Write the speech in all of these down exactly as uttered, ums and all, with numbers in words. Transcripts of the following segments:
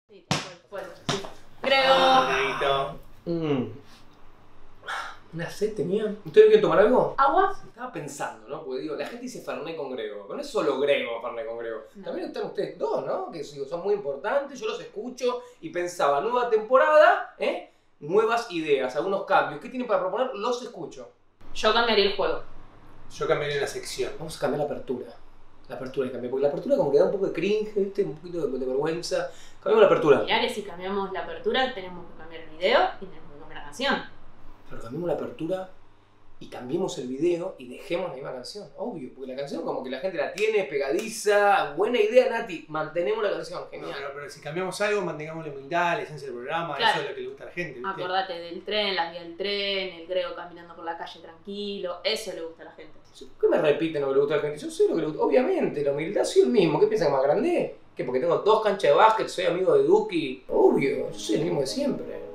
Sí, fue, fue, sí. Grego. Mm. Una sed tenía. ¿Ustedes quieren tomar algo? ¿Agua? Estaba pensando, ¿no? Porque digo, la gente dice Fernet con Grego, pero no es solo Grego Fernet con Grego. No. También están ustedes dos, ¿no? Que digo, son muy importantes, yo los escucho y pensaba, nueva temporada, ¿eh? Nuevas ideas, algunos cambios. ¿Qué tienen para proponer? Los escucho. Yo cambiaría el juego. Yo cambiaría la sección. Vamos a cambiar la apertura. La apertura hay que cambiar, porque la apertura como que da un poco de cringe, ¿viste? Un poquito de, de vergüenza. Cambiamos la apertura. Mirá que si cambiamos la apertura tenemos que cambiar el video y tenemos que cambiar la canción. Pero cambiemos la apertura y cambiemos el video y dejemos la misma canción, obvio, porque la canción como que la gente la tiene pegadiza, buena idea, Nati, mantenemos la canción, No, genial. pero, pero si cambiamos algo, mantengamos la humildad, la esencia del programa, Claro. eso es lo que le gusta a la gente, ¿viste? Acordate del tren, las vías del tren, el Grego caminando por la calle tranquilo, eso le gusta a la gente. ¿Por qué me repiten lo que le gusta a la gente? Yo sé lo que le gusta, obviamente, la humildad soy el mismo, ¿qué piensan que más grande? ¿Qué? Porque tengo dos canchas de básquet, soy amigo de Duki, obvio, yo soy el mismo de siempre.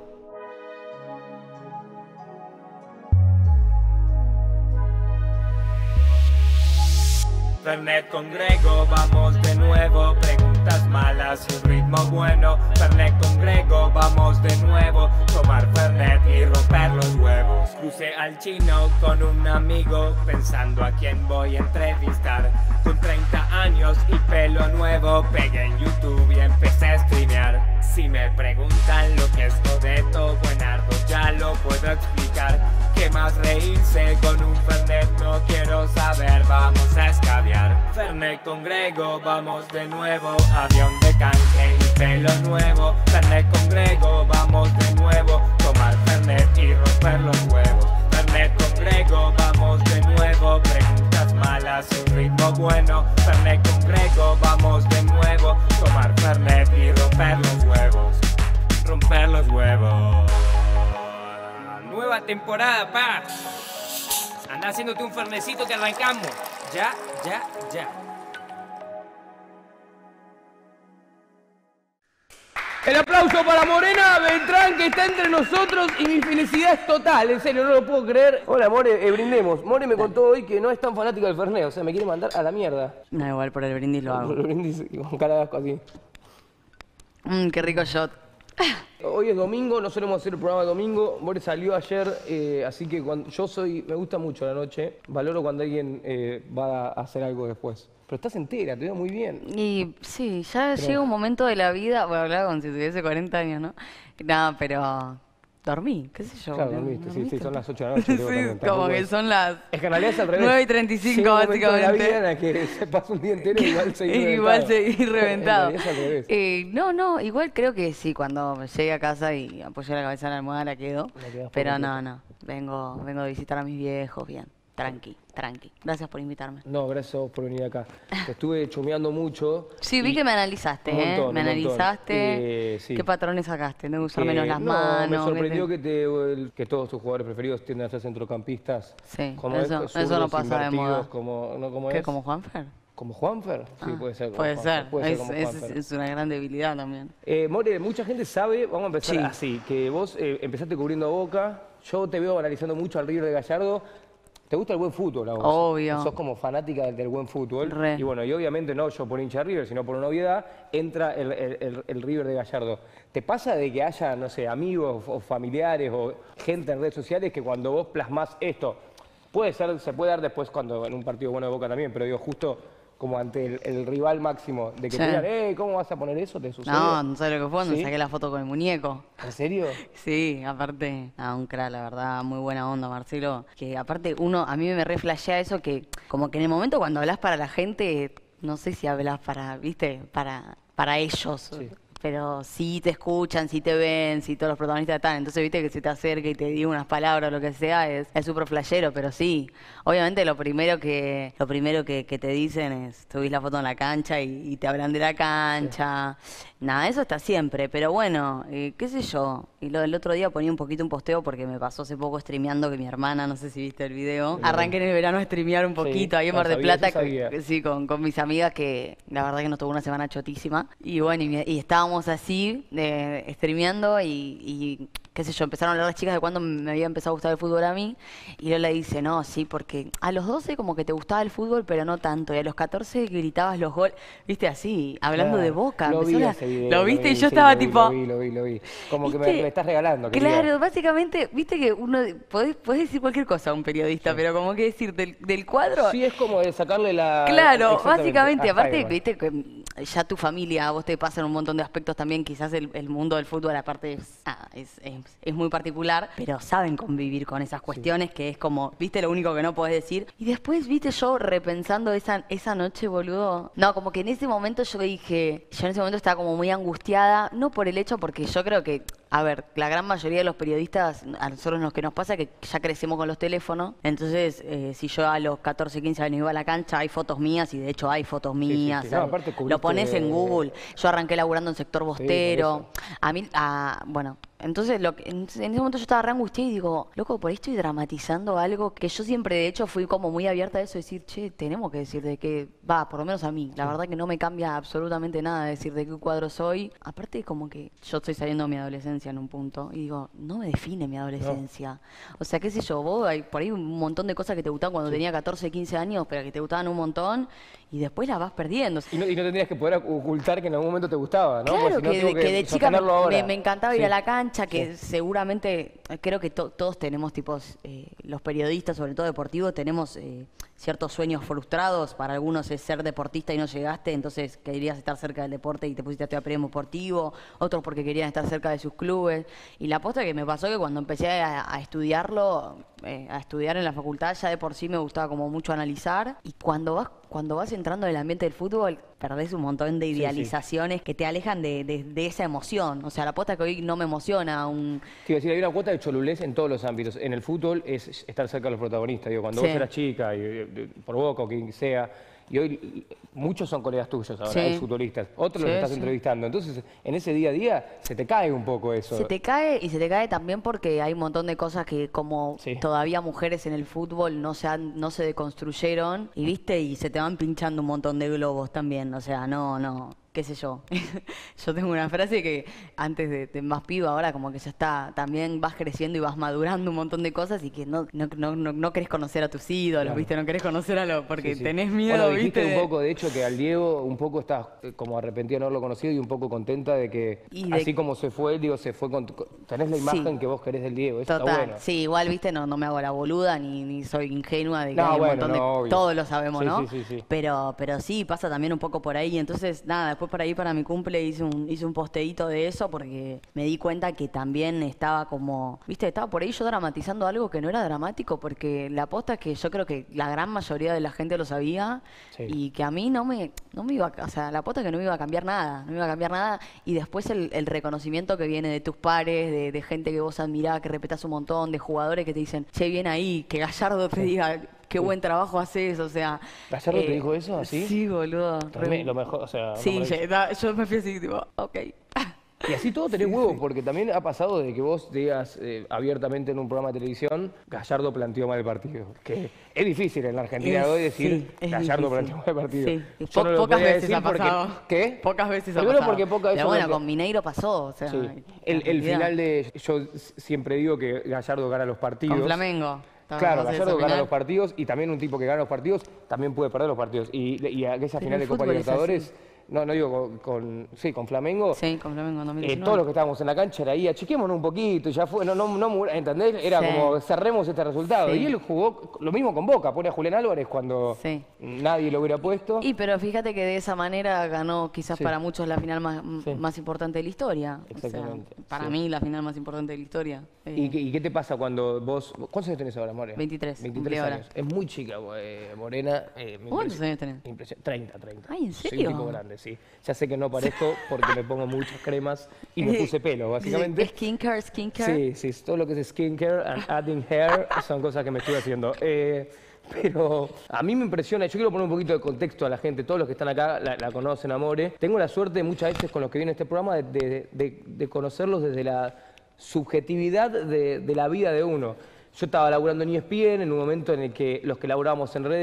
Fernet con Grego, vamos de nuevo. Preguntas malas y un ritmo bueno. Fernet con Grego, vamos de nuevo. Tomar Fernet y romper los huevos. Crucé al chino con un amigo, pensando a quién voy a entrevistar. Con treinta años y pelo nuevo, pegué en YouTube y empecé a streamear. Si me preguntan lo que es Todeto, buenardo, ya lo puedo explicar. ¿Qué más reírse con un Fernet? No quiero saber, vamos a escabiar. Fernet con Grego, vamos de nuevo. Avión de canje y pelo nuevo. Fernet con Grego, vamos de nuevo. Tomar Fernet y romper los huevos. Fernet con Grego, vamos de nuevo. Preguntas malas y un ritmo bueno. Fernet con Grego, vamos de nuevo. Tomar Fernet y romper los huevos. Romper los huevos. Nueva temporada, pa. Anda haciéndote un fernecito que arrancamos. Ya, ya, ya. El aplauso para Morena Beltrán, que está entre nosotros, y mi felicidad es total, en serio, no lo puedo creer. Hola, More, eh, brindemos. More me contó hoy que no es tan fanática del Fernet, o sea, me quiere mandar a la mierda. No, igual por el brindis lo hago. El brindis con cara de asco así. Mmm, qué rico shot. Hoy es domingo, no solemos hacer el programa de domingo. More salió ayer, eh, así que cuando, yo soy, me gusta mucho la noche. Valoro cuando alguien eh, va a hacer algo después. Pero estás entera, te veo muy bien. Y sí, ya Pero- llega un momento de la vida, voy a hablar como si tuviese cuarenta años, ¿no? Nada, pero dormí, qué sé yo. Claro, boludo, dormiste, sí, sí, dormí son las tanto. ocho de la noche. Sí, creo también, como tampoco que es- son las Es que en realidad es al revés. nueve y treinta y cinco, Llega un momento de la básicamente. vida en la que se pasa un día entero y igual seguir reventado. Igual seguir reventado. En realidad es al revés. Eh, no, no, igual creo que sí, cuando llegue a casa y apoye la cabeza en la almohada la quedo. La quedás por Pero completo. no, no, vengo, vengo a visitar a mis viejos, bien, tranqui, tranqui. Gracias por invitarme. No, gracias a vos por venir acá. Te estuve chumeando mucho. Sí, vi y- que me analizaste, un ¿eh? montón, me un montón. analizaste. Eh, sí. ¿Qué patrones sacaste? ¿No usar Que- menos las no, manos? me ¿qué sorprendió te- que, te, el- que todos tus jugadores preferidos tienden a ser centrocampistas. Sí, Como eso- estos eso no zurdos pasa de invertidos, moda. Como, ¿no, cómo ¿Qué, es? como Juanfer? ¿Como Juanfer? Sí, Ah, puede ser. como Puede Juanfer, ser, puede ser es, como es- Juanfer. es una gran debilidad también. Eh, More, mucha gente sabe, vamos a empezar Sí. así, que vos eh, empezaste cubriendo a Boca, yo te veo analizando mucho al River de Gallardo. ¿Te gusta el buen fútbol a vos? Obvio. Sos como fanática del, del buen fútbol. Re. Y bueno, y obviamente no yo por hincha de River, sino por una obviedad, entra el, el- el- el River de Gallardo. ¿Te pasa de que haya, no sé, amigos o familiares o gente en redes sociales que cuando vos plasmás esto, puede ser, se puede dar después cuando en un partido bueno de Boca también, pero digo, justo como ante el, el rival máximo, de que Sí. te digan, eh, ¿cómo vas a poner eso? ¿Te sucede? No, no sabes lo que fue cuando ¿Sí? saqué la foto con el muñeco. ¿En serio? Sí, aparte, nada, un crack, la verdad, muy buena onda, Marcelo. Que aparte uno, a mí me re flashea eso que, como que en el momento cuando hablas para la gente, no sé si hablas para, viste, para, para ellos. Sí. Pero sí te escuchan, sí te ven, sí todos los protagonistas están. Entonces, viste, que se te acerca y te diga unas palabras o lo que sea, es es súper flashero, pero sí. Obviamente lo primero que lo primero que, que te dicen es, subís la foto en la cancha y, y te hablan de la cancha. Nada, eso está siempre, pero bueno, eh, qué sé yo. Y lo del otro día ponía un poquito un posteo porque me pasó hace poco streameando que mi hermana, no sé si viste el video, arranqué en el verano a streamear un poquito ahí en no, Mar del sabía, Plata, sí sabía. que- sí, con, con mis amigas que la verdad que nos tuvo una semana chotísima. Y bueno, y, me- y estábamos así, eh, streameando y, y qué sé yo, empezaron a hablar las chicas de cuándo me había empezado a gustar el fútbol a mí. Y Lola dice, no, sí, porque a los doce como que te gustaba el fútbol, pero no tanto. Y a los catorce gritabas los goles, viste, así, hablando Claro, de Boca. Lo empezó vi la- ese video. ¿Lo lo viste? vi, Y yo sí, estaba lo vi, tipo... Lo vi, lo vi, lo vi. Como que me, ¿Viste? me estás regalando. querida. Claro, básicamente, viste que uno, podés, podés decir cualquier cosa a un periodista, pero como que decir del, del cuadro... Sí, es como de sacarle la... Claro, Exactamente. básicamente, Ah, aparte, ahí va. viste que mm, ya tu familia, a vos te pasan un montón de aspectos también, quizás el, el mundo del fútbol aparte es, ah, es, es, es muy particular, pero saben convivir con esas cuestiones que es como, viste, lo único que no podés decir. Y después, viste, yo repensando esa, esa noche, boludo, no, como que en ese momento yo dije, yo en ese momento estaba como muy angustiada, no por el hecho, porque yo creo que, a ver, la gran mayoría de los periodistas, a nosotros lo que nos pasa es que ya crecemos con los teléfonos, entonces eh, si yo a los catorce, quince años iba a la cancha, hay fotos mías y de hecho hay fotos sí, mías. sí. o sea, No, aparte lo cubriste- pones en Google. Yo arranqué laburando en sector bostero. por a mí, a, bueno, entonces lo que- en, en ese momento yo estaba re angustiada y digo, loco, por ahí estoy dramatizando algo que yo siempre de hecho fui como muy abierta a eso, decir, che, tenemos que decir de qué, va, por lo menos a mí, la verdad que no me cambia absolutamente nada decir de qué cuadro soy. Aparte como que yo estoy saliendo de mi adolescencia en un punto y digo, no me define mi adolescencia. O sea, qué sé yo, vos hay por ahí un montón de cosas que te gustaban cuando tenía catorce, quince años, pero que te gustaban un montón y después las vas perdiendo. Y no, y no tendrías que poder ocultar que en algún momento te gustaba, ¿no? Claro, Porque si no, que, tengo de- que de chica me, sostenerlo ahora. me- me encantaba ir Sí. a la cancha, que seguramente, eh, creo que to- todos tenemos tipos, eh, los periodistas, sobre todo deportivos, tenemos eh, ciertos sueños frustrados. Para algunos es ser deportista y no llegaste, entonces querías estar cerca del deporte y te pusiste a estudiar periodismo deportivo, otros porque querían estar cerca de sus clubes. Y la aposta que me pasó que cuando empecé a, a estudiarlo, eh, a estudiar en la facultad, ya de por sí me gustaba como mucho analizar. Y cuando vas cuando vas entrando en el ambiente del fútbol, perdés un montón de Sí, sí. idealizaciones que te alejan de, de- de esa emoción. O sea, la posta que hoy no me emociona un... Te iba a decir, hay una cuota de cholulez en todos los ámbitos. En el fútbol es estar cerca de los protagonistas. Digo, cuando Sí. vos eras chica, y, y- por Boca o quien sea, y hoy muchos son colegas tuyos ahora, Sí. hay futbolistas. Otros Sí, los estás sí. entrevistando. Entonces, en ese día a día, se te cae un poco eso. Se te cae y se te cae también porque hay un montón de cosas que como Sí. todavía mujeres en el fútbol no se han, no se deconstruyeron y viste y se te van pinchando un montón de globos también. O sea, no, no, qué sé yo. Yo tengo una frase que antes de, de más piba, ahora como que ya está, también vas creciendo y vas madurando un montón de cosas y que no, no, no, no, no querés conocer a tus ídolos, Claro. viste, no querés conocer a lo, porque Sí, sí. tenés miedo, Bueno, dijiste viste. un de- poco, de hecho, que al Diego un poco estás eh, como arrepentida de no haberlo conocido y un poco contenta de que, Y de- así como se fue, digo, se fue con... con- tenés la imagen Sí. que vos querés del Diego, eso Total, está bueno. sí, igual, viste, no, no me hago la boluda ni, ni soy ingenua de que No, hay un bueno, montón de... no, obvio. Todos lo sabemos, Sí, ¿no? sí, sí, sí. Pero, pero sí, pasa también un poco por ahí. Entonces, nada, después por ahí para mi cumple hice un, hice un posteíto de eso porque me di cuenta que también estaba como... Viste, estaba por ahí yo dramatizando algo que no era dramático porque la posta es que yo creo que la gran mayoría de la gente lo sabía Sí. y que a mí no me, no me iba... a- O sea, la posta es que no me iba a cambiar nada, no me iba a cambiar nada. Y después el, el reconocimiento que viene de tus pares, de, de gente que vos admirás, que respetás un montón, de jugadores que te dicen, che, bien ahí, que Gallardo te diga, qué buen trabajo haces, o sea... ¿Gallardo te dijo eso, así? Sí, boludo. Tremendo, re- lo mejor, o sea... Sí, no me- ya- da- yo me fui así, tipo, ok. Y así todo tenés huevos, porque también ha pasado de que vos digas eh, abiertamente en un programa de televisión, Gallardo planteó mal el partido. Que es difícil en la Argentina Es- de hoy decir, sí, es Gallardo difícil. planteó mal el partido. Sí, y Yo po- no lo pocas podía veces decir ha porque- pasado. ¿Qué? Pocas veces ha Primero pasado. porque poca Pero eso bueno, lo que- con Mineiro pasó, o sea... Sí. la El, el realidad. final de... Yo s- siempre digo que Gallardo gana los partidos. Con Flamengo. Claro, Entonces, Gallardo esa gana final- los partidos y también un tipo que gana los partidos también puede perder los partidos. Y, y aquella Pero final el de Copa fútbol es Libertadores, así. no, no digo con, con- sí, con Flamengo, Sí, con Flamengo en dos mil eh, diecinueve. todos los que estábamos en la cancha era ahí, achiquémonos un poquito, y ya fue, no, no, no, mu- ¿entendés? Era Sí. como cerremos este resultado. Sí. Y él jugó lo mismo con Boca, pone a Julián Álvarez cuando Sí. nadie lo hubiera puesto. Y pero fíjate que de esa manera ganó quizás Sí. para muchos la final más, m- Sí. más importante de la historia. O sea, Exactamente, para sí. mí la final más importante de la historia. Eh, ¿Y, qué, y qué te pasa cuando vos... ¿Cuántos años tenés ahora, More? veintitrés, veintitrés cumplí ahora. años. Es muy chica, eh, Morena. Eh, me ¿Cuántos impresiona- años tenés? impresiona- treinta, treinta. Ay, ¿en Soy serio? un tipo grande, sí. Ya sé que no parezco porque me pongo muchas cremas y me puse pelo, básicamente. Skincare, skincare. Sí, sí, todo lo que es skincare and adding hair son cosas que me estoy haciendo. Eh, pero a mí me impresiona, yo quiero poner un poquito de contexto a la gente, todos los que están acá la, la conocen, Amore. Tengo la suerte muchas veces con los que vienen a este programa de, de- de- de conocerlos desde la subjetividad de, de la vida de uno. Yo estaba laburando en E S P N en un momento en el que los que laburábamos en redes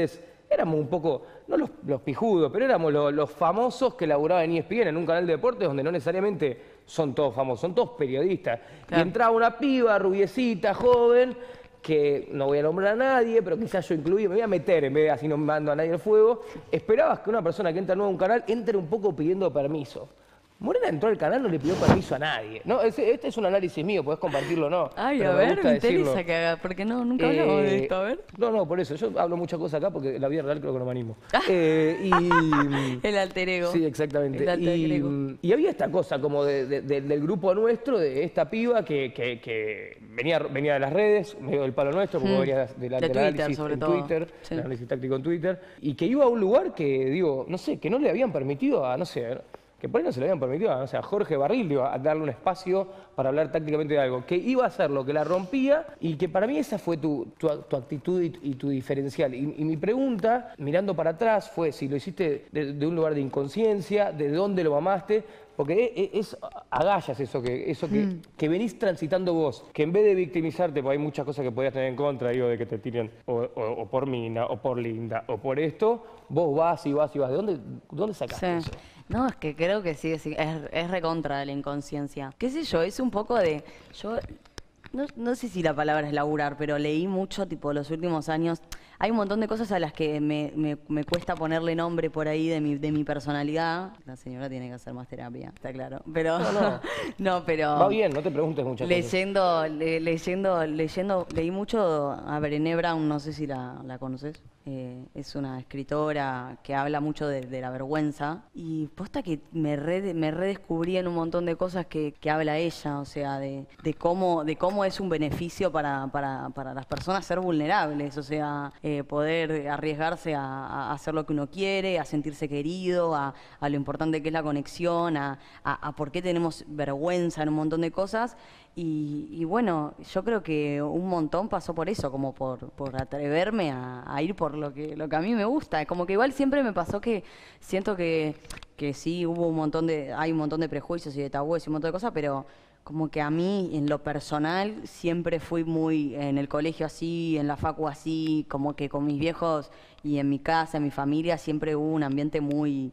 éramos un poco, no los, los pijudos, pero éramos los, los famosos que laburaban en E S P N, en un canal de deportes donde no necesariamente son todos famosos, son todos periodistas. Claro. Y entraba una piba, rubiecita, joven, que no voy a nombrar a nadie, pero quizás yo incluí, me voy a meter en vez de así no mando a nadie al fuego. Esperabas que una persona que entra nueva a un canal entre un poco pidiendo permiso. Morena entró al canal, no le pidió permiso a nadie. No, este es un análisis mío, podés compartirlo o no. Ay, pero a me ver, gusta me decirlo. interesa que haga, porque no, nunca hablamos Eh, de esto, a ver. No, no, por eso. Yo hablo muchas cosas acá porque la vida real creo que no me animo. eh, y... El alter ego. Sí, exactamente. El alter Y, ego. y había esta cosa como de, de, de, del grupo nuestro, de esta piba que, que, que venía, venía de las redes, medio del palo nuestro, porque Mm. venía de, la, De del Twitter, análisis sobre en todo. Twitter, Sí. el análisis táctico en Twitter, y que iba a un lugar que, digo, no sé, que no le habían permitido a, no sé, que por ahí no se le habían permitido, o sea, a Jorge Barril digo, a darle un espacio para hablar tácticamente de algo, que iba a hacer lo que la rompía y que para mí esa fue tu, tu, tu actitud y, y tu diferencial. Y, y mi pregunta, mirando para atrás, fue si lo hiciste de, de un lugar de inconsciencia, de dónde lo mamaste, porque es, es agallas eso, que, eso que, mm. que venís transitando vos, que en vez de victimizarte, porque hay muchas cosas que podías tener en contra, digo, de que te tiren o, o, o por mina, o por linda, o por esto, vos vas y vas y vas. ¿De dónde, dónde sacaste Sí. eso? No, es que creo que sí, sí, es, es recontra de la inconsciencia. ¿Qué sé yo? Es un poco de... Yo no, no sé si la palabra es laburar, pero leí mucho, tipo, los últimos años. Hay un montón de cosas a las que me, me, me cuesta ponerle nombre por ahí de mi, de mi personalidad. La señora tiene que hacer más terapia, está claro. Pero, No, no. no, pero... Va bien, no te preguntes muchas cosas. Leyendo, le- leyendo, leyendo, leí mucho a Brené Brown, no sé si la, la conoces. Eh, es una escritora que habla mucho de, de la vergüenza y posta que me, re, me redescubrí en un montón de cosas que, que habla ella, o sea, de, de cómo de cómo es un beneficio para, para, para las personas ser vulnerables, o sea, eh, poder arriesgarse a, a hacer lo que uno quiere, a sentirse querido, a, a lo importante que es la conexión, a, a, a por qué tenemos vergüenza en un montón de cosas. Y, y bueno, yo creo que un montón pasó por eso, como por, por atreverme a, a ir por lo que, lo que a mí me gusta. Como que igual siempre me pasó que siento que, que sí hubo un montón de, hay un montón de prejuicios y de tabúes y un montón de cosas, pero como que a mí en lo personal siempre fui muy, en el colegio así, en la facu así, como que con mis viejos y en mi casa, en mi familia, siempre hubo un ambiente muy,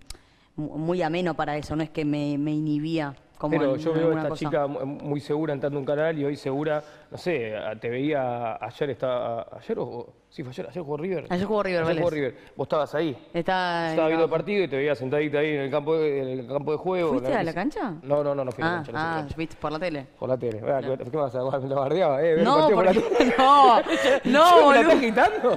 muy ameno para eso, no es que me, me inhibía. Como Pero en yo veo a alguna esta cosa. chica muy segura entrando en un canal y hoy segura, no sé, te veía ayer, estaba, ayer o, sí fue ayer, ayer jugó River. Ayer jugó River, Ayer jugó Vélez. River. Vos estabas ahí. Está Estaba viendo el partido y te veía sentadita ahí en el campo de, en el campo de juego. ¿Fuiste La- a la cancha? No, no, no, no fui a la Ah, cancha. No fui a la ah, cancha. viste por la tele. Por la tele. Ah, ¿Qué qué vas a hacer? ¿Me la bardeaba? Eh, ver el No, partido por la porque, tele. no, no, ¿Me la estás boludo. quitando?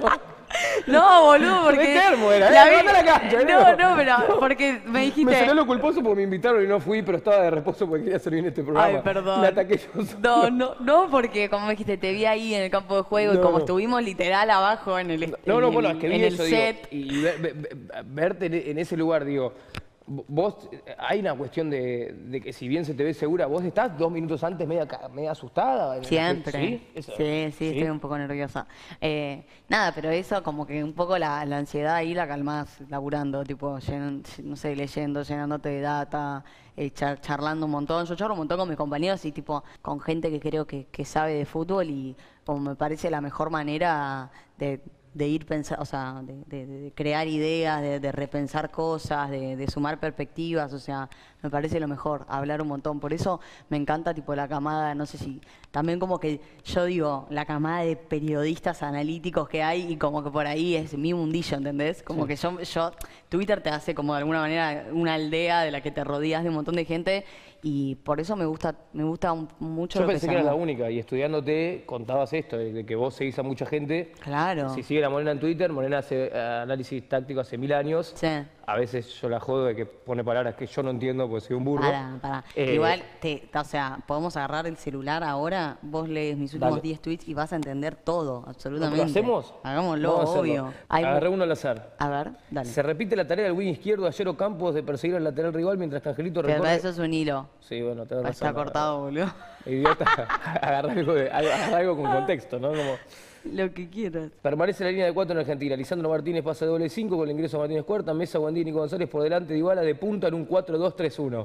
No, boludo, porque... Re termo era, ¿eh? la Me vi- mandó a la cancha, ¿eh? No, no, pero porque me dijiste... Me salió lo culposo porque me invitaron y no fui, pero estaba de reposo porque quería hacer bien este programa. Ay, perdón. Me ataqué yo solo. No, no, no, porque como me dijiste, te vi ahí en el campo de juego No, y como no. estuvimos literal abajo en el, No, no, en bueno, el- es que vi en el eso, digo, set. y ver- ve- ve- verte en- en ese lugar, digo, vos, hay una cuestión de, de que si bien se te ve segura, vos estás dos minutos antes media, ca- media asustada. Siempre. ¿Sí? Eso- Sí, sí, estoy un poco nerviosa. Eh, nada, pero eso como que un poco la, la ansiedad ahí la calmás laburando, tipo, llenan- no sé, leyendo, llenándote de data, eh, char- charlando un montón. Yo charlo un montón con mis compañeros y tipo con gente que creo que, que sabe de fútbol y como me parece la mejor manera de de ir pensar, o sea, de, de- de crear ideas, de, de repensar cosas, de, de sumar perspectivas, o sea, me parece lo mejor, hablar un montón. Por eso me encanta tipo la camada, no sé si, también como que yo digo, la camada de periodistas analíticos que hay y como que por ahí es mi mundillo, ¿entendés? Como Sí. que yo, yo, Twitter te hace como de alguna manera una aldea de la que te rodeas de un montón de gente y por eso me gusta, me gusta un- mucho Yo lo que pensé se que era la armó. única y estudiándote contabas esto, de de que vos seguís a mucha gente. Claro. Si sigue la Morena en Twitter, Morena hace eh, análisis táctico hace mil años. Sí. A veces yo la jodo de que pone palabras que yo no entiendo porque soy un burro. Para, para. Eh, Igual, te, o sea, podemos agarrar el celular ahora, vos lees mis últimos Dale. diez tweets y vas a entender todo, absolutamente. ¿Lo hacemos? Hagámoslo, Vamos a hacerlo. obvio. Hay- Agarré uno al azar. A ver, dale. Se repite la tarea del wing izquierdo de Ayer Ocampos de perseguir al lateral rival mientras que Angelito Pero recorre... eso es un hilo. Sí, bueno, te das razón. Está cortado, boludo. Idiota, agarra algo, de- agarra algo con contexto, ¿no? Como... Lo que quieras. Permanece la línea de cuatro en Argentina. Lisandro Martínez pasa de doble cinco con el ingreso de Martínez Cuarta. Mesa, Guandí y Nico González por delante de Dybala de punta en un cuatro dos tres uno.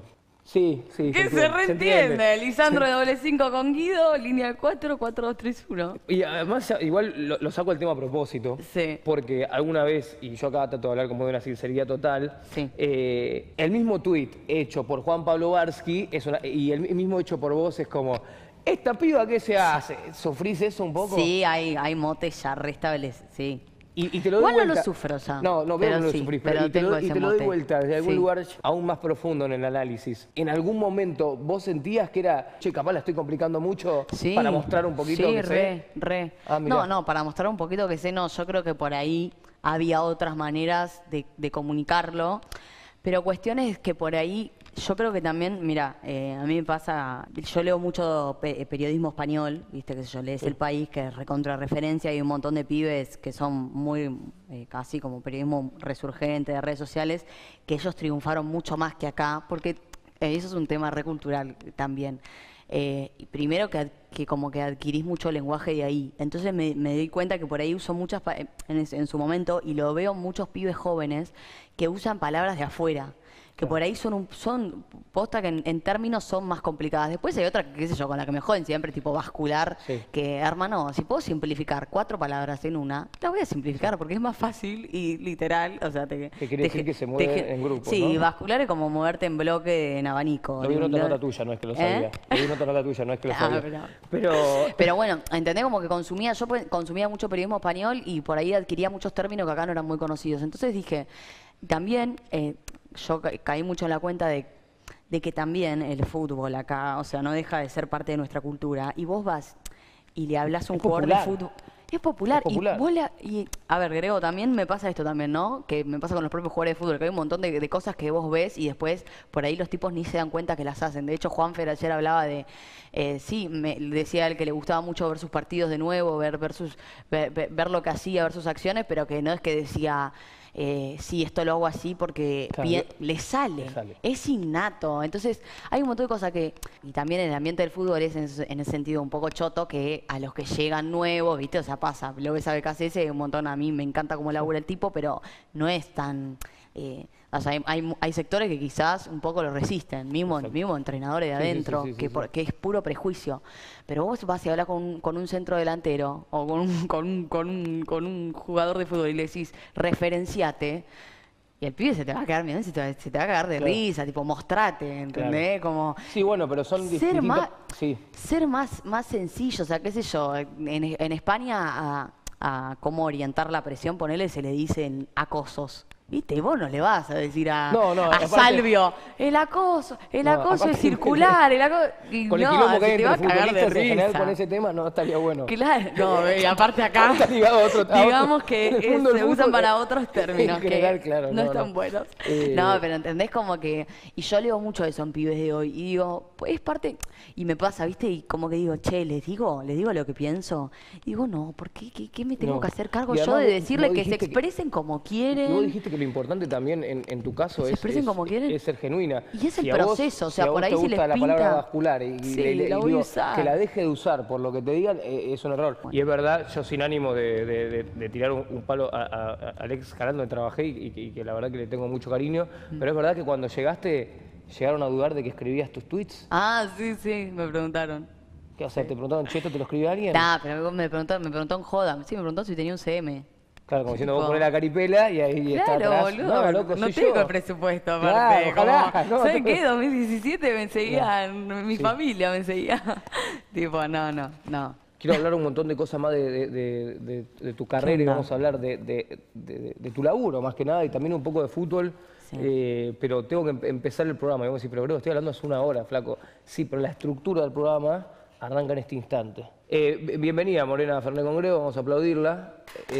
Sí, sí. Que se, entiende, reentiende. entiende. Lisandro de doble cinco con Guido, línea cuatro, cuatro, dos, tres, uno. Y además, igual lo, lo saco el tema a propósito. Sí. Porque alguna vez, y yo acá trato de hablar como de una sinceridad total, Sí. eh, el mismo tuit hecho por Juan Pablo Barsky es una, y el mismo hecho por vos es como, ¿esta piba qué se hace? ¿Sufrís eso un poco? Sí, hay, hay motes ya restablecidos, sí. Y, y te lo doy Igual no vuelta. lo sufro ya. No, no veo pero que no lo sí, sufrís, pero, pero y te, lo, tengo y ese te lo doy mote. vuelta desde algún Sí. lugar aún más profundo en el análisis. ¿En algún momento vos sentías que era, che, capaz la estoy complicando mucho Sí, para mostrar un poquito sí, que re, sé? re. Ah, mirá. no, no, para mostrar un poquito que sé, no, yo creo que por ahí había otras maneras de, de comunicarlo, pero cuestiones que por ahí, yo creo que también, mira, eh, a mí me pasa, yo leo mucho pe- periodismo español, viste, que yo lees El País, que es recontra referencia, y hay un montón de pibes que son muy, eh, casi como periodismo resurgente de redes sociales, que ellos triunfaron mucho más que acá, porque eh, eso es un tema recultural también. Eh, y primero que, ad- que como que adquirís mucho lenguaje de ahí. Entonces me, me di cuenta que por ahí uso muchas, pa- en, es- en su momento, y lo veo muchos pibes jóvenes que usan palabras de afuera, que por ahí son, un, son posta que en, en términos son más complicadas. Después hay otra, qué sé yo, con la que me joden siempre, tipo vascular, Sí. que hermano, si puedo simplificar cuatro palabras en una, la voy a simplificar porque es más fácil y literal, o sea, te... Que quiere te decir ge- que se te mueve ge- en grupo, Sí, ¿no? vascular es como moverte en bloque en abanico. Lo vi en otra Lo- nota tuya, no es que lo ¿Eh? sabía. Lo vi en otra nota tuya, no es que lo Ah, sabía. pero- Pero... Pero bueno, entendés como que consumía, yo pues, consumía mucho periodismo español y por ahí adquiría muchos términos que acá no eran muy conocidos. Entonces dije, también eh, yo ca- caí mucho en la cuenta de, de que también el fútbol acá, o sea, no deja de ser parte de nuestra cultura. Y vos vas y le hablas a un Es jugador popular. de fútbol. Es popular. Es popular. Y, vos le- y, a ver, Grego, también me pasa esto también, ¿no? Que me pasa con los propios jugadores de fútbol, que hay un montón de, de cosas que vos ves y después por ahí los tipos ni se dan cuenta que las hacen. De hecho, Juanfer ayer hablaba de, eh, sí, me decía él que le gustaba mucho ver sus partidos de nuevo, ver, ver, sus, ver, ver- ver lo que hacía, ver sus acciones, pero que no es que decía... Eh, sí, esto lo hago así porque Claro, bien- le- le, sale, le sale. es innato. Entonces, hay un montón de cosas que, y también en el ambiente del fútbol es en, ese- en ese sentido un poco choto, que a los que llegan nuevos, ¿viste? O sea, pasa, lo ves a B K C S, un montón, a mí me encanta cómo labura el tipo, pero no es tan... eh, o sea, hay, hay, hay sectores que quizás un poco lo resisten, mismo, Exacto. mismo entrenadores de Sí, sí, sí, adentro, sí, sí, que, sí. por- que es puro prejuicio. Pero vos vas y hablas con, un- con un centro delantero o con un, con, un, con, un, con un jugador de fútbol y le decís, referenciate, y el pibe se te va a quedar mirando, se te va, se te va a cagar de Claro. risa, tipo, mostrate, ¿entendés? Como Sí, bueno, pero son ser distintas... más, Sí. ser más, más sencillo, o sea, qué sé yo, en, en España a, a cómo orientar la presión, ponele, se le dicen acosos. ¿Viste? Y vos no le vas a decir a, No, no, a aparte- Salvio, el acoso, el No, acoso aparte- es circular, el acoso... Y Con el no, quilombo que se hay te va a entre cagar de futbolistas en general risa. con ese tema no estaría bueno. Claro, no, y aparte acá, Está ligado a otro- a otro- digamos que en el es- mundo del se usan fútbol, para eh, otros términos en que general, claro, no, no, están no. buenos. Eh, No, pero entendés como que, y yo leo mucho eso en pibes de hoy, y digo, pues es parte, y me pasa, ¿viste? Y como que digo, che, les digo, les digo lo que pienso. Y digo, no, ¿por qué? ¿Qué, qué me tengo No. que hacer cargo Y yo además de vos- decirle vos que se dijiste que- expresen como Y quieren? vos dijiste que lo importante también en, en tu caso Se es, expresen es- como quieren. es ser genuina. Y es el Si a vos- proceso, o si sea, a vos por ahí te si les gusta la palabra pinta- vascular y, y Sí, le- le- la y voy a digo, usar. que la deje de usar por lo que te digan, eh, es un error. Y es verdad, yo sin ánimo de, de- de- de tirar un, un palo a, a- a Alex Caral, donde trabajé y, y que- y que la verdad que le tengo mucho cariño, Mm. pero es verdad que cuando llegaste llegaron a dudar de que escribías tus tweets. Ah, sí, sí, me preguntaron. ¿Qué, o sea, te preguntaron, che, ¿esto te lo escribió alguien? Nah, pero me preguntó, me preguntó en joda, sí, me preguntó si tenía un C M. Claro, como diciendo, Tipo- vos ponés la caripela y ahí está Claro, atrás. boludo. No, loco, no soy tengo yo. el presupuesto, aparte. Claro, ojalá, como, no, ¿sabes te- qué? dos mil diecisiete me seguían, mi Sí. familia me seguía. Tipo, no, no, no. Quiero hablar un montón de cosas más de, de- de- de- de tu carrera y onda? vamos a hablar de, de- de- de tu laburo más que nada y también un poco de fútbol. Sí. Eh, pero tengo que em- empezar el programa. Y vos decís, pero Grego, estoy hablando hace una hora, flaco. Sí, pero la estructura del programa arranca en este instante. Eh, b- bienvenida, Morena Fernet con Grego, vamos a aplaudirla.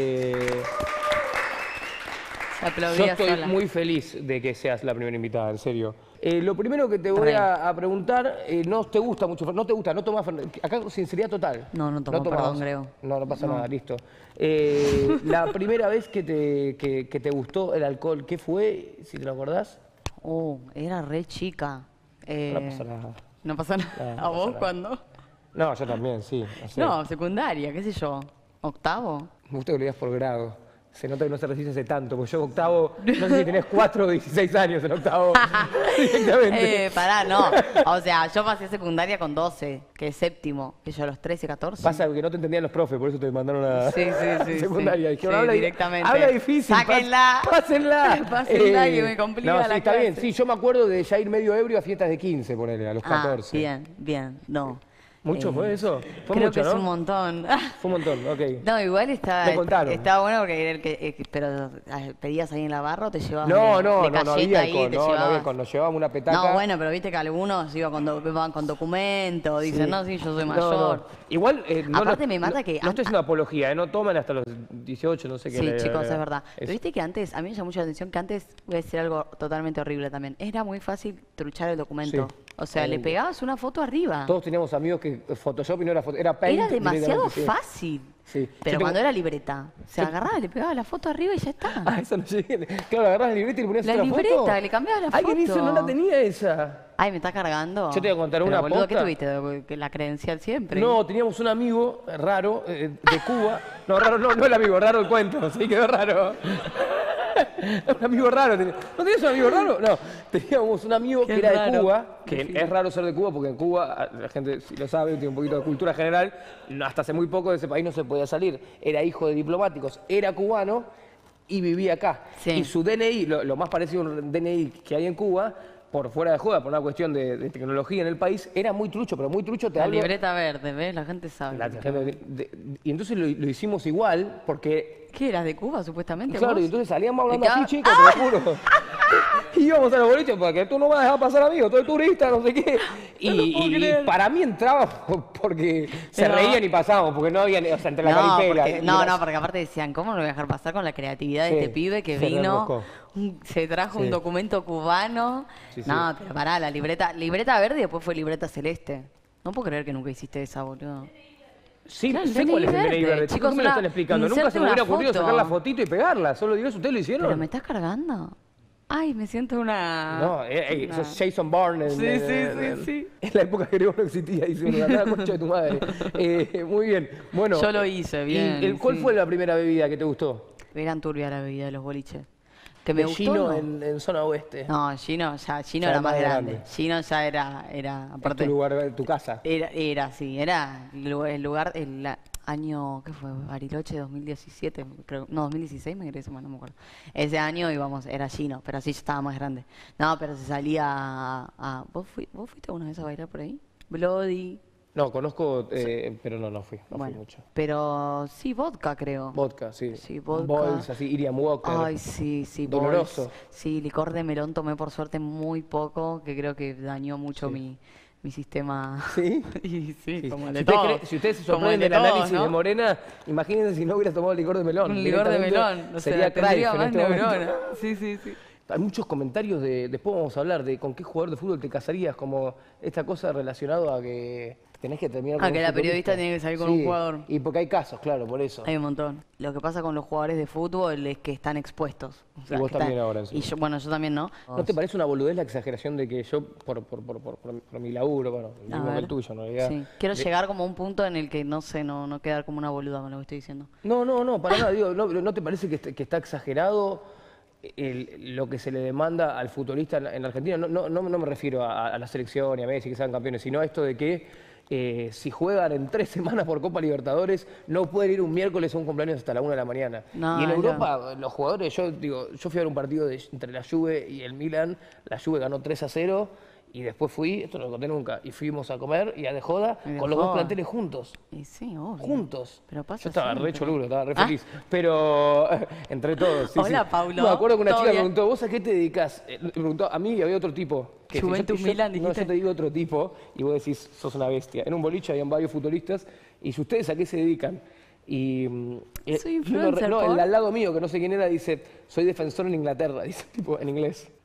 Eh, Se yo aplaudía estoy sola. muy feliz de que seas la primera invitada, en serio. Eh, lo primero que te voy Re. a, a preguntar, eh, no te gusta mucho, Fer- no te gusta, no tomás Fernet. Acá sinceridad total. No, no tomo, tomás. perdón, Grego. No, no pasa No. nada, listo. Eh, la primera vez que te, que, que te gustó el alcohol, ¿qué fue? Si te lo acordás. Uh, era re chica. Eh, No pasa nada. ¿No pasa nada? No, no ¿A pasa vos nada. cuándo? No, yo también, sí. o sea, No, secundaria, qué sé yo. ¿Octavo? Me gusta que lo digas por grado. Se nota que no se resiste hace tanto, porque yo octavo, no sé si tenés cuatro o dieciséis años en octavo. Directamente. Eh, pará, no. O sea, yo pasé secundaria con doce, que es séptimo, que yo a los trece, catorce. Pasa que no te entendían los profes, por eso te mandaron a Sí, sí, sí. secundaria. sí. Dijeron, Sí, habla, directamente. habla difícil. Sáquenla. pas- Pásenla. Pásenla, que me complica no, la sí, está clase. bien. Sí, yo me acuerdo de ya ir medio ebrio a fiestas de quince, ponele, a los Ah, catorce. bien, bien, no. ¿Mucho Eh, fue eso? Fue Creo mucho, que ¿no? es un montón. Fue un montón, ok. No, igual está, Me contaron. está bueno porque era el que, eh, pero ah, pedías ahí en la barra o te llevabas No, de- no, de no, no galleta había ahí, alcohol, te no, no había llevabas. alcohol. Nos llevábamos una petaca. No, bueno, pero viste que algunos iban con, do- van con documento, dicen, Sí. no, sí, yo soy No, mayor. no. Igual, eh, no, Aparte no- me mata no- que No an- estoy haciendo apología, ¿eh? No toman hasta los dieciocho, no sé qué. Sí, le- chicos, es verdad. es- Pero viste que antes, a mí me llamó mucho la atención que antes, voy a decir algo totalmente horrible también, era muy fácil truchar el documento. Sí, O sea, le totalmente. pegabas una foto arriba. Todos teníamos amigos que Photoshop y no era foto, era Paint. Era demasiado directamente, sí. fácil. Sí. Yo Pero tengo- cuando era libreta, se Yo- agarraba, le pegaba la foto arriba y ya está. Ah, eso no llegué. Claro, agarrás la libreta y le ponías La otra libreta, foto. le cambiabas la Alguien hizo, foto. no la tenía esa. Ay, me está cargando. Yo te voy a contar Pero, una boludo, ¿qué posta. tuviste? Que La credencial siempre. No, teníamos un amigo raro eh, de Cuba. No, raro, no, no el amigo, raro el cuento, sí, quedó raro. Un amigo raro. tenía- ¿No tenías un amigo raro? No, teníamos un amigo Qué que era de raro. Cuba, que Define. es raro ser de Cuba porque en Cuba, la gente si lo sabe, tiene un poquito de cultura general, no, hasta hace muy poco de ese país no se podía salir. Era hijo de diplomáticos, era cubano y vivía acá. Sí. Y su D N I, lo, lo más parecido a un D N I que hay en Cuba, por fuera de joda, por una cuestión de, de tecnología en el país, era muy trucho, pero muy trucho te La hablo... libreta verde, ¿ves? La gente sabe. La gente- de- de- y entonces lo, lo hicimos igual, porque... ¿Qué eras de Cuba, supuestamente? Claro, vos? y entonces salíamos hablando Y cada- así, chicos, te lo juro. Y íbamos a los boliches porque tú no me vas a dejar pasar amigo, tú eres turista, no sé qué. Y, No lo puedo y- y creer. para mí entrábamos porque se Pero- reían y pasábamos, porque no había, ni- o sea, entre la No, caripela. porque, y no, las- no, porque aparte decían, ¿cómo no lo voy a dejar pasar con la creatividad de Sí, este pibe que se vino? reenroscó. un- se trajo Sí. un documento cubano. Sí, sí. No, pero pará, la libreta, libreta verde y después fue libreta celeste. No puedo creer que nunca hiciste esa, boludo. Sí, Claro, el sé cuál es el D N I D N I verde. verde. Chicos, Chicos, me lo una- están explicando. Nunca inserte se me hubiera una ocurrido foto. sacar la fotito y pegarla. Solo digo, ¿ustedes lo hicieron? ¿Pero me estás cargando? Ay, me siento una... No, eh, eh, una- eso es Jason Bourne. en- Sí, en- sí, en- sí, en- sí. En la época que Grego no existía, dice uno, la concha de tu madre. Eh, muy bien. Bueno. Yo lo hice, bien, ¿Y el, cuál sí. fue la primera bebida que te gustó? Eran turbia la bebida de los boliches. ¿Que me De gustó? Gino no? en, en zona oeste. No, Gino, ya, Gino Ya era era más más grande. grande. Gino ya era, era Es aparte, tu lugar, tu casa. era, era, sí, era el lugar, el lugar, el a- año, ¿qué fue? Bariloche dos mil diecisiete, creo, no, dos mil dieciséis me quería decir, no me acuerdo. Ese año íbamos, era Gino, pero así ya estaba más grande. No, pero se salía a, a- ¿vos, fui- ¿vos fuiste alguna vez a bailar por ahí? Bloody, No, conozco, eh, pero no, no fui. No bueno, fui mucho. pero sí, vodka creo. Vodka, sí. Sí, vodka. Bols, así, Iriam Walker. Ay, sí, sí. Doloroso. bols. Sí, licor de melón tomé por suerte muy poco, que creo que dañó mucho Sí. mi, mi sistema. ¿Sí? Y sí, Sí. como el Si, de usted todos. cree- si ustedes se Como el sorprenden de del todos, análisis ¿no? de Morena, imagínense si no hubieras tomado licor de melón. Un licor de Directamente melón. O sea, sería tendría Cruyff en más este momento. neurona. Sí, sí, sí. Hay muchos comentarios de, después vamos a hablar de con qué jugador de fútbol te casarías, como esta cosa relacionada a que tenés que terminar Ah, con que un la futbolista. periodista tiene que salir con Sí, un jugador. Y porque hay casos, claro, por eso. Hay un montón. Lo que pasa con los jugadores de fútbol es que están expuestos. O sea, Y vos que también están- ahora, encima. Y yo, bueno, yo también no. ¿No te parece una boludez la exageración de que yo, por, por, por, por, por- por mi laburo, bueno, el A mismo que ver. el tuyo, en realidad? Sí. Quiero de- llegar como a un punto en el que no sé, no, no quedar como una boluda con lo que estoy diciendo. No, no, no, para nada, digo, no, pero ¿no te parece que, est- que está exagerado el- lo que se le demanda al futbolista en, en Argentina? No, no, no, no me refiero a, a la selección y a Messi que sean campeones, sino a esto de que eh, si juegan en tres semanas por Copa Libertadores, no pueden ir un miércoles a un cumpleaños hasta la una de la mañana. No, y en no. Europa, los jugadores, yo digo, yo fui a ver un partido de- entre la Juve y el Milan, la Juve ganó tres a cero. Y después fui, esto no lo conté nunca, y fuimos a comer y a de joda Y de con los dos joda. planteles juntos. Y sí, obvio. Juntos. Pero pasa Yo estaba siempre. re cholulo, estaba re Ah. feliz. Pero entre todos. sí, Hola, sí. Paulo. Me acuerdo que una ¿Todo chica me bien? preguntó, ¿vos a qué te dedicas? Eh, Me preguntó a mí y había otro tipo. Que Juventus yo- yo- Milan, No, dijiste. yo te digo otro tipo y vos decís, sos una bestia. En un boliche habían varios futbolistas y si ustedes a qué se dedican. Y, mm, eh, Soy y uno re- influencer, no, ¿por? el al lado mío, que no sé quién era, dice, soy defensor en Inglaterra, dice tipo en inglés.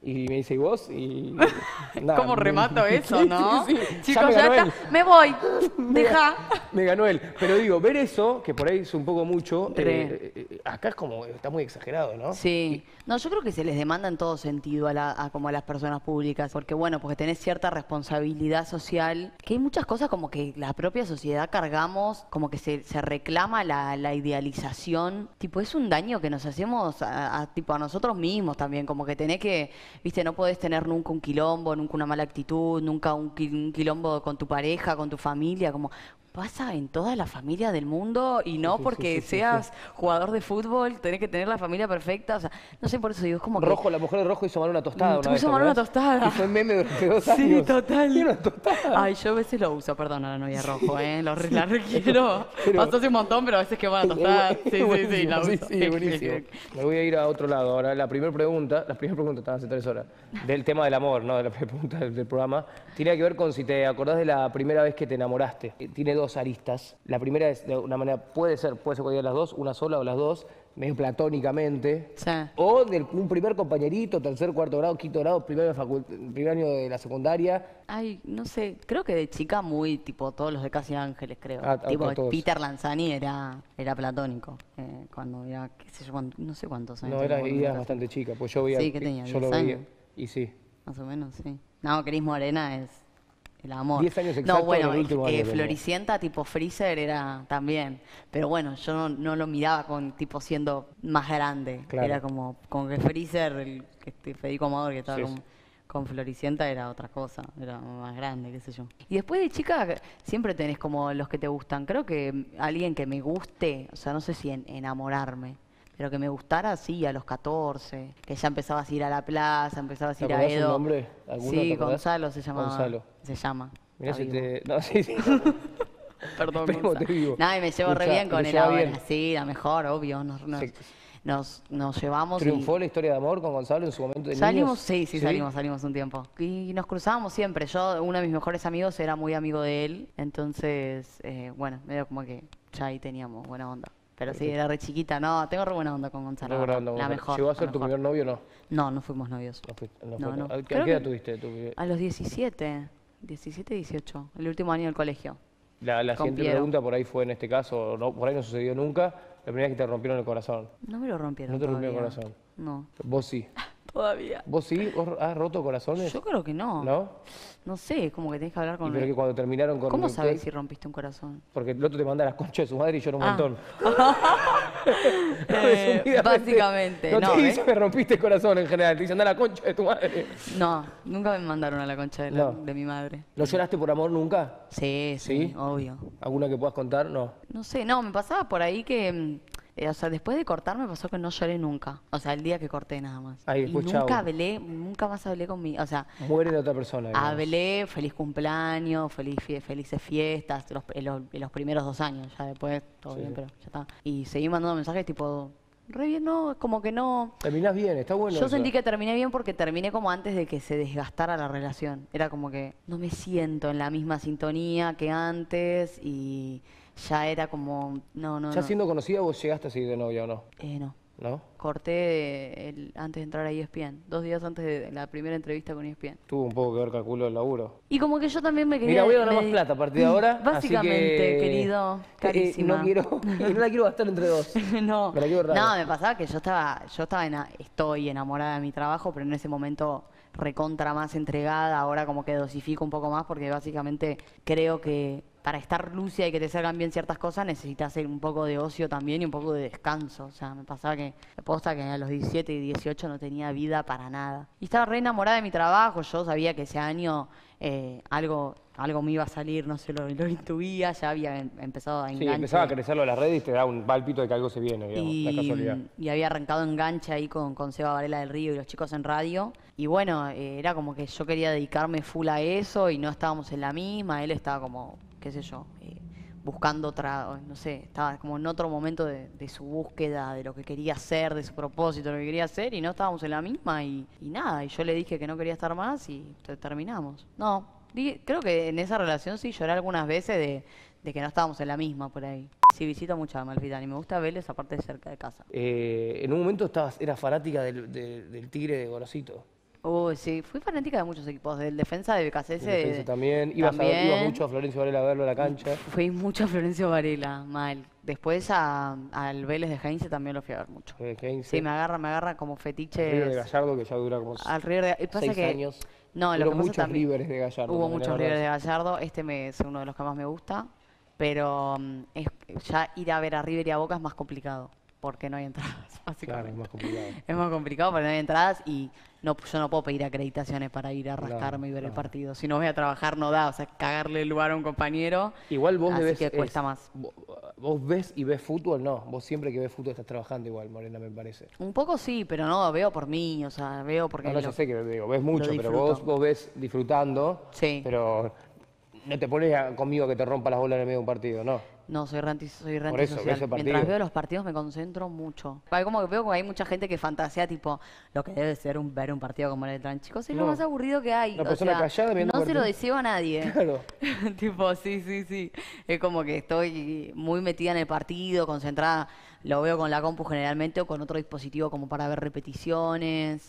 Y me dice, ¿y vos? Y nada, ¿Cómo me- remato eso, no? Sí, sí, sí. Chicos, me ya, ganó está. él. Me voy. Deja. Me ganó él. Pero digo, ver eso, que por ahí es un poco mucho, Re. eh, eh, acá es como, está muy exagerado, ¿no? Sí. No, yo creo que se les demanda en todo sentido a, la- a como a las personas públicas, porque bueno, porque tenés cierta responsabilidad social, que hay muchas cosas como que la propia sociedad cargamos, como que se, se reclama la, la idealización, tipo es un daño que nos hacemos a, a- tipo a nosotros mismos también, como que tenés que, viste, no podés tener nunca un quilombo, nunca una mala actitud, nunca un, qui- un quilombo con tu pareja, con tu familia, como pasa en toda la familia del mundo y no sí, porque sí, sí, sí, seas jugador de fútbol, tenés que tener la familia perfecta, o sea, no sé, por eso digo, es como que... Rojo, la mujer de Rojo hizo mal una tostada. Mm, Una te vez, hizo ¿te mal una acordás? tostada. Y fue meme durante dos Sí, años. total. Y una tostada. Ay, yo a veces lo uso, perdón a la novia rojo, ¿eh? Lo, re- la requiero. Pero- Pasó hace un montón, pero a veces que van a tostar. Sí, sí, sí, la uso. Sí, sí, buenísimo. Me voy a ir a otro lado. Ahora, la primera pregunta, la primera pregunta estaba hace tres horas, del tema del amor, ¿no? De la primera pregunta del, del programa, tiene que ver con si te acordás de la primera vez que te enamoraste. Eh, Tiene dos aristas. La primera es, de una manera, puede ser, puede ser cualquiera de las dos, una sola o las dos, medio platónicamente. Sí. O de un primer compañerito, tercer, cuarto grado, quinto grado, primer, facult- primer año de la secundaria. Ay, no sé, creo que de chica muy, tipo, todos los de Casi Ángeles, creo. Ah, ah, tipo, todos. Peter Lanzani era, era platónico. eh, cuando era, qué sé yo, cuánto- no sé cuántos años. No, tenía era, cuando era era bastante chica, pues yo veía. Sí, ¿qué tenía? Yo lo diez veía. años. Y sí. Más o menos, sí. No, Cris Morena es el amor. diez años No, exactos bueno, en el último eh, año tenía. Floricienta tipo Freezer era también. Pero bueno, yo no, no lo miraba con tipo siendo más grande. Claro. Era como, como que Freezer, el que este Federico Amador que estaba Sí, con, sí. con Floricienta era otra cosa, era más grande, qué sé yo. Y después de chica siempre tenés como los que te gustan. Creo que alguien que me guste, o sea, no sé si en- enamorarme. Pero que me gustara, sí, a los catorce, que ya empezabas a ir a la plaza, empezabas a ¿Te ir a acordás un Edo. nombre? ¿Alguno te Sí, acordás? Gonzalo se llamaba. Gonzalo. Se llama. Mirá Está si vivo. te. No, sí, sí. Perdón, Primo, Gonzalo. te digo. No, y me llevo re Escuchá, bien con ¿te él llevas ahora. bien? Sí, la mejor, obvio. Nos, nos, Sí. nos, nos llevamos y... ¿Triunfó la historia de amor con Gonzalo en su momento de Salimos, niños? sí, sí, salimos, salimos un tiempo. Y nos cruzábamos siempre. Yo, uno de mis mejores amigos era muy amigo de él. Entonces, eh, bueno, medio como que ya ahí teníamos buena onda. Pero sí, era re chiquita. No, tengo re buena onda con Gonzalo. No, la no, verdad, no, la no. mejor. ¿Llegó a la ser tu mejor. primer novio o no? No, no fuimos novios. No, fuiste- no No, fue- no. ¿A, a Creo qué edad que- tuviste? Tu- A los diecisiete. diecisiete, dieciocho. El último año del colegio. La, la Con siguiente Piero. pregunta por ahí fue en este caso, no, por ahí no sucedió nunca, la primera vez que te rompieron el corazón. No me lo rompieron No te rompieron el todavía. corazón. No. Vos sí. Todavía. ¿Vos sí? ¿Vos has roto corazones? Yo creo que no. ¿No? No sé, es como que tenés que hablar Y con... pero que cuando terminaron con... ¿Cómo con- sabés si rompiste un corazón? Porque el otro te manda las conchas de su madre y llora un Ah. montón. Eh, Resumidamente, básicamente, no, no, te ¿ves? dice me rompiste el corazón en general, te dicen anda la concha de tu madre. No, nunca me mandaron a la concha de, la- No. de mi madre. ¿No lloraste por amor nunca? Sí, sí, ¿Sí? obvio. ¿Alguna que puedas contar? No. No sé, no, me pasaba por ahí que... mm, eh, o sea, después de cortar me pasó que no lloré nunca. O sea, el día que corté nada más. Ahí, y después, nunca chau. hablé, nunca más hablé con mi... O sea, Muere de otra persona. digamos. hablé, feliz cumpleaños, feliz fie- felices fiestas, los, en los, en los primeros dos años, ya después todo Sí, bien, sí. pero ya está. Y seguí mandando mensajes tipo, re bien, no, como que no... Terminás bien, está bueno. Yo eso. sentí que terminé bien porque terminé como antes de que se desgastara la relación. Era como que no me siento en la misma sintonía que antes y ya era como, no, no, ¿Ya no. siendo conocida vos llegaste a seguir de novia o no? Eh, no. ¿No? Corté el- antes de entrar a E S P N, dos días antes de la primera entrevista con E S P N. Tuvo un poco que ver, calculo, el laburo. Y como que yo también me quería... Mira, voy a ganar me- más plata a partir de ahora. Básicamente, así que, querido, eh, carísima. no quiero, no la quiero gastar entre dos. no, Me la quiero rara. no, me pasaba que yo estaba, yo estaba ena- estoy enamorada de mi trabajo, pero en ese momento recontra más entregada, ahora como que dosifico un poco más porque básicamente creo que para estar lúcida y que te salgan bien ciertas cosas necesitas hacer un poco de ocio también y un poco de descanso. O sea, me pasaba que, me posta que a los diecisiete y dieciocho no tenía vida para nada. Y estaba re enamorada de mi trabajo, yo sabía que ese año eh, algo, algo me iba a salir, no sé, lo, lo intuía, ya había em- empezado a Sí, enganche. empezaba a crecerlo en las redes y te da un palpito de que algo se viene, digamos, la casualidad. Y, y había arrancado enganche ahí con, con Seba Varela del Río y los chicos en radio. Y bueno, eh, era como que yo quería dedicarme full a eso y no estábamos en la misma. Él estaba como, qué sé yo, eh, buscando otra, no sé, estaba como en otro momento de, de su búsqueda, de lo que quería hacer, de su propósito, de lo que quería hacer. Y no estábamos en la misma y, y nada. Y yo le dije que no quería estar más y te- terminamos. No, di- creo que en esa relación sí lloré algunas veces de, de que no estábamos en la misma por ahí. Sí, visito mucho a Amalfitani y me gusta Vélez aparte de cerca de casa. Eh, en un momento estabas, eras fanática del, de- del tigre de Gorosito. Uy, sí, fui fanática de muchos equipos, del defensa de B K C S. El defensa también. Ibas, a- también. ibas mucho a Florencio Varela a verlo a la cancha. Fui mucho a Florencio Varela, mal. Después a- al Vélez de Heinze también lo fui a ver mucho. Eh, Heinze. Sí, me agarra, me agarra como River de fetiches. Gallardo, que ya dura como Al River de... y pasa seis que, años. No, lo Duró que pasa muchos también... Riveres de Gallardo. Hubo también, muchos la River de verdad. Gallardo, este me, es uno de los que más me gusta, pero mm, es, ya ir a ver a River y a Boca es más complicado, porque no hay entradas, Claro, básicamente. es más complicado. Es más complicado porque no hay entradas y no, yo no puedo pedir acreditaciones para ir a rascarme y ver el no. partido. Si no voy a trabajar no da, o sea, cagarle el lugar a un compañero. Igual vos Así debes... que cuesta es- más. vo- Vos ves y ves fútbol, no. Vos siempre que ves fútbol estás trabajando igual, Morena, me parece. Un poco sí, pero no, veo por mí, o sea, veo porque... No, no, lo- yo sé que digo, ves mucho, pero disfruto. vos, vos ves disfrutando, Sí. pero no te pones a- conmigo que te rompa las bolas en el medio de un partido, ¿no? No, soy re, anti- soy re Por eso, antisocial. ves el Mientras partido. veo los partidos me concentro mucho. Hay como que veo que hay mucha gente que fantasea tipo lo que debe ser un, ver un partido como el de Tran. Chicos, es lo No. más aburrido que hay. Una o persona sea, callada viendo no un se lo partido. deseo a nadie. Claro. Tipo, sí, sí, sí. Es como que estoy muy metida en el partido, concentrada. Lo veo con la compu generalmente o con otro dispositivo como para ver repeticiones.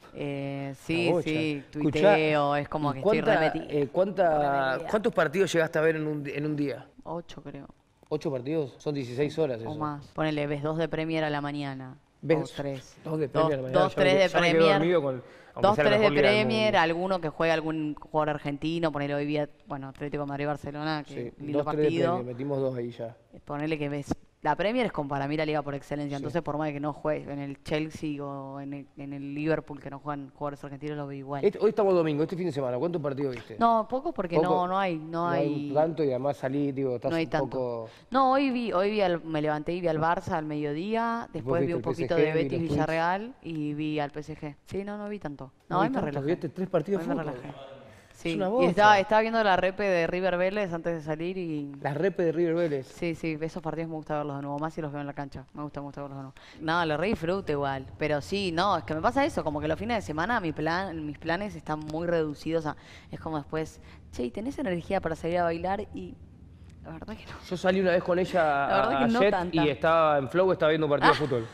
Eh, sí, La bocha. sí, Escuchá, tuiteo, es como ¿y que estoy cuánta- re metida. eh, cuánta- Remetida. ¿Cuántos partidos llegaste a ver en un, di- en un día? Ocho, creo. ¿Ocho partidos? Son dieciséis horas eso. O más. Ponele, ves dos de Premier a la mañana. ¿Ves? O tres. Dos de Premier a la mañana, Dos, ya me tres quedé- de ya me quedé Premier. dormido con- aunque Dos, sea la tres de mejor liga del Premier, mundo. alguno que juegue algún jugador argentino, ponele hoy día, bueno, Atlético de Madrid-Barcelona, que Sí, lindo dos, tres de partido. Premier, metimos dos ahí ya. Ponele que ves. La Premier es como para mí la liga por excelencia, Sí. entonces por más que no juegues en el Chelsea o en el, en el Liverpool que no juegan jugadores argentinos, lo veo igual. Este- hoy estamos domingo, este fin de semana, ¿cuántos partidos viste? No, poco porque Poco. no, no hay, no, hay. tanto y además salí, digo, estás No hay un tanto. poco... No, hoy vi, hoy vi al- me levanté y vi al Barça al mediodía, después vi viste un el poquito P S G, de vi Betis los Villarreal y vi al P S G. Sí, no, no vi tanto. No, No hoy vi me tanto, relajé. viste tres partidos Hoy de me fútbol. relajé. Sí, una y bocha. estaba, estaba viendo la repe de River Vélez antes de salir y... La repe de River Vélez. Sí, sí, esos partidos me gusta verlos de nuevo, más si los veo en la cancha. Me gusta, me gusta verlos de nuevo. No, lo re disfruto igual. Pero sí, no, es que me pasa eso, como que los fines de semana mi plan, mis planes están muy reducidos a... Es como después, che, ¿y tenés energía para salir a bailar? Y la verdad que no. Yo salí una vez con ella La verdad a, que a no Jet tanta. y estaba en Flow, estaba viendo un partido de fútbol.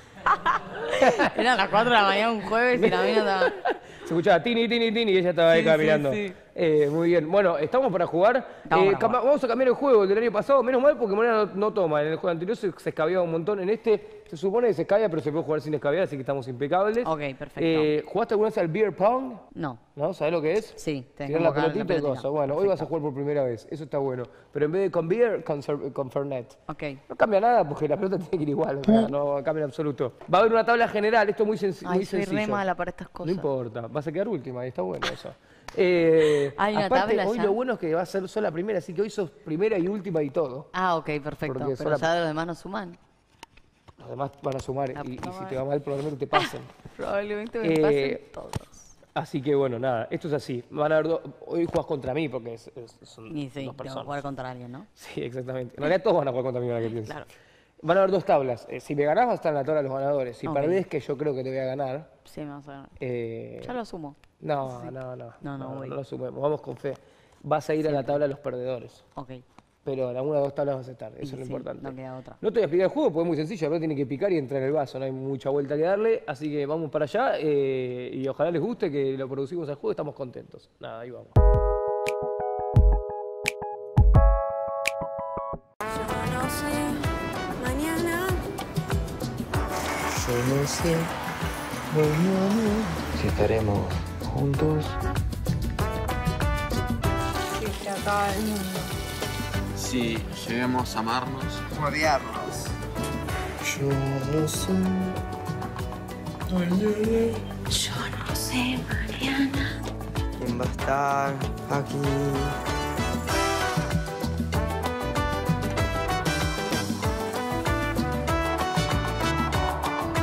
Eran las cuatro de la mañana un jueves y la mina estaba... Se escuchaba tini, tini, tini y ella estaba ahí Sí, sí, caminando. sí. Eh, muy bien. Bueno, ¿estamos para jugar? Estamos Eh, para cama- jugar. Vamos a cambiar el juego, el del año pasado. Menos mal porque Morena no, no toma. En el juego anterior se, se escabeaba un montón. En este se supone que se escabea, pero se puede jugar sin escabear, así que estamos impecables. Ok, perfecto. Eh, ¿Jugaste alguna vez al beer pong? No, ¿No? ¿Sabés lo que es? sí, tengo Tirar la acá la pelotita y pelotita. cosas. Bueno, hoy vas a jugar por primera vez. Eso está bueno. Pero en vez de con beer, con, cer- con Fernet. Ok. No cambia nada porque la pelota tiene que ir igual, o sea, no cambia en absoluto. Va a haber una tabla general, esto es muy, senc- Ay, muy soy sencillo. re mala para estas cosas. No importa, vas a quedar última y está bueno eso. Eh, Hay una aparte, tabla hoy ya. lo bueno es que va a ser sola primera, así que hoy sos primera y última y todo. Ah, ok, perfecto. Porque Pero sola- ya de los demás no suman. Los demás van a sumar La y, y puta si madre. te va mal probablemente te pasen. Probablemente me Eh, pasen todos. Así que bueno, nada, esto es así. Van a haber dos- hoy jugás contra mí porque es- es- son Y sí, dos tengo que personas. jugar contra alguien, ¿no? Sí, exactamente. En realidad todos van a jugar contra mí ahora que pienso. Claro. Van a haber dos tablas. Eh, si me ganás va a estar en la tabla de los ganadores. Si Ok. perdés, que yo creo que te voy a ganar. Sí, me vas a ganar. eh, Ya lo asumo. No, no, no. No, no voy. No lo sumemos, vamos con fe. Vas a ir a la tabla de los perdedores. Ok. Pero en alguna de dos tablas vas a estar, eso Y es lo sí, importante. no queda otra. No te voy a explicar el juego porque es muy sencillo, pero tiene que picar y entrar en el vaso, no hay mucha vuelta que darle. Así que vamos para allá eh, y ojalá les guste que lo producimos al juego, estamos contentos. Nada, ahí vamos. Yo no sé, mañana Yo no sé mañana si estaremos juntos. si se acaba el mundo. Si lleguemos a amarnos, Odiarnos. Yo no sé mañana Yo no sé, mañana. quién va a estar aquí.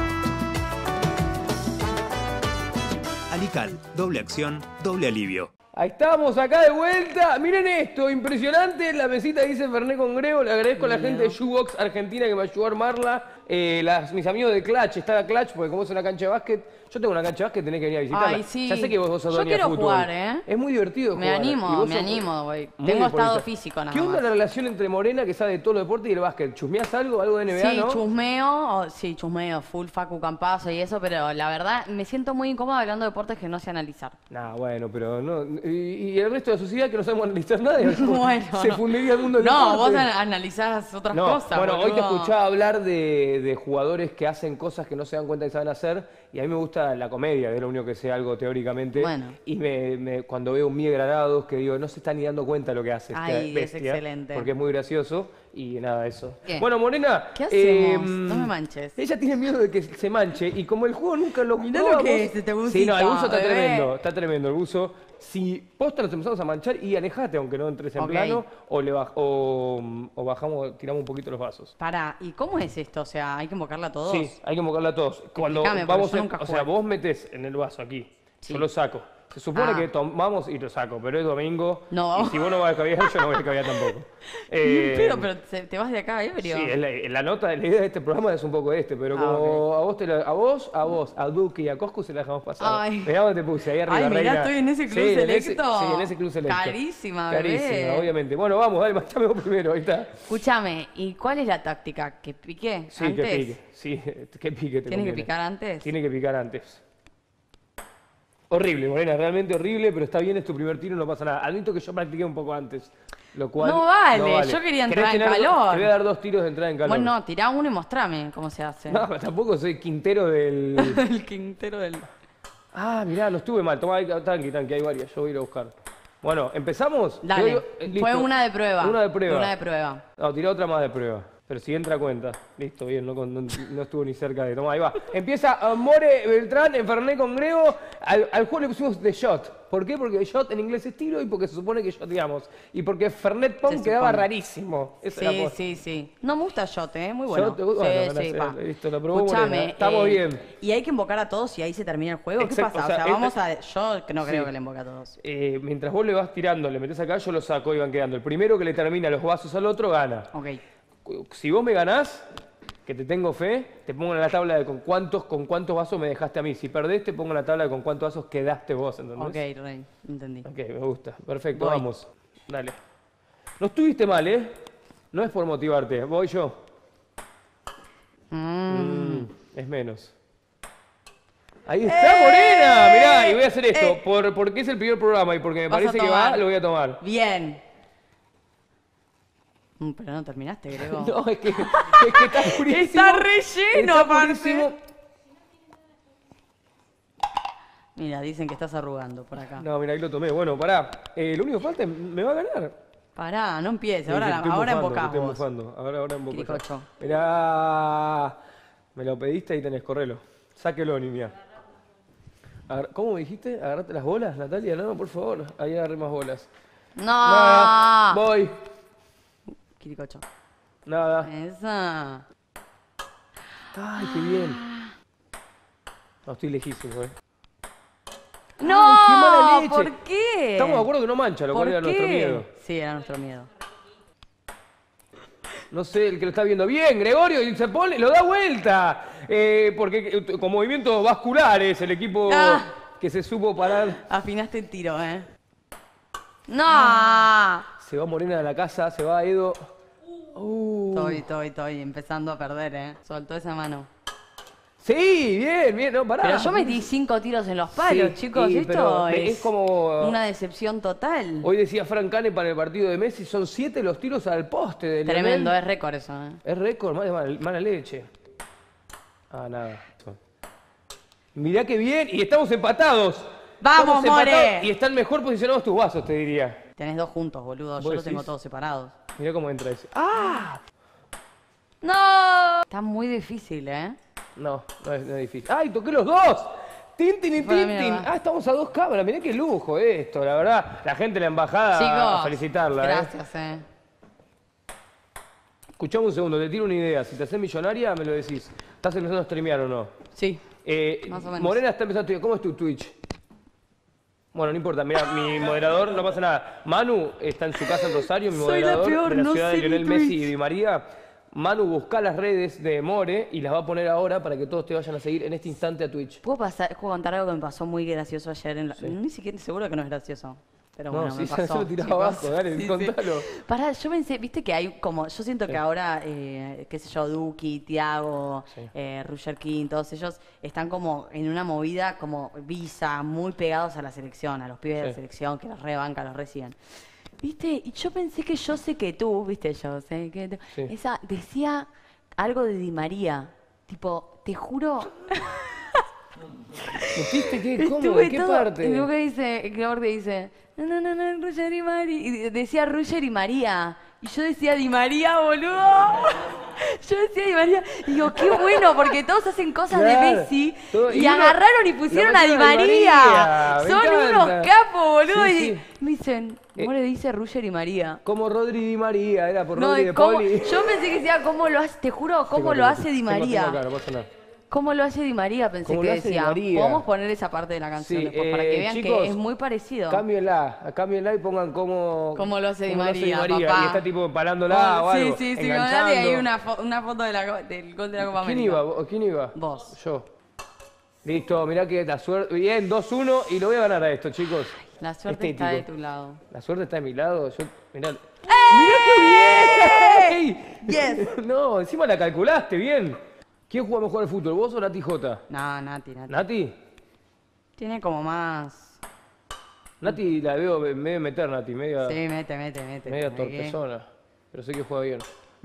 Alical, doble acción, doble alivio. Ahí estamos, acá de vuelta. Miren esto, impresionante. La mesita dice Fernet con Grego. Le agradezco a la gente de Shoebox Argentina que me ayudó a armarla. Eh, las, mis amigos de Clutch, está Clutch, porque como es una cancha de básquet, yo tengo una cancha de básquet, tenés que venir a visitarla. Ay, sí. Ya sé que vos, vos sos Yo dueña de quiero fútbol. jugar, ¿eh? Es muy divertido Me jugar. animo, Y vos me sos animo, güey. muy Tengo estado deportista. físico nada ¿Qué onda más. la relación entre Morena, que sabe de todos los deportes, y el básquet? ¿Chusmeás algo? ¿Algo de N B A, Sí, no? chusmeo, o- sí, chusmeo, full Facu Campazo y eso, pero la verdad me siento muy incómoda hablando de deportes que no sé analizar. Nah, bueno, pero no. Y, y el resto de la sociedad que no sabemos analizar nada. Bueno, se no. fundiría el mundo del No, deporte. vos an- analizás otras No, cosas. bueno, hoy te boludo. escuchaba hablar de, de jugadores que hacen cosas que no se dan cuenta que saben hacer, y a mí me gusta la comedia, es lo único que sé algo teóricamente. Bueno. Y me, me- cuando veo un Miguel Granados que digo, no se está ni dando cuenta de lo que hace esta Ay, es bestia, excelente. porque es muy gracioso, y nada, eso. ¿Qué? Bueno, Morena, ¿Qué hacemos? em, No me manches. ella tiene miedo de que se manche, y como el juego nunca lo Mirá probamos- lo que es este Sí, no, el busito, buzo está bebé. tremendo, está tremendo el buzo. Si posta nos empezamos a manchar, y alejate, aunque no entres en Ok. plano, o, le baj- o, o bajamos, tiramos un poquito los vasos. Pará, ¿y cómo es esto? O sea, ¿hay que invocarla a todos? Sí, hay que invocarla a todos. Cuando Explícame, porque vamos yo en- nunca o sea, jugué. vos metés en el vaso aquí, Sí. yo lo saco. Se supone Ah. que tomamos y lo saco, pero es domingo. No, y vamos. si vos no vas a caviar, yo no voy a caviar tampoco. Eh, pero, pero te, te vas de acá, ebrio. Sí, es la, la nota, la idea de este programa es un poco este, pero Ah, como a vos, te la- a vos, a vos, a Duque y a Coscu se la dejamos pasar. Ay. Mirá dónde te puse, ahí arriba, Ay, mirá, reina. estoy en ese club Sí, en ese- selecto. sí, en ese club selecto. Carísima, bebé. Carísima, obviamente. Bueno, vamos, dale, machame vos primero, ahí está. Escúchame, ¿y cuál es la táctica? ¿Que pique Sí, antes? que pique. Sí, que pique te ¿Tiene que conviene. picar antes? Tiene que picar antes. Horrible, Morena, realmente horrible, pero está bien, es tu primer tiro, no pasa nada. Admito que yo practiqué un poco antes, lo cual... No vale, yo quería entrar ¿Querés en tener- calor. Te voy a dar dos tiros de entrada en calor. Bueno, no, tirá uno y mostrame cómo se hace. No, pero tampoco soy quintero del... El quintero del... Ah, mirá, no estuve mal. Toma, ahí, tranqui, tranqui, hay varias, yo voy a ir a buscar. Bueno, ¿empezamos? Dale, Te doy- eh, listo. fue una de prueba. Una de prueba. Una de prueba. No, tirá otra más de prueba. Pero si entra cuenta. Listo, bien, no, con- no, no estuvo ni cerca de... Toma, ahí va. Empieza uh, More Beltrán en Fernet con Grego. Al, al juego le pusimos The Shot. ¿Por qué? Porque Shot en inglés es tiro y porque se supone que shoteamos. Y porque Fernet Pong Se quedaba supone. rarísimo. Esa es la Sí, cosa. sí, sí. No me gusta shot, ¿eh? Muy bueno. Shot, ¿te gusta? Sí, Bueno, sí, gracias. va. Listo, lo probó Escuchame, Morena. Estamos eh, bien. Y hay que invocar a todos y ahí se termina el juego. ¿Qué Exacto, pasa? o sea, O sea, el- vamos a... Yo que no creo Sí. que le invoque a todos. Eh, mientras vos le vas tirando, le metés acá, yo lo saco y van quedando. El primero que le termina los vasos al otro gana. Ok. Si vos me ganás, que te tengo fe, te pongo en la tabla de con cuántos, con cuántos vasos me dejaste a mí. Si perdés, te pongo en la tabla de con cuántos vasos quedaste vos, ¿entendés? Ok, Rey. Entendí. Ok, me gusta. Perfecto, Voy. vamos. Dale. No estuviste mal, ¿eh? No es por motivarte. Voy yo. Mm. Mm, es menos. Ahí está, Morena. Mirá, y voy a hacer esto. ¡Eh! Por, porque es el primer programa y porque me Vas a parece que va, tomar. lo voy a tomar. Bien. Mm, pero no terminaste, Grego. No, es que, es que está purísimo. Está relleno, Está aparte. purísimo. Mira, dicen que estás arrugando por acá. No, mira, ahí lo tomé. Bueno, pará. Eh, lo único que falta es, me va a ganar. Pará, no empieces. Sí, Ahora, sí, estoy ahora embufando, embocás estoy vos. embufando. Ahora, ahora emboco yo. Quiricocho. Mirá. Me lo pediste y tenés, correlo. Sáquelo, niña. Agar- ¿Cómo me dijiste? ¿Agarrate las bolas, Natalia? No, por favor. Ahí agarré más bolas. No. Nada. Voy. Quiricocho. Nada. Esa. Ay, qué bien. No, estoy lejísimo, eh. No, Ay, qué mala leche. ¿por qué? Estamos de acuerdo que no mancha, lo cual ¿Por era nuestro qué? miedo. Sí, era nuestro miedo. No sé, el que lo está viendo. Bien, Gregorio, y se pone, lo da vuelta. Eh, porque eh, con movimientos vasculares, el equipo Ah. que se supo parar. Afinaste el tiro, ¿eh? ¡No! Se va Morena de la casa, se va Edo. Uh. Estoy, estoy, estoy empezando a perder, ¿eh? Soltó esa mano. Sí, bien, bien, no, pará. Pero yo metí cinco tiros en los palos, Sí, chicos. sí, Esto pero es, es como- una decepción total. Hoy decía Frank Cane para el partido de Messi, son siete los tiros al poste de Tremendo, Lionel. es récord eso, ¿eh? Es récord, mala, mala- mala leche. Ah, nada. Mirá qué bien, y estamos empatados. ¡Vamos, Estamos empatados More! Y están mejor posicionados tus vasos, te diría. Tenés dos juntos, boludo. Yo ¿Vos los tengo decís? todos separados. Mirá cómo entra ese. ¡Ah! ¡No! Está muy difícil, ¿eh? No, no es, no es difícil. ¡Ay, toqué los dos! ¡Tintin y Fue la Tintin! mierda. Ah, estamos a dos cámaras. Mirá qué lujo esto, la verdad. La gente de la embajada, Chicos, a felicitarla. ¿eh? gracias, ¿eh? Escuchame un segundo, te tiro una idea. Si te haces millonaria, me lo decís. ¿Estás empezando a streamear o no? Sí. Eh, Más o menos. Morena está empezando a streamear. ¿Cómo es tu Twitch? Bueno, no importa, mira, mi moderador, no pasa nada. Manu está en su casa en Rosario, mi Soy la moderador peor, de la no ciudad sé de Lionel ni Messi Twitch. y Di María. Manu, busca las redes de More y las va a poner ahora para que todos te vayan a seguir en este instante a Twitch. ¿Puedo, pasar, ¿Puedo contar algo que me pasó muy gracioso ayer? En la... Ni siquiera seguro que no es gracioso. Pero No, bueno, sí, me ya pasó. se lo tiraba chicos. abajo, dale, Sí, sí. contalo. Pará, yo pensé, viste que hay como, yo siento Sí. que ahora, eh, qué sé yo, Duki, Tiago, Sí. eh, Roger King, todos ellos están como en una movida como Visa, muy pegados a la selección, a los pibes de la Sí. selección que los rebancan, los reciben. ¿Viste? Y yo pensé que yo sé que tú, viste, yo sé que tú, Sí. esa decía algo de Di María, tipo, te juro... ¿Metiste qué? ¿Cómo? Estuve ¿En qué todo- parte? Y luego que dice, que Orte dice, no, no, no, no, Roger y María. Y decía Roger y María. Y yo decía Di María, boludo. Yo decía Di María. Y digo, qué bueno, porque todos hacen cosas Claro, de Messi. todo- y y uno- agarraron y pusieron lo a Di metieron a Di María. María, me Son encanta. unos capos, boludo. Sí, y sí. me dicen, Eh, ¿cómo le dice Roger y María? Como Rodri Di María, era por No, Rodri de ¿cómo? Poli. Yo pensé que decía, ¿cómo lo hace? Te juro, ¿cómo Tengo, lo tengo, hace Di tengo, María? tengo acá, no pasa nada. ¿Cómo lo hace Di María? Pensé ¿Cómo que lo hace Di decía. María? Podemos poner esa parte de la canción Sí, después para que eh, vean chicos, que es muy parecido. Cámbienla, cámbienla y pongan cómo... ¿Cómo lo hace Di cómo lo María, Di María, papá? Y está tipo parándola o Oh, sí, algo, sí, sí, enganchando. mandale ahí una, fo- una foto de la, co- del gol de la Copa ¿Quién América. iba? ¿Vos- ¿Quién iba? Vos. Yo. Listo, mirá que la suerte... Bien, dos uno y lo voy a ganar a esto, chicos. La suerte está Estético. de tu lado. La suerte está de mi lado. Yo, mirá. ¡Eh! ¡Mirá qué bien! Yes. No, encima la calculaste bien. ¿Quién juega mejor al fútbol, vos o Nati J? No, Nati, Nati. ¿Nati? Tiene como más... Nati la veo medio meter, Nati, media, Sí, mete, mete, mete. media ¿sabés qué? torpezona. Pero sé que juega bien.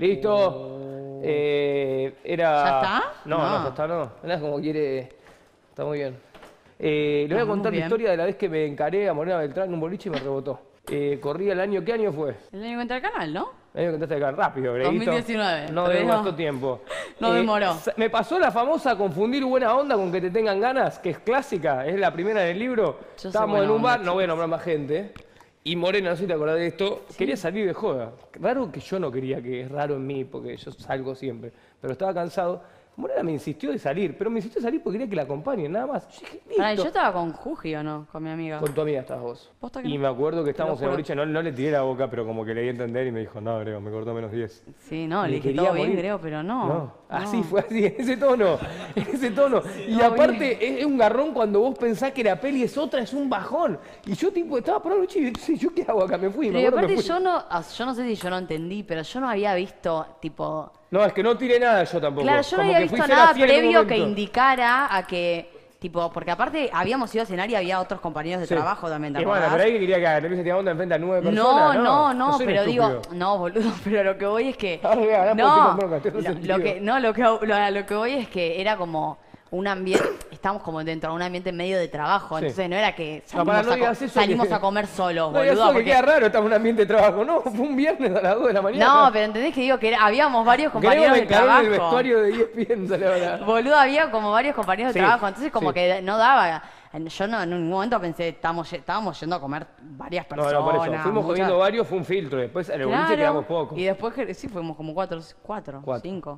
Listo. Eh, era... ¿Ya está? No, no, No. ya está, no. Mirá como quiere... Está muy bien. Eh, le voy a Vamos contar la bien. historia de la vez que me encaré a Morena Beltrán en un boliche y me rebotó. Eh, corría el año... ¿Qué año fue? El año contra el canal, ¿no? El año que entraste acá rápido, Breguito. dos mil diecinueve, No pero demoró no- tiempo. no demoró. sa- Me pasó la famosa confundir buena onda con que te tengan ganas, que es clásica, es la primera en el libro. Yo soy Estábamos buena en un bar, onda, no voy a nombrar más gente. Y Morena, no sé si te acordás de esto, quería salir de joda. Raro que yo no quería, que es raro en mí, porque yo salgo siempre. Pero estaba cansado. Morena me insistió de salir, pero me insistió de salir porque quería que la acompañen, nada más. Yo dije, Pará, ¿y listo. yo estaba con Juji o no? Con mi amiga. Con tu amiga estabas vos. ¿Posta que Y no? me acuerdo que estábamos en el juro. boliche, no, no le tiré la boca, pero como que le di a entender y me dijo, no, Grego, me cortó menos diez. Sí, no, Me le dije quería todo bien, morir. creo, pero no. No, así no. fue así, en ese tono, en ese tono. y no, aparte es un garrón cuando vos pensás que la peli es otra, es un bajón. Y yo tipo estaba por la noche y dije, ¿yo qué hago acá? Me fui, me Pero y acuerdo, me aparte fui. yo no, ah, yo no sé si yo no entendí, pero yo no había visto, tipo... No, es que no tiré nada yo tampoco. Claro, yo no Como había que fui visto ser nada así en algún previo que momento. indicara a que, tipo, porque aparte habíamos ido a cenar y había otros compañeros de Sí. trabajo también, ¿te Y bueno, acordás? pero ahí que quería que Agarré se te onda enfrente a nueve No, personas. no, no, soy un pero digo, estúpido. no, boludo, pero lo que voy es que... Ahora voy a ganar porque no, estoy con bronca, estoy lo, resentido. lo que, no, lo que, lo, lo que voy es que era como un ambiente, estamos como dentro de un ambiente medio de trabajo, Sí. entonces no era que No, salimos, pará, no a, co- digas eso salimos que- a comer solos, No, ya boludo. sé que porque- queda raro, estamos en un ambiente de trabajo. No, fue un viernes a las dos de la mañana. No, pero entendés que digo que era- habíamos varios Grego compañeros me de encaró en el trabajo. vestuario de E S P N, sale ahora. Boludo, había como varios compañeros de Sí, trabajo, entonces como sí. que no daba. Yo no, en un momento pensé, estábamos, ye- estábamos yendo a comer varias No, personas. no, por eso. Fuimos muchas- comiendo varios, fue un filtro. Después en el boliche Claro, quedamos pocos. Y después, que- sí, fuimos como cuatro, cuatro, Cuatro. cinco.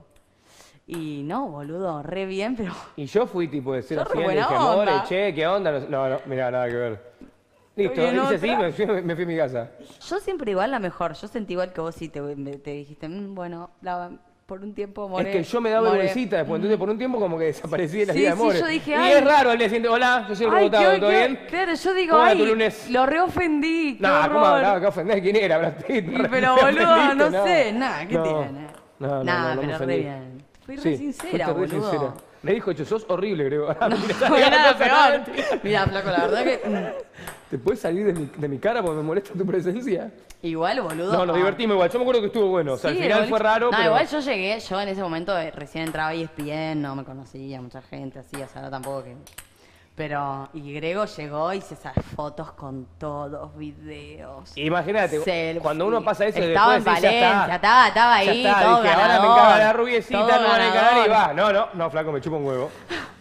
Y no, boludo, re bien, pero... Y yo fui tipo de cero a Sos re cien, le buena dije, amor, onda. che, ¿qué onda? No, sé- No, no, mirá, nada que ver. Listo, Oye, no, hice así, otra. me fui, me fui a mi casa. Yo siempre igual la mejor, yo sentí igual que vos sí te, te dijiste, "Mm, bueno, la- por un tiempo moré. Es que yo me daba moré". vergüencita después, entonces por un tiempo como que desaparecí de la Sí, vida de sí, More. yo dije, y ay. es raro el día siguiente, hola, yo soy el Ay, rebotado, qué- ¿todo qué- bien? Claro, yo digo, ¿Cómo era ay, tu lunes? lo reofendí, qué No, ¿cómo horror. no, qué ofendés? ¿Quién era? Brad Pitt. Y Re- pero me boludo, ofendiste, no sé, nada, ¿qué No. tiene? No, no, Nada, no, no me pero re ofendí. bien. Fui re Sí, sincera, fuiste re boludo. sincera. Me dijo, hecho, sos horrible, creo. No, fue nada peor. Mira, flaco, la verdad que... mm, ¿Te puedes salir de mi, de mi cara porque me molesta tu presencia? Igual, boludo. No, nos divertimos igual. Yo me acuerdo que estuvo bueno. O sea, Sí, al el final boliche- fue raro, No, pero... igual yo llegué, yo en ese momento eh, recién entraba a E S P N, no me conocía, mucha gente así, o sea, no tampoco que... Pero, y Grego llegó y se sacó fotos con todos, videos. Imagínate, selfie. cuando uno pasa eso Estaba después en decís, ya Valencia, está. estaba, estaba Ya ahí, está, todo dije, ahora me ganador, encarga la rubiecita, todo no van a encarar y ganador. va. No, no, no, flaco, me chupa un huevo.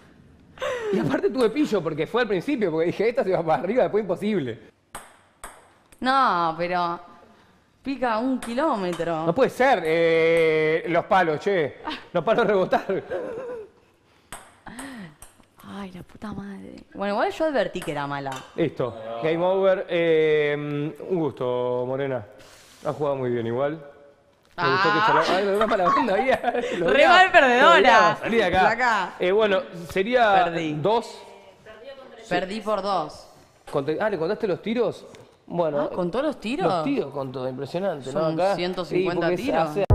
Y aparte tuve pillo porque fue al principio, porque dije, esta se va para arriba, después imposible. No, pero pica un kilómetro. No puede ser, eh, los palos, che. Los palos rebotar. Ay, Ay, la puta madre. Bueno, igual yo advertí que era mala. Listo. Game over. Eh, un gusto, Morena. Has jugado muy bien igual. Me gustó que charla... Ay, lo para la banda, había. Re mal perdedora. Salí de acá. acá. Eh, bueno, sería Perdí. dos. Perdí por dos. Conté- Ah, ¿le contaste los tiros? Bueno. Ah, ¿contó los tiros? Los tiros contó, impresionante, ¿no? Son Acá. ciento Sí, cincuenta porque se tiros. hace-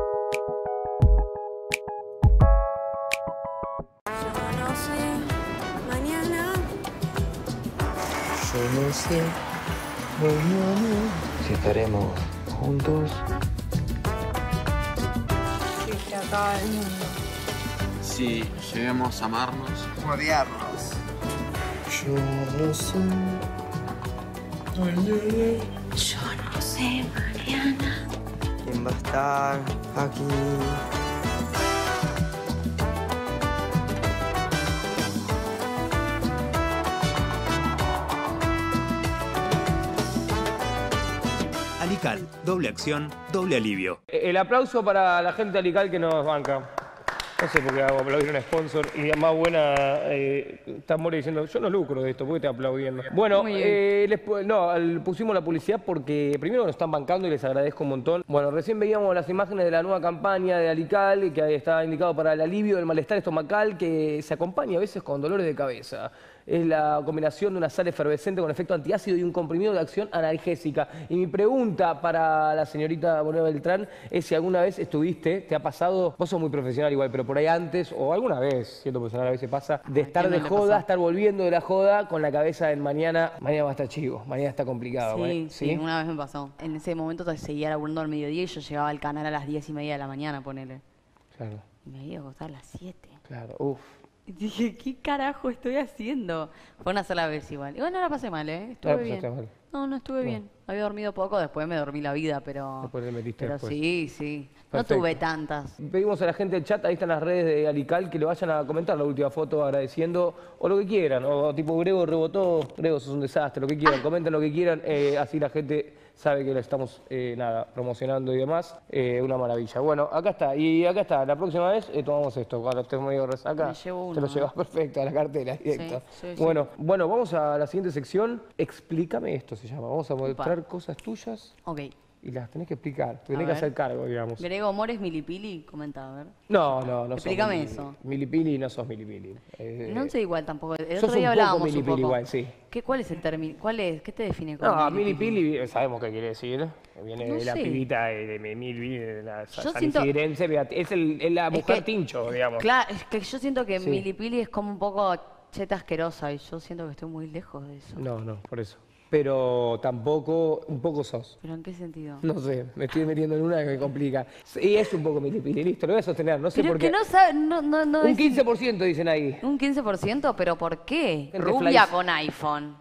Yo no sé, mañana. Yo no sé mañana si estaremos juntos. Si se acaba el mundo. Si lleguemos a amarnos. Odiarnos. Yo no sé mañana. Yo no sé, Mariana. ¿Quién va a estar aquí? Alical, doble acción, doble alivio. El aplauso para la gente de Alical que nos banca. No sé por qué hago aplaudir a un sponsor y más buena eh, está More diciendo, yo no lucro de esto, ¿por qué te aplaudiendo? Bueno, Muy bien. eh, les pu- no, al- pusimos la publicidad porque primero nos están bancando y les agradezco un montón. Bueno, recién veíamos las imágenes de la nueva campaña de Alical que está indicado para el alivio del malestar estomacal que se acompaña a veces con dolores de cabeza. Es la combinación de una sal efervescente con efecto antiácido y un comprimido de acción analgésica. Y mi pregunta para la señorita Morena Beltrán es si alguna vez estuviste, te ha pasado, vos sos muy profesional igual, pero por ahí antes, o alguna vez, siendo profesional a veces pasa, de estar ¿quién de no le joda, pasó? estar volviendo de la joda con la cabeza en mañana, mañana va a estar chivo, mañana está complicado. Sí, ¿vale? sí, una vez me pasó. En ese momento te seguía laburando al mediodía y yo llegaba al canal a las diez y media de la mañana, ponele. Claro, Y me iba a acostar a las siete. claro, uff. Y dije, ¿qué carajo estoy haciendo? Fue una sola vez igual. Y bueno, no la pasé mal, ¿eh? Estuve La bien. pasaste mal. No, no estuve No. bien. Había dormido poco, después me dormí la vida, pero... Después le metiste pero después. sí, sí. No Perfecto. tuve tantas. Pedimos a la gente del chat, ahí están las redes de Alical, que le vayan a comentar la última foto agradeciendo o lo que quieran, o tipo Grego rebotó, Grego sos un desastre, lo que quieran, comenten lo que quieran, eh, así la gente sabe que la estamos eh, nada, promocionando y demás. Eh, una maravilla. Bueno, acá está, y acá está, la próxima vez eh, tomamos esto, cuando estemos medio resaca, Me llevo te lo uno, llevas ¿eh? perfecto a la cartera, directo. Sí, sí, sí. Bueno, bueno, vamos a la siguiente sección, explícame esto se llama, vamos a mostrar cosas tuyas Ok. y las tenés que explicar, tenés que ver. hacer cargo, digamos. Grego Mores Milipili, comenta, a ver. No, no, no Explícame sos eso. Milipili, no sos milipili. Eh, No sé igual tampoco. El sos otro día un poco hablábamos un milipili poco. igual, sí. ¿Qué, ¿Cuál es el término? ¿Cuál es? ¿Qué te define como No, milipili? milipili, eh, sabemos qué quiere decir. Viene No de la sé. pibita de, de Milipili, de la Yo San siento- Isidrense, Beat- es, el, es la Es mujer que- tincho, digamos. Claro, es que yo siento que Sí. milipili es como un poco cheta asquerosa y yo siento que estoy muy lejos de eso. No, no, por eso. Pero tampoco, un poco sos. ¿Pero en qué sentido? No sé, me estoy metiendo en una que me complica. Y es un poco milipili, listo, lo voy a sostener, no sé Pero por que qué. no sabe, no, no, no Un es- quince por ciento dicen ahí. ¿Un quince por ciento? ¿Pero por qué? Gente Rubia flies. con iPhone.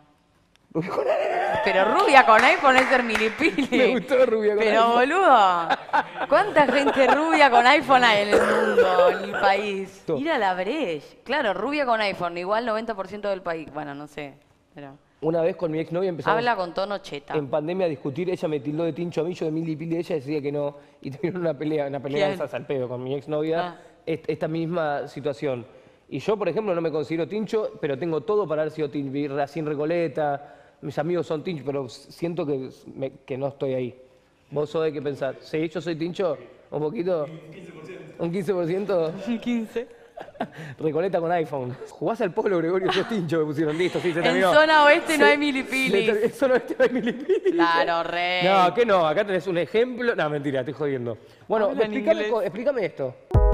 Pero rubia con iPhone es ser milipili. Me gustó rubia con Pero iPhone. boludo, ¿cuánta gente rubia con iPhone hay en el mundo, en el país? Todo. Ir a la brecha. Claro, rubia con iPhone, igual noventa por ciento del país. Bueno, no sé, pero... Una vez con mi exnovia empezamos Habla con tono cheta. en pandemia a discutir, ella me tildó de tincho a mí, yo de milipili, ella decía que no, y tuvieron una pelea, una pelea ¿Quién? de esas al pedo con mi exnovia, Ah. est- esta misma situación. Y yo, por ejemplo, no me considero tincho, pero tengo todo para haber sido tincho, vi Racing Recoleta, mis amigos son tinchos, pero siento que, me- que no estoy ahí. ¿Vos sos de qué pensar? ¿Sí, yo soy tincho? ¿Un poquito? ¿Un quince por ciento? ¿Un quince? Recoleta con iPhone. ¿Jugás al polo, Gregorio? Sos tincho, me pusieron listo, sí, se En terminó. zona oeste no Se- hay milipilis. se ter- En zona oeste no hay milipilis. Claro, re. No, que no, acá tenés un ejemplo. No, mentira, estoy jodiendo. Bueno, Habla en explícame, inglés. co- explícame esto.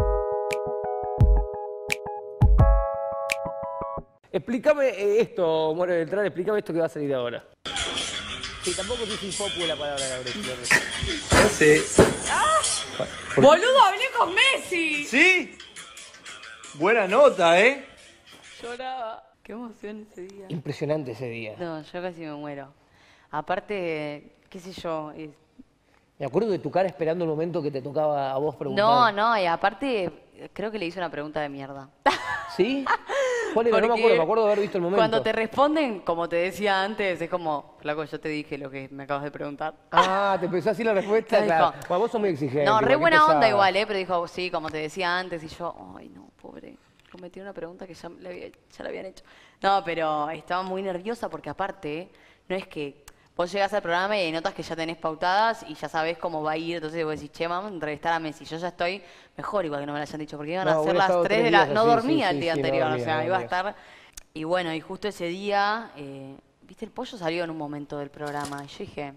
Explícame eh, esto, More Beltrán, explícame esto que va a salir ahora. Sí, tampoco sé si popu es la palabra de Gabriel. No sé. ¡Boludo, hablé con Messi! ¿Sí? Buena nota, ¿eh? Lloraba. Qué emoción ese día. Impresionante ese día. No, yo casi me muero. Aparte, qué sé yo. es- Me acuerdo de tu cara esperando el momento que te tocaba a vos preguntar. No, no, y aparte, creo que le hice una pregunta de mierda. ¿Sí? ¿Cuál era? No me Porque acuerdo, me acuerdo de haber visto el momento. Cuando te responden, como te decía antes, es como, flaco, yo te dije lo que me acabas de preguntar. Ah, te pensás así la respuesta, Dijo, claro. Bueno, vos sos muy exigente. No, re igual, qué buena onda pesada. igual, ¿eh? Pero dijo, sí, como te decía antes, y yo, ay, no, pobre. me tiró una pregunta que ya, le había, ya la habían hecho. No, pero estaba muy nerviosa porque aparte, no es que vos llegás al programa y hay notas que ya tenés pautadas y ya sabés cómo va a ir, entonces vos decís, che, vamos a entrevistar a Messi. Yo ya estoy mejor igual que no me la hayan dicho, porque iban No, a ser hubiera las estado tres tres de la... días No así, dormía sí, el día sí, sí, no anterior, dormía, o sea, no iba a dormía. estar... Y bueno, y justo ese día, eh, viste, el pollo salió en un momento del programa y yo dije,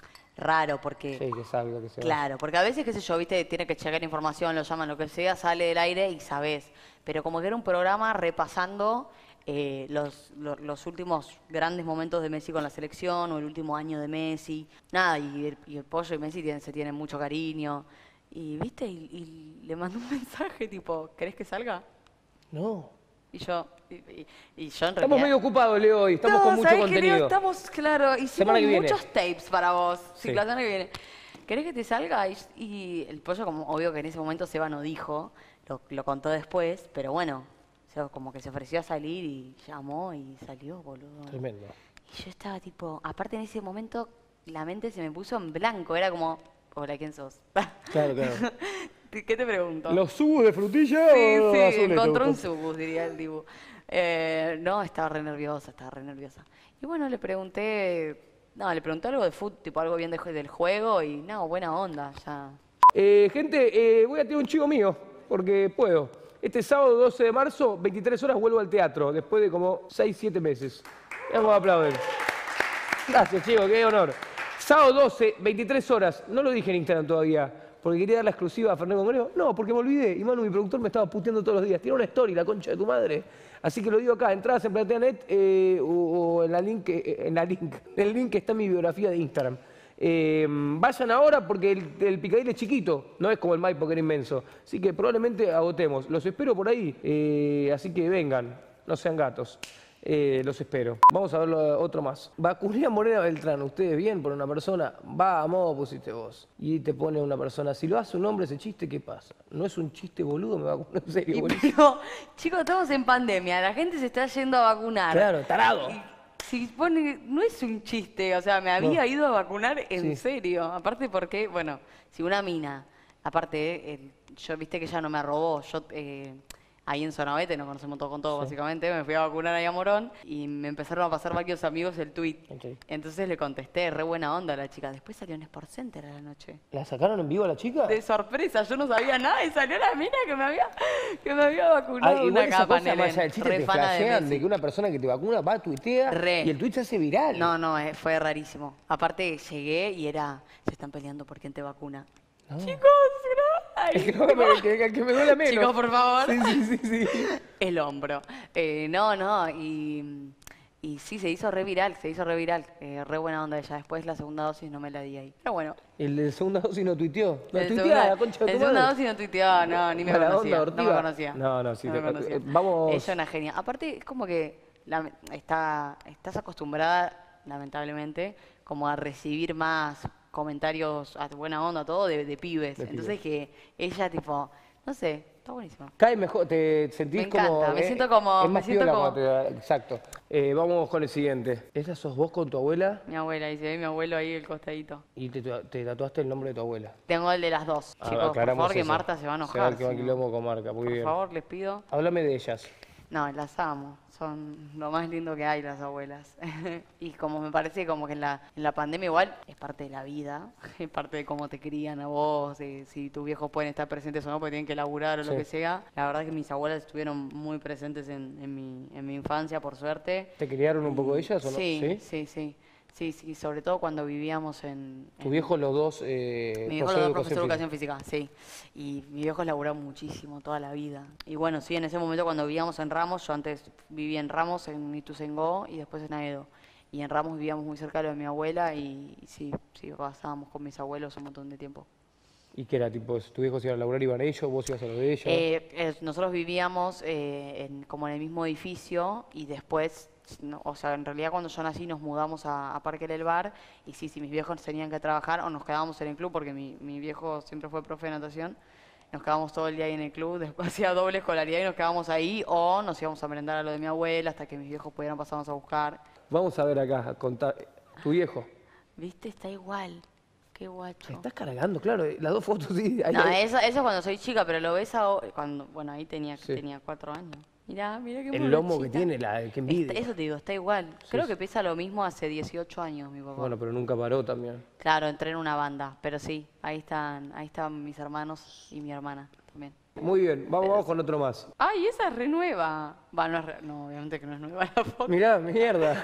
raro, porque... Sí, que salga, que se Claro, porque a veces, qué sé yo, viste, tiene que checar información, lo llaman, lo que sea, sale del aire y sabés. Pero como que era un programa repasando eh, los, los, los últimos grandes momentos de Messi con la selección o el último año de Messi. Nada, y el, y el pollo y Messi tienen, se tienen mucho cariño. Y, viste, y, y le mandó un mensaje tipo, ¿querés que salga? No. Y yo, y, y, y yo en Estamos realidad... medio ocupados, Leo, y estamos No, con mucho ¿sabés qué, contenido. Leo? Estamos, claro, hicimos Semana que viene. muchos tapes para vos. Sí, Sí. la semana que viene. ¿Querés que te salga? Y, y el pollo, como obvio que en ese momento Seba no dijo, lo, lo contó después, pero bueno, o sea, como que se ofreció a salir y llamó y salió, boludo. Tremendo. Y yo estaba tipo, aparte en ese momento la mente se me puso en blanco, era como, hola, ¿quién sos? Claro, claro. ¿Qué te pregunto? ¿Los subus de frutilla Sí, o sí, azules te encontró un gustan? subus, diría el Dibu. Eh, no, estaba re nerviosa, estaba re nerviosa. Y bueno, le pregunté, no, le pregunté algo de fútbol, tipo algo bien de, del juego y no, buena onda, ya. Eh, gente, eh, voy a tener un chivo mío, porque puedo. Este sábado doce de marzo, veintitrés horas, vuelvo al teatro, después de como seis, siete meses. Vamos a aplaudir. Gracias, chivo, qué honor. Sábado doce, veintitrés horas. No lo dije en Instagram todavía, porque quería dar la exclusiva a Fernando Congrego. No, porque me olvidé. Y Manu, mi productor, me estaba puteando todos los días. Tiene una story, la concha de tu madre. Así que lo digo acá, entradas en PlateaNet eh, o, o en la link, eh, en la link, el link que está en mi biografía de Instagram. Eh, vayan ahora porque el, el picadillo es chiquito, no es como el Maipo que era inmenso. Así que probablemente agotemos. Los espero por ahí, eh, así que vengan, no sean gatos. Eh, los espero. Vamos a ver otro más. Vacuné a Morena Beltrán. Ustedes bien por una persona. Vamos, pusiste vos. Y te pone una persona. Si lo hace un hombre ese chiste, ¿qué pasa? No es un chiste boludo, me vacuno en serio. Y, boludo. pero, chicos, estamos en pandemia, la gente se está yendo a vacunar. Claro, tarado. Y si pone, no es un chiste, o sea, me había No. ido a vacunar en Sí. serio. Aparte porque, bueno, si una mina, aparte, eh, yo viste que ella no me robó, yo eh, ahí en Zonavete, nos conocemos todo con todo Sí. básicamente, me fui a vacunar ahí a Morón y me empezaron a pasar varios amigos el tweet. Ok. Entonces le contesté, re buena onda la chica. Después salió en Sport Center a la noche. ¿La sacaron en vivo a la chica? De sorpresa, yo no sabía nada y salió la mina que me había, que me había vacunado. Ah, igual una esa capa, cosa, más allá del chiste, re te fana de flashean Messi. de que una persona que te vacuna va, tuitea Re. y el tweet se hace viral. No, no, eh, fue rarísimo. Aparte llegué y era, se están peleando por quién te vacuna. No. Chicos, ay, Es que, no, me- que, que me duele menos. chicos, por favor. Sí, sí, sí, sí. El hombro. Eh, no, no, y, y sí, se hizo re viral, se hizo re viral. Eh, re buena onda ella. Después la segunda dosis no me la di ahí. Pero bueno. El de segunda dosis no tuiteó. No el tuitea, segunda- la concha de el tu segunda madre. dosis no tuiteó, no, ni me Mala conocía. onda, No me Ortiga. conocía. No, no, sí, No te- me conocía. eh, vamos- Ella es una genia. Aparte, es como que la- está, estás acostumbrada, lamentablemente, como a recibir más comentarios a buena onda, todo de, de pibes. De Entonces que ella, tipo, no sé, está buenísimo. Cae mejor, te sentís Me como... encanta, me siento como- Es me más siento piola como- cuando te da- Exacto. Eh, vamos con el siguiente. ¿Esa sos vos con tu abuela? Mi abuela, y se ve mi abuelo ahí el costadito. Y te, te tatuaste el nombre de tu abuela. Tengo el de las dos. Ah, Chicos, por aclaramos favor, que eso. Marta se va a Se enojar. va, que va si no. quilombo con Marca, muy Por bien. favor, les pido. Háblame de ellas. No, las amo. Son lo más lindo que hay las abuelas. Y como me parece como que en la, en la pandemia igual es parte de la vida, es parte de cómo te crían a vos, de si tus viejos pueden estar presentes o no, porque tienen que laburar o Sí. lo que sea. La verdad que mis abuelas estuvieron muy presentes en, en, mi, en mi infancia, por suerte. ¿Te criaron un poco ellas o no? Sí, ¿Sí? sí, sí. Sí, sí, sobre todo cuando vivíamos en... ¿Tu en- viejo los dos eh, mi viejo profesor era de profesor de educación educación física, sí. Y mi viejo laburó muchísimo toda la vida. Y bueno, sí, en ese momento cuando vivíamos en Ramos, yo antes vivía en Ramos, en Ituzaingó y después en Aedo. Y en Ramos vivíamos muy cerca de lo de mi abuela y, y sí, sí, pasábamos con mis abuelos un montón de tiempo. ¿Y qué era? Tipo, ¿tu viejo se iba a laburar, iban ellos, vos ibas a lo de ellos? Eh, eh, nosotros vivíamos eh, en, como en el mismo edificio y después, no, o sea, en realidad cuando yo nací nos mudamos a, a Parque del Bar y sí, si mis viejos tenían que trabajar o nos quedábamos en el club porque mi, mi viejo siempre fue profe de natación, nos quedábamos todo el día ahí en el club, después hacía doble escolaridad y nos quedábamos ahí o nos íbamos a merendar a lo de mi abuela hasta que mis viejos pudieran pasarnos a buscar. Vamos a ver acá, contar. ¿Tu viejo? ¿Viste? Está igual. Qué guacho. Estás cargando, claro, las dos fotos, sí. Ahí, No, ahí. eso, eso cuando soy chica, pero lo ves ahora, cuando, bueno, ahí tenía, Sí. tenía cuatro años. Mirá, mirá qué El lomo que morochita. tiene, la que envidia. Está- eso te digo, está igual. Sí, Creo sí. que pesa lo mismo hace dieciocho años mi papá. Bueno, pero nunca paró también. Claro, entré en una banda, pero sí, ahí están, ahí están mis hermanos y mi hermana también. Muy bien, vamos, vamos con otro más. Ay, esa es re nueva. Va, no es re- no, obviamente que no es nueva la foto. Mirá, mierda.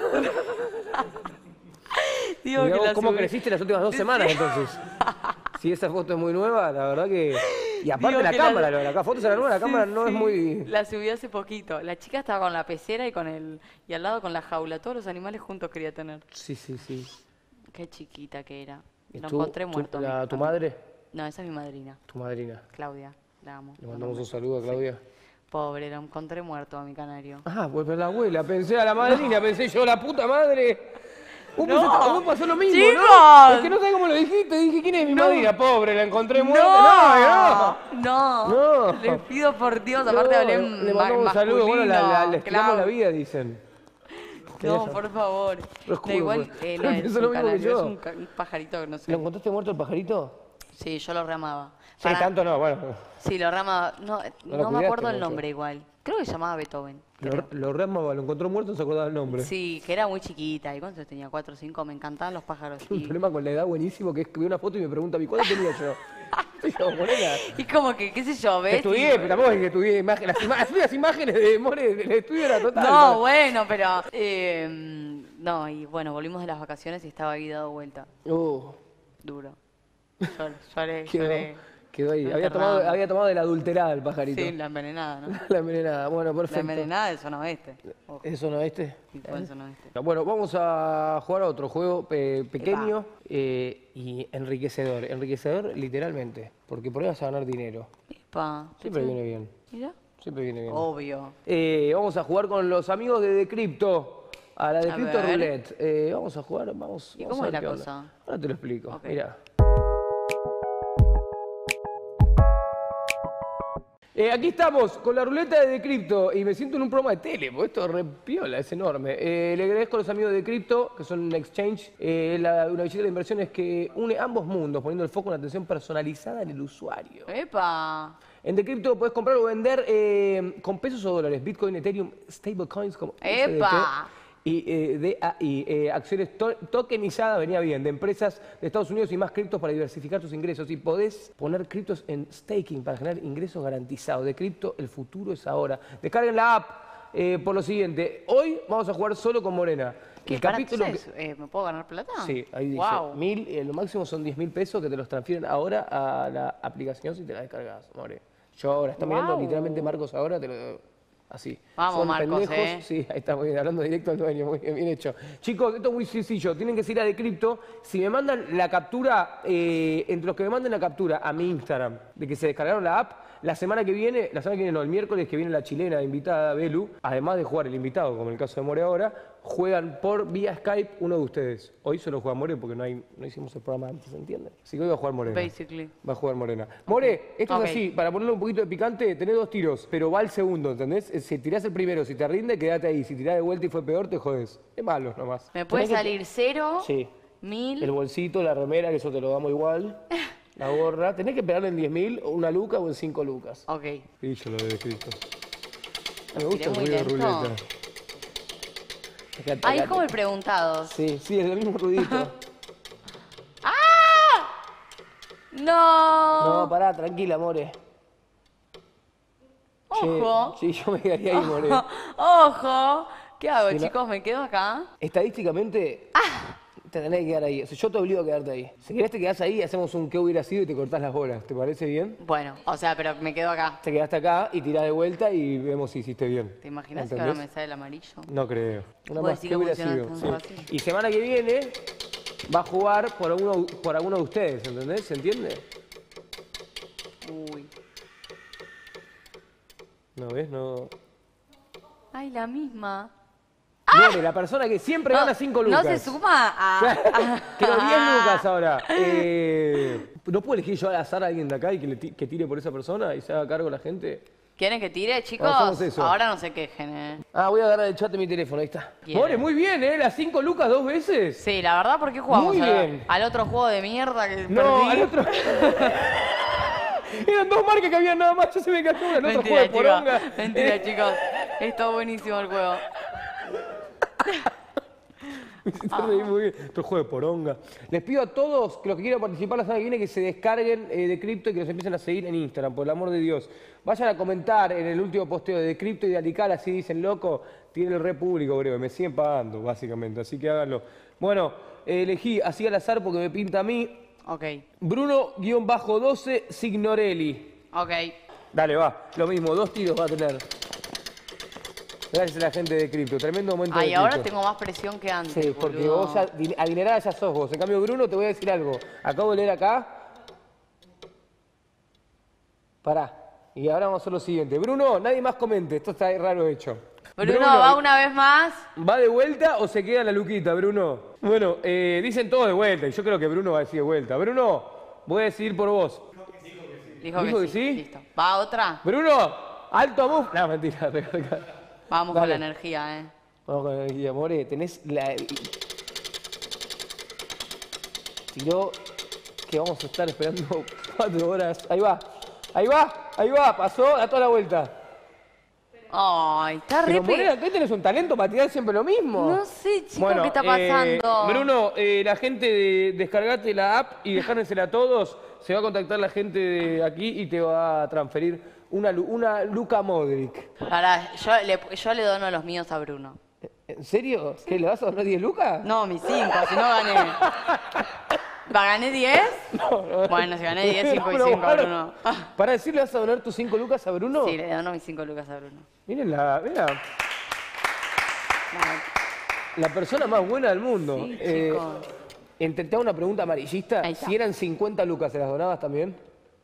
Digo Mirá que vos la cómo subí. creciste las últimas dos Sí. semanas, entonces. Si esa foto es muy nueva, la verdad que... Y aparte Digo la que la- cámara, la, la foto es la nueva, la Sí, cámara no es sí. muy... La subí hace poquito. La chica estaba con la pecera y con el y al lado con la jaula. Todos los animales juntos quería tener. Sí, sí, sí. Qué chiquita que era. ¿Y Lo tú- encontré tú- muerto. a mi- la- a tu mi- madre? No, esa es mi madrina, Tu madrina. Claudia. La amo. Le mandamos un saludo a Claudia. Pobre, lo encontré muerto a mi canario. Ah, pues pero la abuela, pensé a la madrina, pensé yo, la puta madre. Vos, No. pensaste- vos pasó lo mismo, ¡Chicos! ¿no? Es que no sabés cómo lo dijiste, dije, ¿quién es mi No. madrina? Pobre, la encontré muerta. No, no, no. no. No. Les pido por Dios, aparte No, hablé le en mandamos un saludo, bueno, la, la, la estiramos claro. la vida, dicen. No, Eso. por favor. Lo juro, Da igual, pues. eh, no es Pensó lo un mismo que canario, yo. es un, ca- un pajarito que no sé. ¿Lo encontraste muerto el pajarito? Sí, yo lo reamaba. Sí, tanto no, bueno. Sí, lo reamaba. No, No no, lo me cuidaste acuerdo el mucho. nombre igual. Creo que se llamaba Beethoven. Lo, creo. lo reamaba, lo encontró muerto, no se acordaba el nombre. Sí, que era muy chiquita. ¿Y cuántos tenía? ¿Cuatro o cinco? Me encantaban los pájaros. Un Y, problema con la edad buenísimo que es que ve una foto y me pregunta a mí, ¿cuánto tenía yo? Digo, morena. y como que, qué sé yo, Que ¿ves? estudié, Y- pero tampoco es que estudié imágenes. Las, ima- así las imágenes de More del estudio era total. No, bueno, pero... eh, no, y bueno, volvimos de las vacaciones y estaba ahí dado vuelta. Uh, Duro. Lloré, lloré, quedó, lloré. quedó ahí. Lo Había tomado, enterramos. había tomado de la adulterada el pajarito. Sí, la envenenada, ¿no? La envenenada. Bueno, perfecto. La envenenada del zona oeste. Ojo, ¿Eso no este? y fue en zona oeste. Bueno, vamos a jugar a otro juego eh, pequeño eh, y enriquecedor. Enriquecedor literalmente, porque por ahí vas a ganar dinero. Epa, Siempre ¿te- viene bien. Mira. Siempre viene bien. Obvio. Eh, vamos a jugar con los amigos de Decrypto. A la A Decrypto ver. Roulette. Eh, vamos a jugar, vamos. ¿Y vamos cómo a es ver la qué onda. cosa? Ahora te lo explico. Ok. Mira. Eh, aquí estamos con la ruleta de Decrypto y me siento en un programa de tele, porque esto es re piola, es enorme. Eh, le agradezco a los amigos de Decrypto, que son un exchange, eh, la- una billetera de inversiones que une ambos mundos, poniendo el foco en la atención personalizada en el usuario. Epa. En Decrypto puedes comprar o vender eh, con pesos o dólares, Bitcoin, Ethereum, stablecoins como U S D T ¡Epa! y eh, D A I, eh, acciones to- tokenizadas, venía bien, de empresas de Estados Unidos y más criptos para diversificar tus ingresos. Y podés poner criptos en staking para generar ingresos garantizados. De cripto, el futuro es ahora. Descarguen la app eh, por lo siguiente. Hoy vamos a jugar solo con Morena. ¿Qué El para capítulo que- entonces, eh, ¿me puedo ganar plata? Sí, ahí dice Wow. mil, eh, lo máximo son diez mil pesos que te los transfieren ahora a la aplicación si te la descargas, More. Yo ahora, está mirando Wow. literalmente Marcos ahora, te lo así. Vamos, Son Marcos, pendejos, eh. sí, ahí está muy bien, hablando directo al dueño, muy bien, bien hecho. Chicos, esto es muy sencillo, tienen que ir a Decrypto. Si me mandan la captura, eh, entre los que me manden la captura a mi Instagram de que se descargaron la app, la semana que viene, la semana que viene no, el miércoles que viene la chilena invitada Belu, además de jugar el invitado, como en el caso de More ahora, juegan por vía Skype uno de ustedes. Hoy solo juega More porque no, hay, no hicimos el programa antes, ¿se entiende? Así que hoy va a jugar Morena. Basically. Va a jugar Morena. More, esto Ok. es así, para ponerle un poquito de picante, tenés dos tiros, pero va el segundo, ¿entendés? Si tirás el primero, si te rinde, quédate ahí. Si tirás de vuelta y fue peor, te jodes. Es malo nomás. Me puede Tenés que- salir cero, Sí. mil. El bolsito, la remera, que eso te lo damos igual. La gorra. Tenés que pegarle en diez mil, o una luca o en cinco lucas. Ok. Y yo lo de Cristo. Me Tiré gusta el muy ruido de lento. ruleta. Es que Ahí es atacate. como el preguntados. Sí, sí, es el mismo ruidito. No. No, pará, tranquila, More. Che, Ojo. sí, yo me quedaría ahí, More. Ojo. ¿Qué hago, Si no- chicos? ¿Me quedo acá? Estadísticamente, te tenés que quedar ahí. O sea, yo te obligo a quedarte ahí. Si querés te quedás ahí, hacemos un qué hubiera sido y te cortás las bolas. ¿Te parece bien? Bueno, o sea, pero me quedo acá. Te quedaste acá y tirás de vuelta y vemos si hiciste bien. ¿Te imaginas que ¿Entendés? ahora me sale el amarillo? No creo. Una ¿Vos más, decís ¿qué que hubiera funciona sido? tan Sí. fácil? Y semana que viene va a jugar por alguno, por alguno de ustedes, ¿entendés? ¿Se entiende? Uy. ¿No ves? No. Ay, la misma. More, la persona que siempre gana cinco lucas. No se suma a... Quiero diez lucas ahora. Eh, ¿No puedo elegir yo al azar a alguien de acá y que, le ti- que tire por esa persona y se haga cargo la gente? ¿Quieren que tire, chicos? Hacemos eso. Ahora no se quejen, ¿eh? Ah, voy a agarrar el chat de mi teléfono, ahí está. Bien. More, muy bien, ¿eh? Las cinco lucas dos veces. Sí, la verdad, ¿por qué jugamos Muy a- bien. al otro juego de mierda que No, perdí? al otro... Eran dos marcas que había nada más, yo se me cayó una, el otro juego de poronga. chicos. Mentira, Eh, chicos. Está buenísimo el juego. Me hiciste reír muy bien. Otro juego de poronga. Les pido a todos que los que quieran participar la semana que viene que se descarguen eh, de Cripto y que nos empiecen a seguir en Instagram, por el amor de Dios. Vayan a comentar en el último posteo de Cripto y de Alical, así dicen, loco, tiene el re público, breve. Me siguen pagando, básicamente, así que háganlo. Bueno, eh, elegí así al azar porque me pinta a mí. Ok. Bruno-doce Signorelli. Ok. Dale, va. Lo mismo, dos tiros va a tener. Gracias a la gente de Cripto. Tremendo momento Ay, de ahora Cripto. tengo más presión que antes, Sí, porque boludo. vos ya, din- adinerada ya sos vos. En cambio, Bruno, te voy a decir algo. Acabo de leer acá. Pará. Y ahora vamos a hacer lo siguiente. Bruno, nadie más comente. Esto está raro hecho. Bruno, va una vez más. ¿Va de vuelta o se queda en la luquita, Bruno? Bueno, eh, dicen todos de vuelta. Y yo creo que Bruno va a decir de vuelta. Bruno, voy a decidir por vos. Dijo, ¿Dijo que, que sí. sí? Listo. ¿Va otra? Bruno, alto move. No, mentira. recarga. Vamos Dale. con la energía, ¿eh? Vamos con la energía, More. Tenés la... Tiró que vamos a estar esperando cuatro horas. Ahí va, ahí va, ahí va. Pasó, da toda la vuelta. Ay, está re... Pero pe- More, ¿qué tenés un talento para tirar siempre lo mismo? No sé, chicos, Bueno, ¿qué está eh, pasando? Bruno, eh, la gente de Descargate la app y dejárensela a todos. Se va a contactar la gente de aquí y te va a transferir una, lu- una Luka Modric. Pará, yo le, yo le dono los míos a Bruno. ¿En serio? ¿Qué, le vas a donar diez lucas? No, mis cinco, si no gané. ¿Va, gané diez? Bueno, si gané diez, cinco y Pero, cinco, bueno, Bruno. Para decirle, ¿vas a donar tus cinco lucas a Bruno? Sí, le dono mis cinco lucas a Bruno. Miren la, mira, la persona más buena del mundo. Sí, Eh, chicos. entre- te hago una pregunta amarillista. Ahí está. Si eran cincuenta lucas, ¿se las donabas también?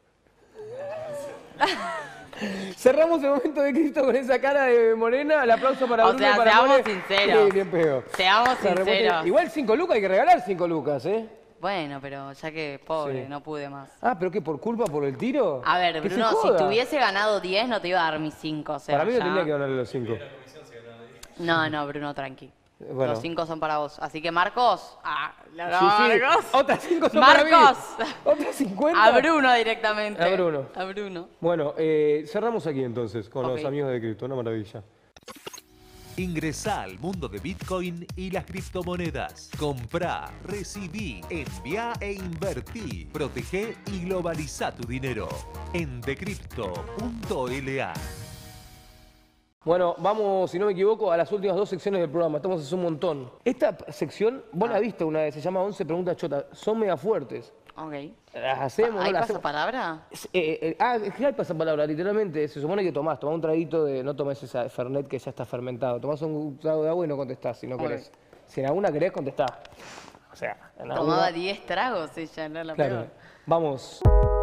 Cerramos el momento de Cristo con esa cara de morena. El aplauso para O Bruno sea, y para seamos More. sinceros. Sí, bien pego. Seamos O sea, remonte- sinceros. Igual cinco lucas, hay que regalar cinco lucas, ¿eh? Bueno, pero ya que pobre, Sí. no pude más. Ah, ¿pero qué? ¿Por culpa por el tiro? A ver, Que se Bruno, si joda. te hubiese ganado diez, no te iba a dar mis cinco. O sea, Para mí no ya- tendría que donarle los cinco. No, no, Bruno, tranqui. Bueno. Los cinco son para vos. Así que, Marcos. Ah, la Sí, sí. Marcos. Otras cinco son para mí. Marcos. Otras cincuenta. A Bruno directamente. A Bruno. A Bruno. Bueno, eh, cerramos aquí entonces con Ok. los amigos de Cripto. Una maravilla. Ingresá al mundo de Bitcoin y las criptomonedas. Comprá, recibí, enviá e invertí. Protegé y globalizá tu dinero en decrypto punto l a. Bueno, vamos, si no me equivoco, a las últimas dos secciones del programa. Estamos hace un montón. Esta sección, vos la viste una vez, se llama once preguntas chotas. Son mega fuertes. Ok. Las hacemos, ¿Hay no las hacemos. pasapalabra? Eh, eh, ah, es que hay pasapalabra, literalmente. Se supone que tomás, tomás un traguito de. No tomás esa Fernet que ya está fermentado. Tomás un trago de agua y no contestás si no Ok. querés. Si en alguna querés, contestá. O sea, en alguna. Tomaba diez tragos ella, no la Claro. peor. Vamos.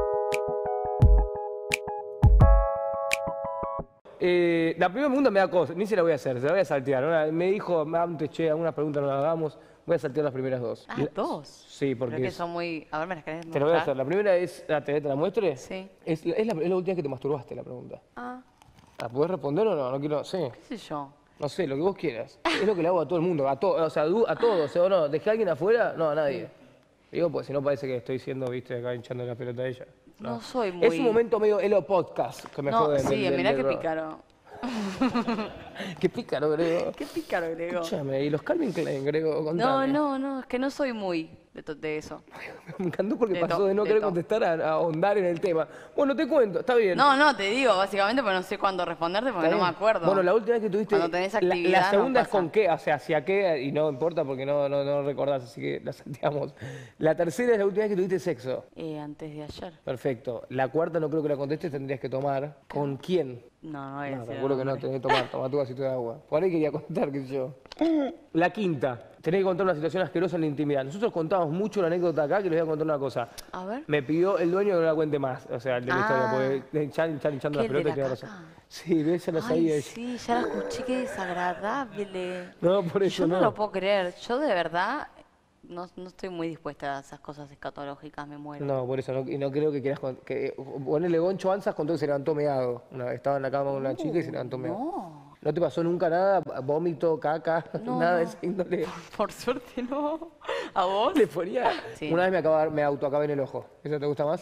Eh, la primera pregunta me da cosa, ni se la voy a hacer, se la voy a saltear. Una- me dijo antes, che, algunas preguntas no las hagamos. Voy a saltear las primeras dos. Ah, La- dos. Sí, porque Creo que es- son muy... A ver, ¿me las querés te lo voy a mostrar? hacer. La primera es, ah, ¿te, te la muestre? Sí. Es, la- es la, es la última vez que te masturbaste la pregunta. Ah, ¿La podés responder o no? No quiero, sí. qué sé yo. No sé, lo que vos quieras. Es lo que le hago a todo el mundo, a, to, o sea, du- a todos. O no, ¿dejé a alguien afuera? No, a nadie. Digo, pues si no parece que estoy siendo, viste, acá hinchando la pelota a ella. No, soy muy... Es un momento medio Elo Podcast que me No, joden. sí, del- del- mirá del qué programa. pícaro. Qué pícaro, Grego. Qué pícaro, Grego. Escúchame, ¿y los Calvin Klein, Grego? No, Contame. no, no, es que no soy muy de, to- de eso. Me encantó porque De pasó to- de no de querer to. contestar a, a ahondar en el tema. Bueno, te cuento, está bien. No, no, te digo, básicamente, porque no sé cuándo responderte porque Está no me bien. acuerdo. Bueno, la última vez que tuviste. Cuando tenés la- actividad, La, segunda no es con pasa. qué, o sea, hacia qué, y no importa porque no, no, no recordás, así que la salteamos. La tercera es la última vez que tuviste sexo. Eh, antes de ayer. Perfecto. La cuarta no creo que la contestes, tendrías que tomar. ¿Con quién? No, no voy a No, decir seguro el que no, nombre. tenés que tomar, toma tu vasito de agua. Por ahí quería contar, qué sé yo. La quinta, tenés que contar una situación asquerosa en la intimidad. Nosotros contamos mucho una anécdota acá, que les voy a contar una cosa. A ver. Me pidió el dueño que no la cuente más, o sea, el de la Ah. historia, porque ya hinchando ¿Qué, la el de pelota y la tenía caca? razón. Sí, de ella no sabía Ay, ella. sí, ya la escuché, qué desagradable. No, por eso Yo no, no. lo puedo creer. Yo de verdad no, no estoy muy dispuesta a esas cosas escatológicas, me muero. No, por eso, no, y no creo que quieras... con- Que, ponerle Goncho Anzas contó que se levantó meado. Una vez estaba en la cama con una chica y se levantó meado. No, ¿No te pasó nunca nada? Vómito, caca, No, nada de no. esa índole. por suerte no. ¿A vos? Le ponía... Sí. Una vez me, acaba, me autoacabé en el ojo. ¿Eso te gusta más?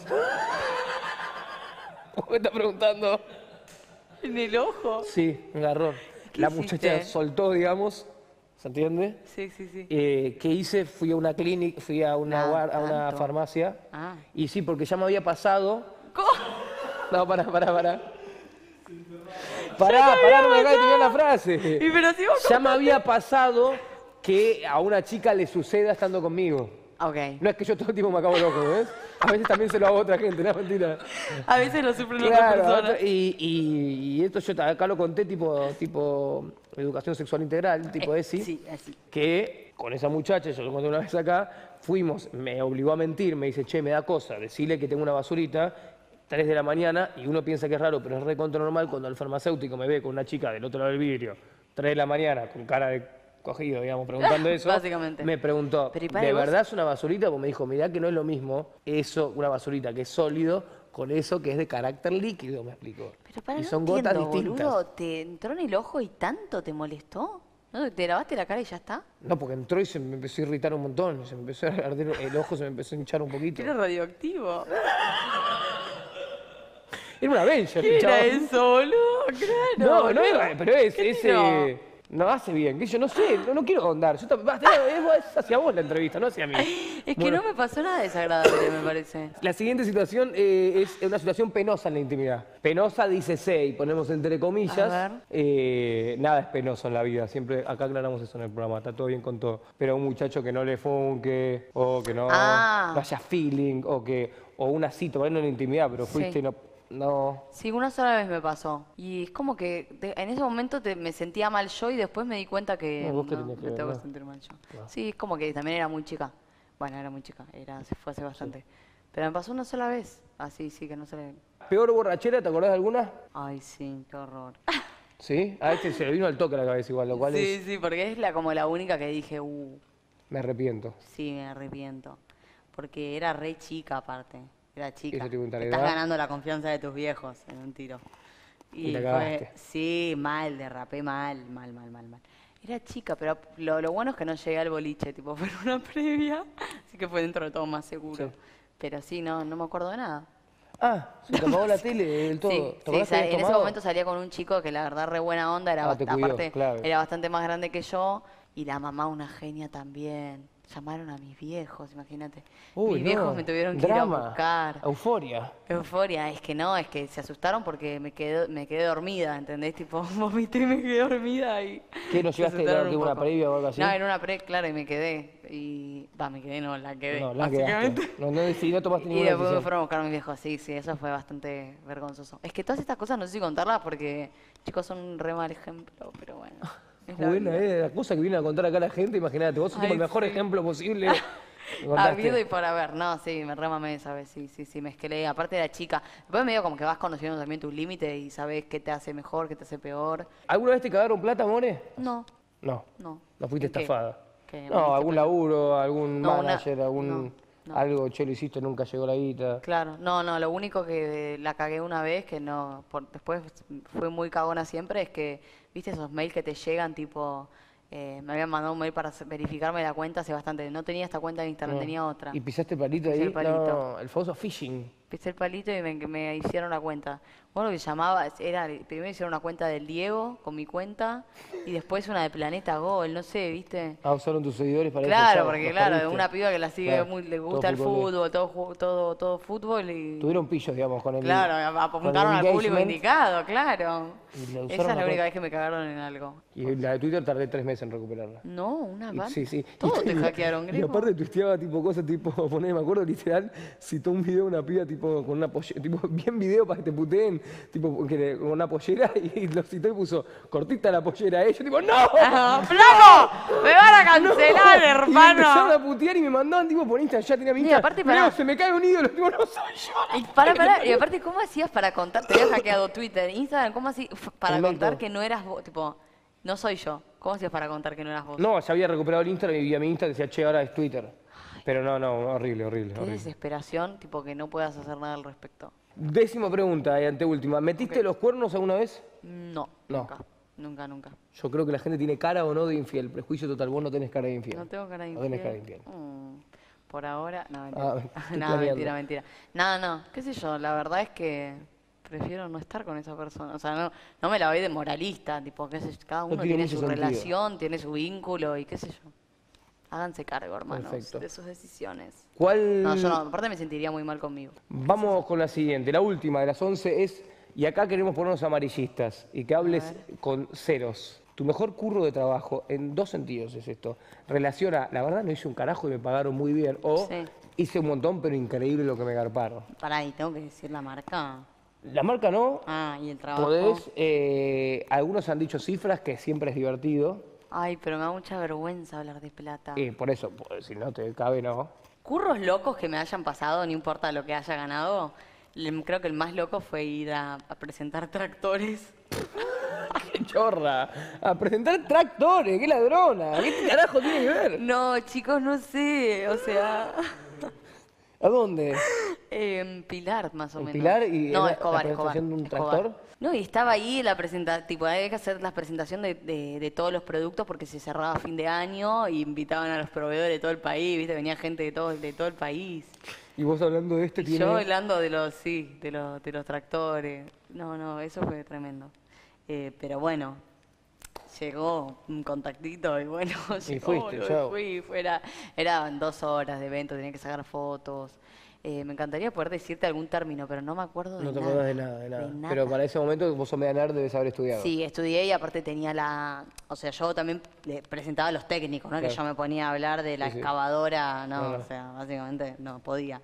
¿Cómo me estás preguntando? ¿En el ojo? Sí, un garrón. ¿Qué La hiciste? muchacha soltó, digamos, ¿se entiende? Sí, sí, sí. Eh, ¿Qué hice? Fui a una clínica, fui a una, Ah, guar- a una tanto. farmacia. Ah. Y sí, porque ya me había pasado... ¿Cómo? No, pará, pará, pará. Pará, pará, no me acabas de terminar la frase. Y pero si vos Ya me había pasado que a una chica le suceda estando conmigo. Ok. No es que yo todo el tiempo me acabo loco, ¿ves? A veces también se lo hago a otra gente, no es mentira. A veces lo sufren otras Claro, personas. otra- y, y, y esto yo acá lo conté tipo, tipo educación sexual integral, tipo Eh, ESI, sí, así. que con esa muchacha, yo lo conté una vez acá, fuimos, me obligó a mentir, me dice, che, me da cosa, decirle que tengo una basurita, tres de la mañana, y uno piensa que es raro, pero es recontra normal cuando el farmacéutico me ve con una chica del otro lado del vidrio, tres de la mañana, con cara de cogido, digamos, preguntando eso. Básicamente. Me preguntó, Pero, ¿y para ¿de vos? verdad es una basurita? Pues me dijo, mirá que no es lo mismo eso, una basurita que es sólido, con eso que es de carácter líquido, me explicó. Pero para y no son entiendo, gotas distintas. boludo, ¿te entró en el ojo y tanto te molestó? ¿No? ¿Te lavaste la cara y ya está? No, porque entró y se me empezó a irritar un montón, se me empezó a arder el ojo, se me empezó a hinchar un poquito. Era radioactivo. Era una Avenger, ¿Qué era chabón. eso, boludo? Claro. No, no boludo. es, pero es, ¿Qué es, tiró? eh, no hace bien, que yo no sé, no, no quiero ahondar. Yo, tam- basta, es, es hacia vos la entrevista, no hacia mí. Es que Bueno, no me pasó nada desagradable, me parece. La siguiente situación eh, es una situación penosa en la intimidad. Penosa dice se y ponemos entre comillas. A ver. Eh, nada es penoso en la vida, siempre acá aclaramos eso en el programa, está todo bien con todo. Pero un muchacho que no le funque, o que no, Ah. no haya feeling, o que o una cita, bueno, en la intimidad, pero fuiste Sí. y no... no Sí, una sola vez me pasó. Y es como que te- en ese momento te- me sentía mal yo y después me di cuenta que No, vos qué no, tenías que me ver, tengo que ¿no? sentir mal yo. Claro. Sí, es como que también era muy chica. Bueno, era muy chica, era, se fue hace bastante. Pero me pasó una sola vez. Así, sí, que no se le... ¿Peor borrachera, te acordás de alguna? Ay, sí, qué horror. Sí, a este se le vino al toque a la cabeza igual, lo cual Sí, es... sí, porque es la, como la única que dije, uh, Me arrepiento. sí, me arrepiento. Porque era re chica aparte. Era chica. Eso te pregunta, ¿la Estás edad? ganando la confianza de tus viejos en un tiro. Y la fue, cagaste. sí, mal, derrapé mal, mal, mal, mal, mal. Era chica, pero lo, lo bueno es que no llegué al boliche, tipo, fue una previa, así que fue dentro de todo más seguro. Sí. Pero sí, no, no me acuerdo de nada. Ah, se te apagó la tele del todo. Sí, ¿Te sí, acordás que sa- habías en ese tomado? momento salía con un chico que la verdad re buena onda, era, Ah, te bast- cuidó, aparte claro. era bastante más grande que yo y la mamá una genia también. Llamaron a mis viejos, imagínate. Uy, mis viejos no. me tuvieron que ir a Drama. buscar. Euforia. Euforia, es que no, es que se asustaron porque me quedé, me quedé dormida, ¿entendés? Tipo, vomité y me quedé dormida y... ¿Qué, no se llegaste asustaron a que un una poco. previa o algo así? No, era una pre, claro, y me quedé. Y... Va, me quedé, no, la quedé, No, la básicamente. quedaste. No, no, decidí, no tomaste Y ninguna después me decisión. fueron a buscar a mis viejos, sí, sí, eso fue bastante vergonzoso. Es que todas estas cosas no sé si contarlas porque, chicos, son un re mal ejemplo, pero bueno. es la Buena, vida. eh, la cosa que viene a contar acá la gente, imagínate, vos sos como Ay, el mejor sí. ejemplo posible. Me contaste. Habido y por haber, no, sí, me remamé esa vez, sí, sí, sí, me esquelé. Aparte era chica. Después medio como que vas conociendo también tus límites y sabes qué te hace mejor, qué te hace peor. ¿Alguna vez te cagaron plata, More? No, No, no. no fuiste ¿En qué? estafada. ¿Qué? ¿Me No, diste algún plata? laburo, algún No, una- manager, algún... no, no. Algo, che, lo hiciste, nunca llegó la guita. Claro, no, no, lo único que la cagué una vez, que no, por, después fue muy cagona siempre, es que, viste esos mails que te llegan tipo, eh, me habían mandado un mail para verificarme la cuenta hace bastante, no tenía esta cuenta de Instagram, No. tenía otra. ¿Y pisaste el palito Pisé ahí? el palito. No, el famoso phishing. Pisé el palito y me, me hicieron la cuenta. Bueno, lo que llamaba, era, primero hicieron una cuenta del Diego con mi cuenta y después una de Planeta Gol, no sé, viste. Ah, usaron tus seguidores para Claro, eso, porque los claro, perdiste. una piba que la sigue, Claro, muy, le todo gusta el futbolero. fútbol, todo, ju- todo, todo fútbol y... Tuvieron pillos, digamos, con el... Claro, con el apuntaron al público engagement. indicado, claro. Y la usaron Esa es la para- única vez que me cagaron en algo. Y la de Twitter tardé tres meses en recuperarla. No, una Y- banda. Sí, sí. Todo Y- te hackearon, Y Greco. aparte tuiteaba tipo cosas tipo, poné, me acuerdo literal, citó un video de una piba tipo con una pollera, tipo bien video para que te puteen, tipo que le- con una pollera y lo citó y puso cortita la pollera a ella, tipo, ¡no! Ah, ¡Flaco! ¡Me van a cancelar, Y me empezaron hermano! a putear y me mandaban tipo por Instagram, ya tenía mi Y Instagram. aparte, Leo, pará. se me cae un ídolo, tipo, no soy yo. Y para, para, y aparte, ¿cómo hacías para contar? Te habías hackeado Twitter, Instagram, ¿cómo así? F- Para El mail contar todo. que no eras vos, tipo, no soy yo. ¿Cómo hacías para contar que no eras vos? No, ya había recuperado el Instagram y vi a mi Instagram y decía, che, ahora es Twitter. Pero no, no, horrible, horrible, Qué horrible. desesperación, tipo que no puedas hacer nada al respecto. Décima pregunta y anteúltima. ¿Metiste Ok. los cuernos alguna vez? No, No. nunca. Nunca, nunca. Yo creo que la gente tiene cara o no de infiel. Prejuicio total, vos no tenés cara de infiel. No tengo cara de No infiel. tenés cara de infiel. Mm, por ahora, no, Ah, mentira. estoy no, planeando. mentira, mentira. No, no, qué sé yo, la verdad es que prefiero no estar con esa persona. O sea, no, no me la voy de moralista, tipo, qué sé yo, cada uno tiene tiene mucho su sentido. relación, tiene su vínculo y qué sé yo. Háganse cargo, hermanos, Perfecto. de sus decisiones. ¿Cuál? No, yo no, aparte me sentiría muy mal conmigo. Vamos con la siguiente. La última de las once es, y acá queremos ponernos amarillistas y que hables con ceros. Tu mejor curro de trabajo, en dos sentidos es esto. Relaciona, la verdad no hice un carajo y me pagaron muy bien. O Sí. hice un montón, pero increíble lo que me garparon. Pará, y tengo que decir la marca. La marca no. Ah, y el trabajo. Podés, eh, algunos han dicho cifras que siempre es divertido. Ay, pero me da mucha vergüenza hablar de plata. Y por eso, pues, si no te cabe, no. Curros locos que me hayan pasado, no importa lo que haya ganado. le- Creo que el más loco fue ir a, a presentar tractores. ¡Qué chorra! A presentar tractores, qué ladrona. ¿Qué carajo tiene que ver? No, chicos, no sé. O sea, ¿A dónde? en Pilar, más o ¿En menos. Pilar y no, era Escobar, la Escobar. presentación de un Escobar. tractor? No, y estaba ahí la presentación, tipo, hay que hacer la presentación de, de- de todos los productos porque se cerraba fin de año y invitaban a los proveedores de todo el país, ¿viste? Venía gente de todo, de todo el país. Y vos hablando de este Y tiene... yo hablando de los, sí, de los, de los tractores. No, no, eso fue tremendo. Eh, pero bueno, llegó un contactito y bueno, Y llegó, fuiste, boludo, chao. fui, fuera, eran dos horas de evento, tenía que sacar fotos. Eh, me encantaría poder decirte algún término, pero no me acuerdo de No te nada. acordás de nada, de nada. de nada. Pero para ese momento vos sos media nerd, debes haber estudiado. Sí, estudié y aparte tenía la... O sea, yo también le presentaba a los técnicos, ¿no? Que Claro. yo me ponía a hablar de la Sí, sí. excavadora, no, No, no. o sea, básicamente no podía.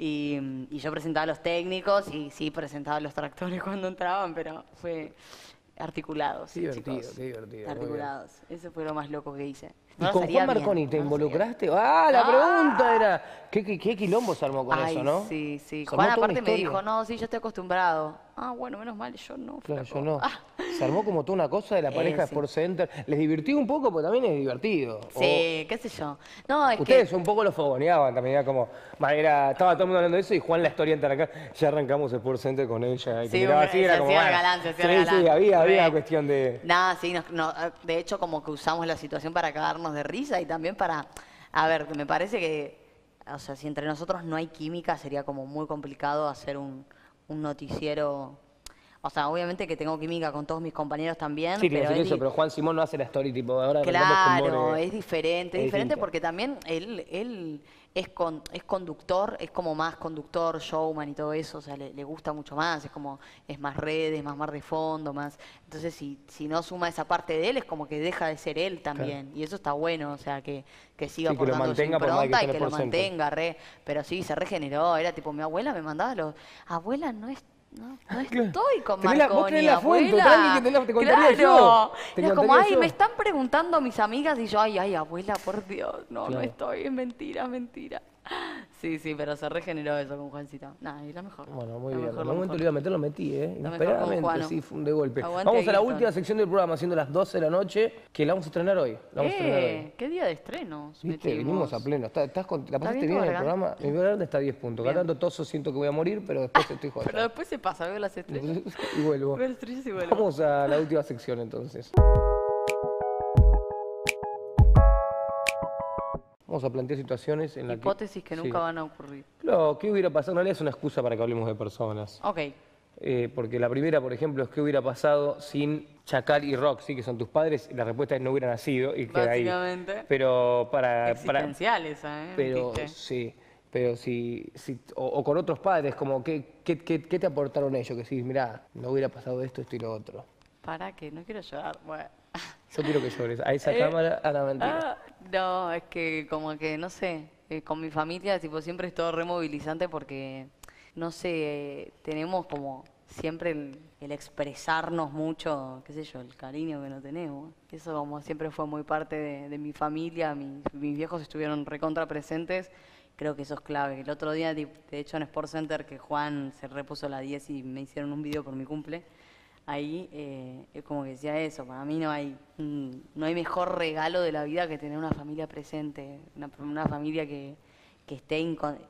Y, y yo presentaba a los técnicos y sí presentaba a los tractores cuando entraban, pero fue articulados, Qué divertido, chicos. qué divertido. muy bien. Articulados. Eso fue lo más loco que hice. ¿Y No lo con haría Juan Marconi bien, te no lo haría. involucraste? Ah, la Ah. pregunta era, ¿qué, qué, qué quilombo se armó con Ay, eso, no? sí, sí. Se armó Juan toda una aparte me historia. dijo, no, sí, yo estoy acostumbrado. Ah, bueno, menos mal, yo no. Claro, flaco. yo no. Ah. Se armó como toda una cosa de la Eh, pareja de sí. Sports Center. ¿Les divirtió un poco? Porque también es divertido. O Sí, qué sé yo. No, es ustedes que... un poco lo fogoneaban también, era como, ma, era- estaba todo el mundo hablando de eso y Juan la historia entera acá, ya arrancamos Sports Center con ella. Y te Sí, miraba bueno, así, se era como, hacía el bueno, galán, se hacía sí, el galán. sí, había, había Re. cuestión de... Nada, sí, nos- no, de hecho como que usamos la situación para cagarnos de risa y también para, a ver, me parece que, o sea, si entre nosotros no hay química sería como muy complicado hacer un, un noticiero, o sea, obviamente que tengo química con todos mis compañeros también, Sí, te iba a pero decir es eso, di- pero Juan Simón no hace la story, tipo, ahora arrancamos con Claro, More. es diferente, es es diferente distinto. porque también él, él es, con, es conductor, es como más conductor, showman y todo eso, o sea, le, le gusta mucho más, es como, es más redes, más mar de fondo, más... Entonces, si, si no suma esa parte de él, es como que deja de ser él también, y eso está bueno, o sea, que, que siga Sí, que lo aportando su mantenga por más que impronta esté y en que lo Sports Center. mantenga, re, pero sí, se regeneró, era tipo, mi abuela me mandaba los... Abuela, no es... No, no estoy con Tenés la- vos Marconi, tenés la fuente, abuela. tranqui que tenés- te contaría Claro. yo. Te Era como, contaría ay, yo. me están preguntando mis amigas y yo, ay, ay, abuela, por Dios, no, no Claro. estoy, es mentira, es mentira. Sí, sí, pero se regeneró eso con Juancito. Nada, y la mejor. Bueno, muy La bien. mejor, En la el momento mejor. le iba a meter, lo metí, ¿eh? La mejor con Inesperadamente, Juano. sí, fue un de golpe. Aguante Vamos a la Ayrton. última sección del programa, siendo las doce de la noche, que la vamos a estrenar hoy. La vamos a estrenar hoy. Eh, ¿qué día de estrenos? Viste, metimos? vinimos a pleno. ¿Estás, estás con- ¿La pasaste bien bien tu en el garganta? programa? Mi garganta está a diez puntos. Bien. Cantando toso siento que voy a morir, pero después estoy jodido. Pero después se pasa, veo las estrellas. Y vuelvo. Veo las estrellas y vuelvo. Vamos a la última sección entonces. Vamos a plantear situaciones en las que... Hipótesis que Sí. nunca van a ocurrir. Claro, ¿qué hubiera pasado? En realidad es una excusa para que hablemos de personas. Ok. Eh, porque la primera, por ejemplo, es qué hubiera pasado sin Chacal y Roxy, que son tus padres, y la respuesta es no hubieran nacido y queda ahí. Básicamente. Pero para... para Existencial esa, ¿eh? pero ¿Viste? sí, pero si... si o, o con otros padres, como ¿qué, qué, qué, qué te aportaron ellos? Que si, mirá, no hubiera pasado esto, esto y lo otro. Para que no quiero llorar. Bueno. Yo quiero que llores. A esa Eh, cámara, a la mentira. Ah, no, es que como que, no sé, eh, con mi familia tipo siempre es todo removilizante porque, no sé, eh, tenemos como siempre el, el expresarnos mucho, qué sé yo, el cariño que no tenemos. Eso como siempre fue muy parte de, de mi familia, mis, mis viejos estuvieron recontra presentes. Creo que eso es clave. El otro día, de de hecho, en Sports Center, que Juan se repuso la diez y me hicieron un video por mi cumple, ahí eh, es como que decía eso, para mí no hay, mm, no hay mejor regalo de la vida que tener una familia presente, una, una familia que, que esté, incon-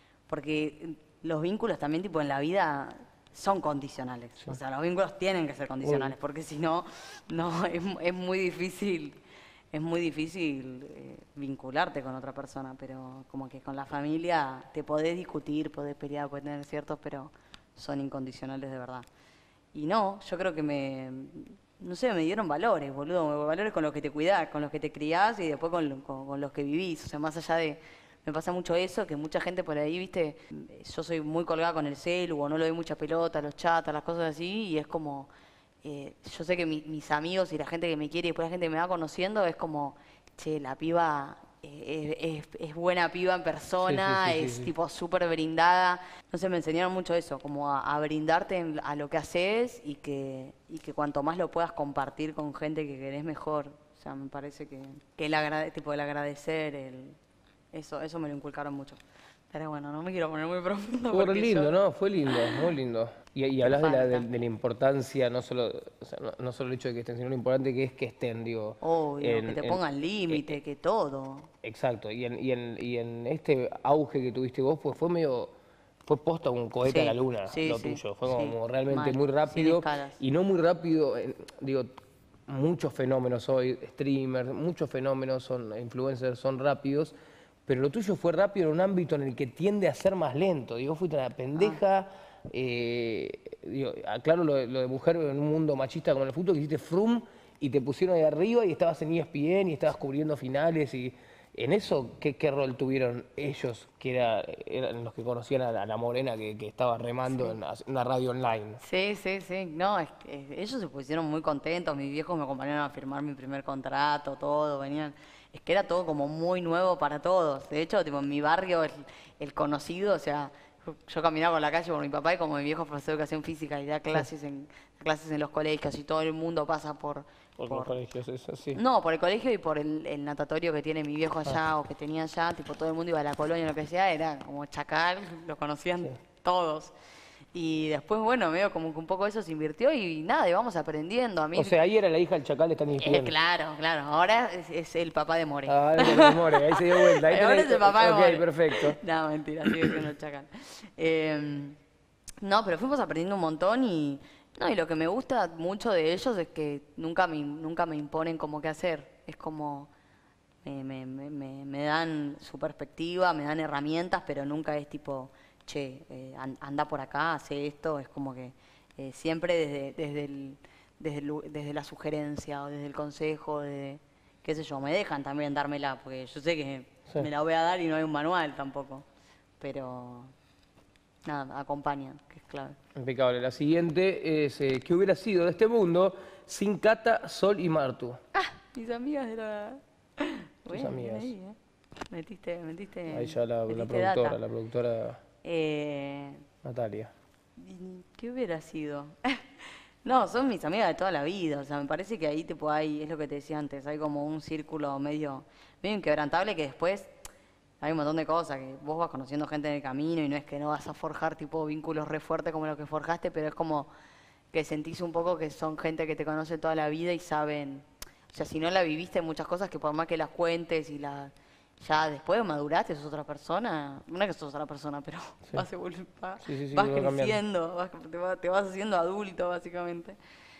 porque los vínculos también tipo en la vida son condicionales, Sí. o sea, los vínculos tienen que ser condicionales, Uy. porque si no, no es, es muy difícil, es muy difícil eh, vincularte con otra persona, pero como que con la familia te podés discutir, podés pelear, podés tener ciertos, pero son incondicionales de verdad. Y no, yo creo que me, no sé, me dieron valores, boludo, valores con los que te cuidás, con los que te criás y después con, lo- con, con los que vivís. O sea, más allá de, me pasa mucho eso, que mucha gente por ahí, viste, yo soy muy colgada con el celu, o no le doy mucha pelota, los chats, las cosas así, y es como, eh, yo sé que mi- mis amigos y la gente que me quiere y después la gente que me va conociendo es como, che, la piba eh, es, es- es buena piba en persona, Sí, sí, sí, es sí, sí. tipo súper brindada. No sé, me enseñaron mucho eso, como a, a brindarte en- a lo que haces y que, y que cuanto más lo puedas compartir con gente que querés mejor. O sea, me parece que, que el, agrade- tipo, el agradecer, el, eso, eso me lo inculcaron mucho. Pero bueno, no me quiero poner muy profundo. Fue porque lindo, yo- ¿no? Fue lindo, muy lindo. Y, y Qué hablas de la, de, falta. de la importancia, no solo, o sea, no, no solo el hecho de que estén, sino lo importante que es que estén, digo. Obvio, en- que te en- pongan límite, que todo. Exacto, y en, y, en, y en este auge que tuviste vos, pues fue medio, fue posta un cohete Sí, a la luna, sí, lo sí, tuyo. Fue sí, como realmente mal, muy sin rápido. escalas. Y no muy rápido, en- digo, muchos fenómenos hoy, streamers, muchos fenómenos son, influencers son rápidos, pero lo tuyo fue rápido en un ámbito en el que tiende a ser más lento. Digo, fuiste una pendeja, eh, digo, aclaro lo, de- lo de mujer en un mundo machista como en el fútbol, que hiciste frum y te pusieron ahí arriba y estabas en E S P N y estabas cubriendo finales y en eso, ¿qué, qué rol tuvieron ellos, que era, eran los que conocían a la, a la morena que, que estaba remando en la- una radio online? Sí, sí, sí. No, es que, eh, ellos se pusieron muy contentos. Mis viejos me acompañaron a firmar mi primer contrato, todo. Venían. Es que era todo como muy nuevo para todos. De hecho, tipo, en mi barrio, el, el conocido, o sea, yo caminaba por la calle por mi papá y como mi viejo es profesor de educación física y da clases en clases en los colegios y todo el mundo pasa por. Por, por- los colegios, eso sí. No, por el colegio y por el, el natatorio que tiene mi viejo allá Ah. o que tenía allá, tipo todo el mundo iba a la colonia, lo que sea, era como Chacal, lo conocían todos. Y después, bueno, veo como que un poco eso se invirtió y nada, y vamos aprendiendo. A mí, O sea, ahí era la hija del chacal de Stanley eh, claro, claro, ahora es, es el papá de More. Ah, es el More, ahí se dio vuelta. Ahí Ahora tenés- es el papá de ok, More. perfecto. No, mentira, sigue siendo el Chacal. Eh, no, pero fuimos aprendiendo un montón y, no, y lo que me gusta mucho de ellos es que nunca me, nunca me imponen como qué hacer. Es como, me, me, me, me- me dan su perspectiva, me dan herramientas, pero nunca es tipo, che, eh, an- anda por acá, hace esto. Es como que eh, siempre desde, desde, el, desde, el lu- desde la sugerencia o desde el consejo, de, qué sé yo, me dejan también dármela, porque yo sé que Sí. me la voy a dar y no hay un manual tampoco. Pero, nada, acompañan, que es clave. Impecable. La siguiente es, eh, ¿qué hubiera sido de este mundo sin Cata, Sol y Martu? Mis amigas de la... Bueno, bien amigas. ahí, ¿eh? Metiste, metiste... Ahí ya la, la metiste productora, data. la productora Eh, Natalia. ¿Qué hubiera sido? No, son mis amigas de toda la vida, o sea, me parece que ahí tipo hay, es lo que te decía antes, hay como un círculo medio, medio inquebrantable que después hay un montón de cosas, que vos vas conociendo gente en el camino y no es que no vas a forjar tipo vínculos re fuertes como los que forjaste, pero es como que sentís un poco que son gente que te conoce toda la vida y saben, o sea, si no la viviste muchas cosas que por más que las cuentes y la ya después maduraste, sos otra persona, no es que sos otra persona, pero Sí. vas, evolu- va- Sí, sí, sí, vas uno va cambiando. creciendo, vas- te, vas, te vas haciendo adulto básicamente.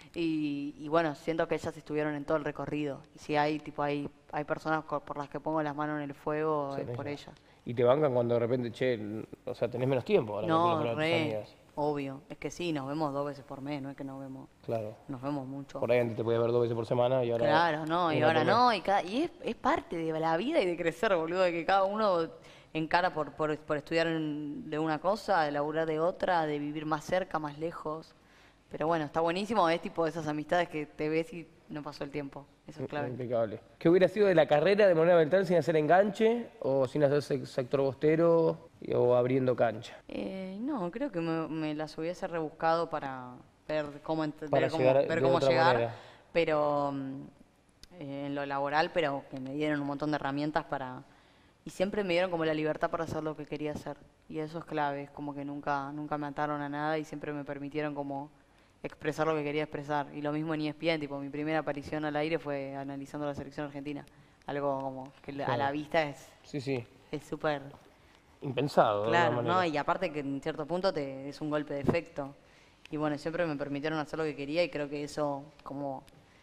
Y, y bueno, siento que ellas estuvieron en todo el recorrido. Y si hay tipo hay, hay personas co- por las que pongo las manos en el fuego, Son es por ellas. ellas. Y te bancan cuando de repente, che, o sea, tenés menos tiempo ahora No, con tus re, amigas. obvio. Es que sí, nos vemos dos veces por mes, no es que nos vemos, Claro. nos vemos mucho. Por ahí antes te podías ver dos veces por semana y ahora. Claro, no, y una ahora por mes. no, y, cada, y es, es parte de la vida y de crecer, boludo, de que cada uno encara por, por, por estudiar en- de una cosa, de laburar de otra, de vivir más cerca, más lejos. Pero bueno, está buenísimo, es tipo de esas amistades que te ves y no pasó el tiempo, eso es clave. Impecable. ¿Qué hubiera sido de la carrera de Moneda Beltrán sin hacer enganche o sin hacer sec- sector bostero y- o abriendo cancha? Eh, no, creo que me, me las hubiese rebuscado para ver cómo, ent- Para ver cómo, llegar ver de cómo otra llegar, manera. pero mm, eh, en lo laboral, pero que me dieron un montón de herramientas para... Y siempre me dieron como la libertad para hacer lo que quería hacer. Y eso es clave, es como que nunca, nunca me ataron a nada y siempre me permitieron como expresar lo que quería expresar. Y lo mismo en E S P N, tipo, mi primera aparición al aire fue analizando la selección argentina. Algo como que a Claro. la vista es Sí, sí. es súper Impensado, de claro, alguna ¿no? manera. Y aparte que en cierto punto te, es un golpe de efecto. Y bueno, siempre me permitieron hacer lo que quería y creo que eso como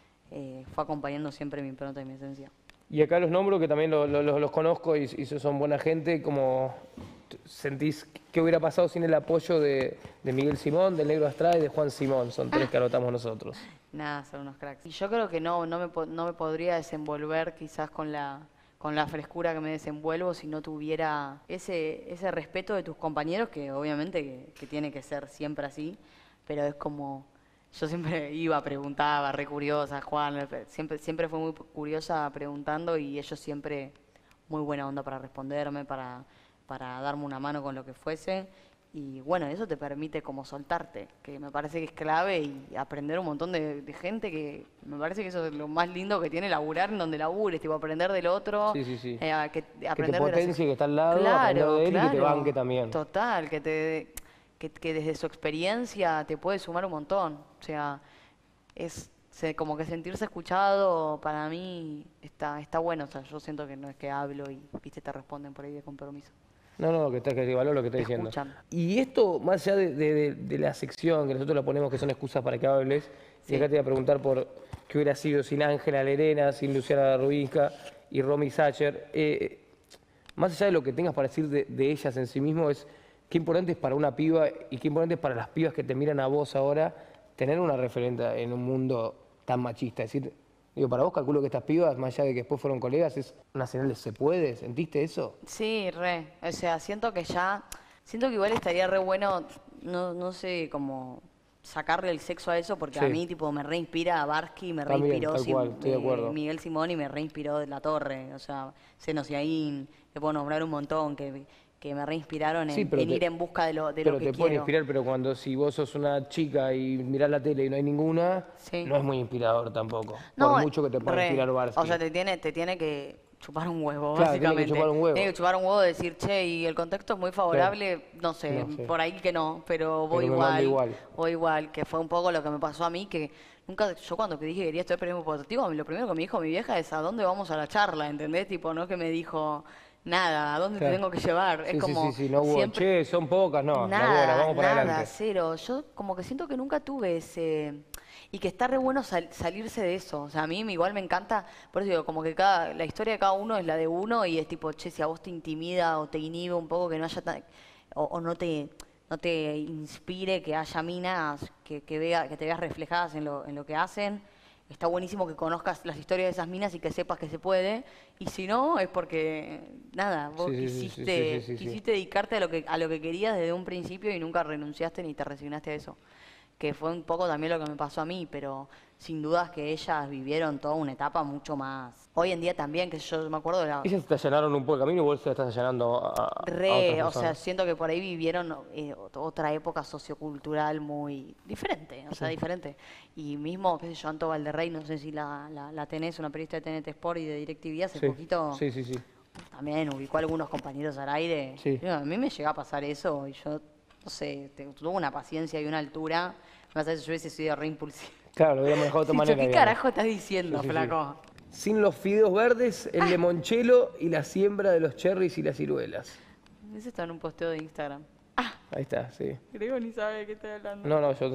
eh, fue acompañando siempre mi impronta y mi esencia. Y acá los nombro, que también lo- lo- lo- los conozco y, y son buena gente, como t- sentís qué hubiera pasado sin el apoyo de, de Miguel Simón, del Negro Astrada y de Juan Simón, son tres que anotamos nosotros. Nada, son unos cracks. Y yo creo que no, no me, po- no me podría desenvolver quizás con la, con la frescura que me desenvuelvo si no tuviera ese, ese respeto de tus compañeros, que obviamente que, que tiene que ser siempre así, pero es como, yo siempre iba, preguntaba, re curiosa, Juan, siempre, siempre fue muy curiosa preguntando y ellos siempre muy buena onda para responderme, para, para darme una mano con lo que fuese. Y bueno, eso te permite como soltarte, que me parece que es clave y aprender un montón de, de gente que me parece que eso es lo más lindo que tiene laburar en donde labures, tipo aprender del otro, Sí, sí, sí. eh, a que, Que te aprender de las potencie, que está al lado, Claro, aprender de él y que te claro. banque también. Total, que te que, que desde su experiencia te puede sumar un montón. O sea, es se- como que sentirse escuchado para mí está, está bueno. O sea, yo siento que no es que hablo y viste te responden por ahí de compromiso. No, no, que, está, que valoro lo que está Te diciendo. escuchan. Y esto, más allá de, de- de- de la sección, que nosotros la ponemos que son excusas para que hables, y acá te voy a preguntar por qué hubiera sido sin Ángela Lerena, sin Luciana Rubinska y Romy Sacher. Eh, más allá de lo que tengas para decir de, de ellas en sí mismo, es qué importante es para una piba y qué importante es para las pibas que te miran a vos ahora tener una referente en un mundo tan machista. Es decir, digo, para vos calculo que estas pibas, más allá de que después fueron colegas, es una señal de se puede. ¿Sentiste eso? Sí, re. O sea, siento que ya, siento que igual estaría re bueno, no, no sé, como sacarle el sexo a eso, porque a Sí. mí, tipo, me reinspira a Barsky, me También, reinspiró tal Sim- cual, estoy de eh, acuerdo. Miguel Simón y me reinspiró de La Torre, o sea, Seno Ciaín, le puedo nombrar un montón que, que me reinspiraron en, Sí, pero en te- ir en busca de lo, de Pero lo que te pueden quiero. inspirar, pero cuando si vos sos una chica y mirás la tele y no hay ninguna, Sí. no es muy inspirador tampoco. No, por mucho que te pueda re. inspirar Barsky. O sea, te tiene, te tiene que chupar un huevo, Claro, tiene que básicamente. chupar un huevo. Tiene que chupar un huevo de decir, che, y el contexto es muy favorable, no, sé, No sé. por ahí que no, pero voy Pero me igual, mando igual. voy igual, que fue un poco lo que me pasó a mí, que nunca, yo cuando que dije que quería estudiar periodismo deportivo, lo primero que me dijo mi vieja es, ¿a dónde vamos a la charla? ¿Entendés? Tipo, no que me dijo, nada, ¿a dónde Claro. te tengo que llevar? Sí, es como, sí, sí, sí, no hubo, siempre, che, son pocas, no, la Nada, buena, vamos para nada, adelante. cero. Yo como que siento que nunca tuve ese... Y que está re bueno sal- salirse de eso. O sea, a mí igual me encanta, por eso digo, como que cada, la historia de cada uno es la de uno y es tipo, che, si a vos te intimida o te inhibe un poco que no haya tan... O, o no te no te inspire que haya minas que, que, vea, que te veas reflejadas en lo, en lo que hacen. Está buenísimo que conozcas las historias de esas minas y que sepas que se puede. Y si no, es porque, nada, vos Sí, sí, sí, sí, quisiste, sí, sí, sí, sí. quisiste dedicarte a lo, que, a lo que querías desde un principio y nunca renunciaste ni te resignaste a eso. Que fue un poco también lo que me pasó a mí, pero sin dudas que ellas vivieron toda una etapa mucho más. Hoy en día también, que yo me acuerdo de la... Ellas te allanaron un poco el camino y vos te estás allanando a, a otras Re, o sea, personas. siento que por ahí vivieron eh, ot- otra época sociocultural muy diferente, o sea, Sí. diferente. Y mismo, qué sé yo, Anto Valderrey, no sé si la, la, la tenés, una periodista de T N T Sport y de DirecTV, hace Sí, poquito sí, sí, sí. también ubicó a algunos compañeros al aire. Sí. Digo, a mí me llega a pasar eso y yo, no sé, te- tuve una paciencia y una altura, me parece que yo hubiese sido re impulsiva. Claro, lo hubiera manejado de otra Sí, manera. ¿qué digamos. carajo estás diciendo, Sí, sí, sí. flaco? Sin los fideos verdes, el limonchelo y la siembra de los cherries y las ciruelas. Ese está en un posteo de Instagram. Ahí está, sí. Grego ni sabe de qué estoy hablando. No, no, yo...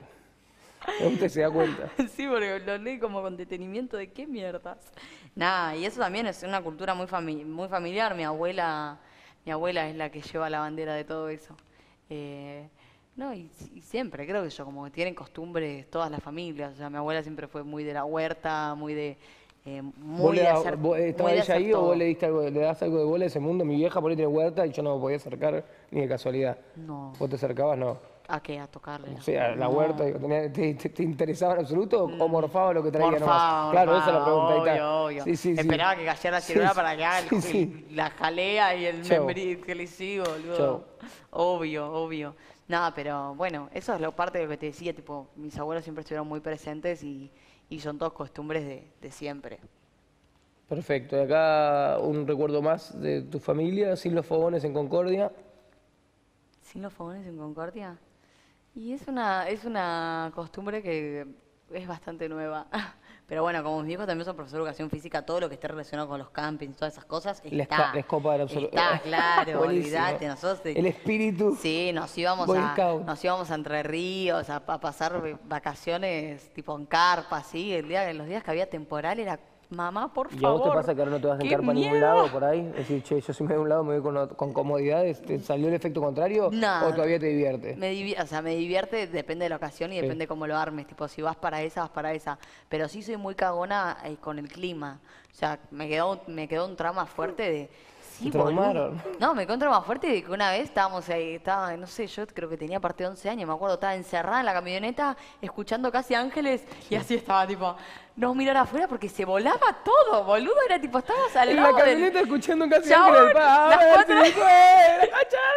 Usted se da cuenta. Sí, porque lo leí como con detenimiento de qué mierdas. Nada, y eso también es una cultura muy, fami- muy familiar. Mi abuela, mi abuela es la que lleva la bandera de todo eso. Eh, no, y, y siempre, creo que yo, como que tienen costumbres todas las familias. O sea, mi abuela siempre fue muy de la huerta, muy de... eh, ¿Vos muy le de da- hacer, vos- ¿Estaba muy de ella hacer ahí o todo. vos le, diste algo, le das algo de bola a ese mundo? Mi vieja por ahí tiene huerta y yo no me podía acercar ni de casualidad. No. ¿Vos te acercabas? No. ¿A qué? ¿A tocarle? O sea, la No. huerta, digo, tenía- te, te- te interesaba en absoluto o morfaba lo que traía Morfaba, nomás? Claro, esa es la morfaba, pregunta. ahí está. obvio, obvio. Sí, sí, sí. Esperaba que cayera la Sí, ciruela sí. para que haga el- Sí, sí. el- la jalea y el Chau. membrillo que le sigo, boludo. Chau. Obvio, obvio. Nada, pero bueno, eso es lo parte de lo que te decía, tipo, mis abuelos siempre estuvieron muy presentes y, y son todas costumbres de, de siempre. Perfecto. Y acá un recuerdo más de tu familia, sin los fogones en Concordia. ¿Sin los fogones en Concordia? Y es una, es una costumbre que es bastante nueva. Pero bueno, como mis viejos también son profesores de educación física, todo lo que esté relacionado con los campings, todas esas cosas, Les, está. ca- les copa el absoluto. Está, claro, Buenísimo. olvídate, nosotros... El espíritu. Sí, nos íbamos, Boy a, Scout. nos íbamos a Entre Ríos, a, a pasar vacaciones tipo en carpa, así. El día, en los días que había temporal era, mamá, por ¿Y a favor. vos te pasa que ahora no te vas en ¡Qué carpa a ningún miedo! lado por ahí? Es decir, che, yo si me voy a un lado me voy con, lo- con comodidades. ¿Te salió el efecto contrario No. o todavía te divierte? Me divi- o sea, me divierte, depende de la ocasión y Sí. depende cómo lo armes. Tipo, si vas para esa, vas para esa. Pero sí soy muy cagona eh, con el clima. O sea, me quedó, me quedó un trauma fuerte de... Sí, Te boludo. traumaron. No, me quedó un trauma fuerte de que una vez estábamos ahí, estaba, no sé, yo creo que tenía parte de once años, me acuerdo, estaba encerrada en la camioneta, escuchando Casi Ángeles, y así estaba, tipo, no mirar afuera porque se volaba todo, boludo. Era tipo, estabas al En la lado del... camioneta escuchando Casi Chabón, Ángeles. Pa, las a ver cuatro- si fue.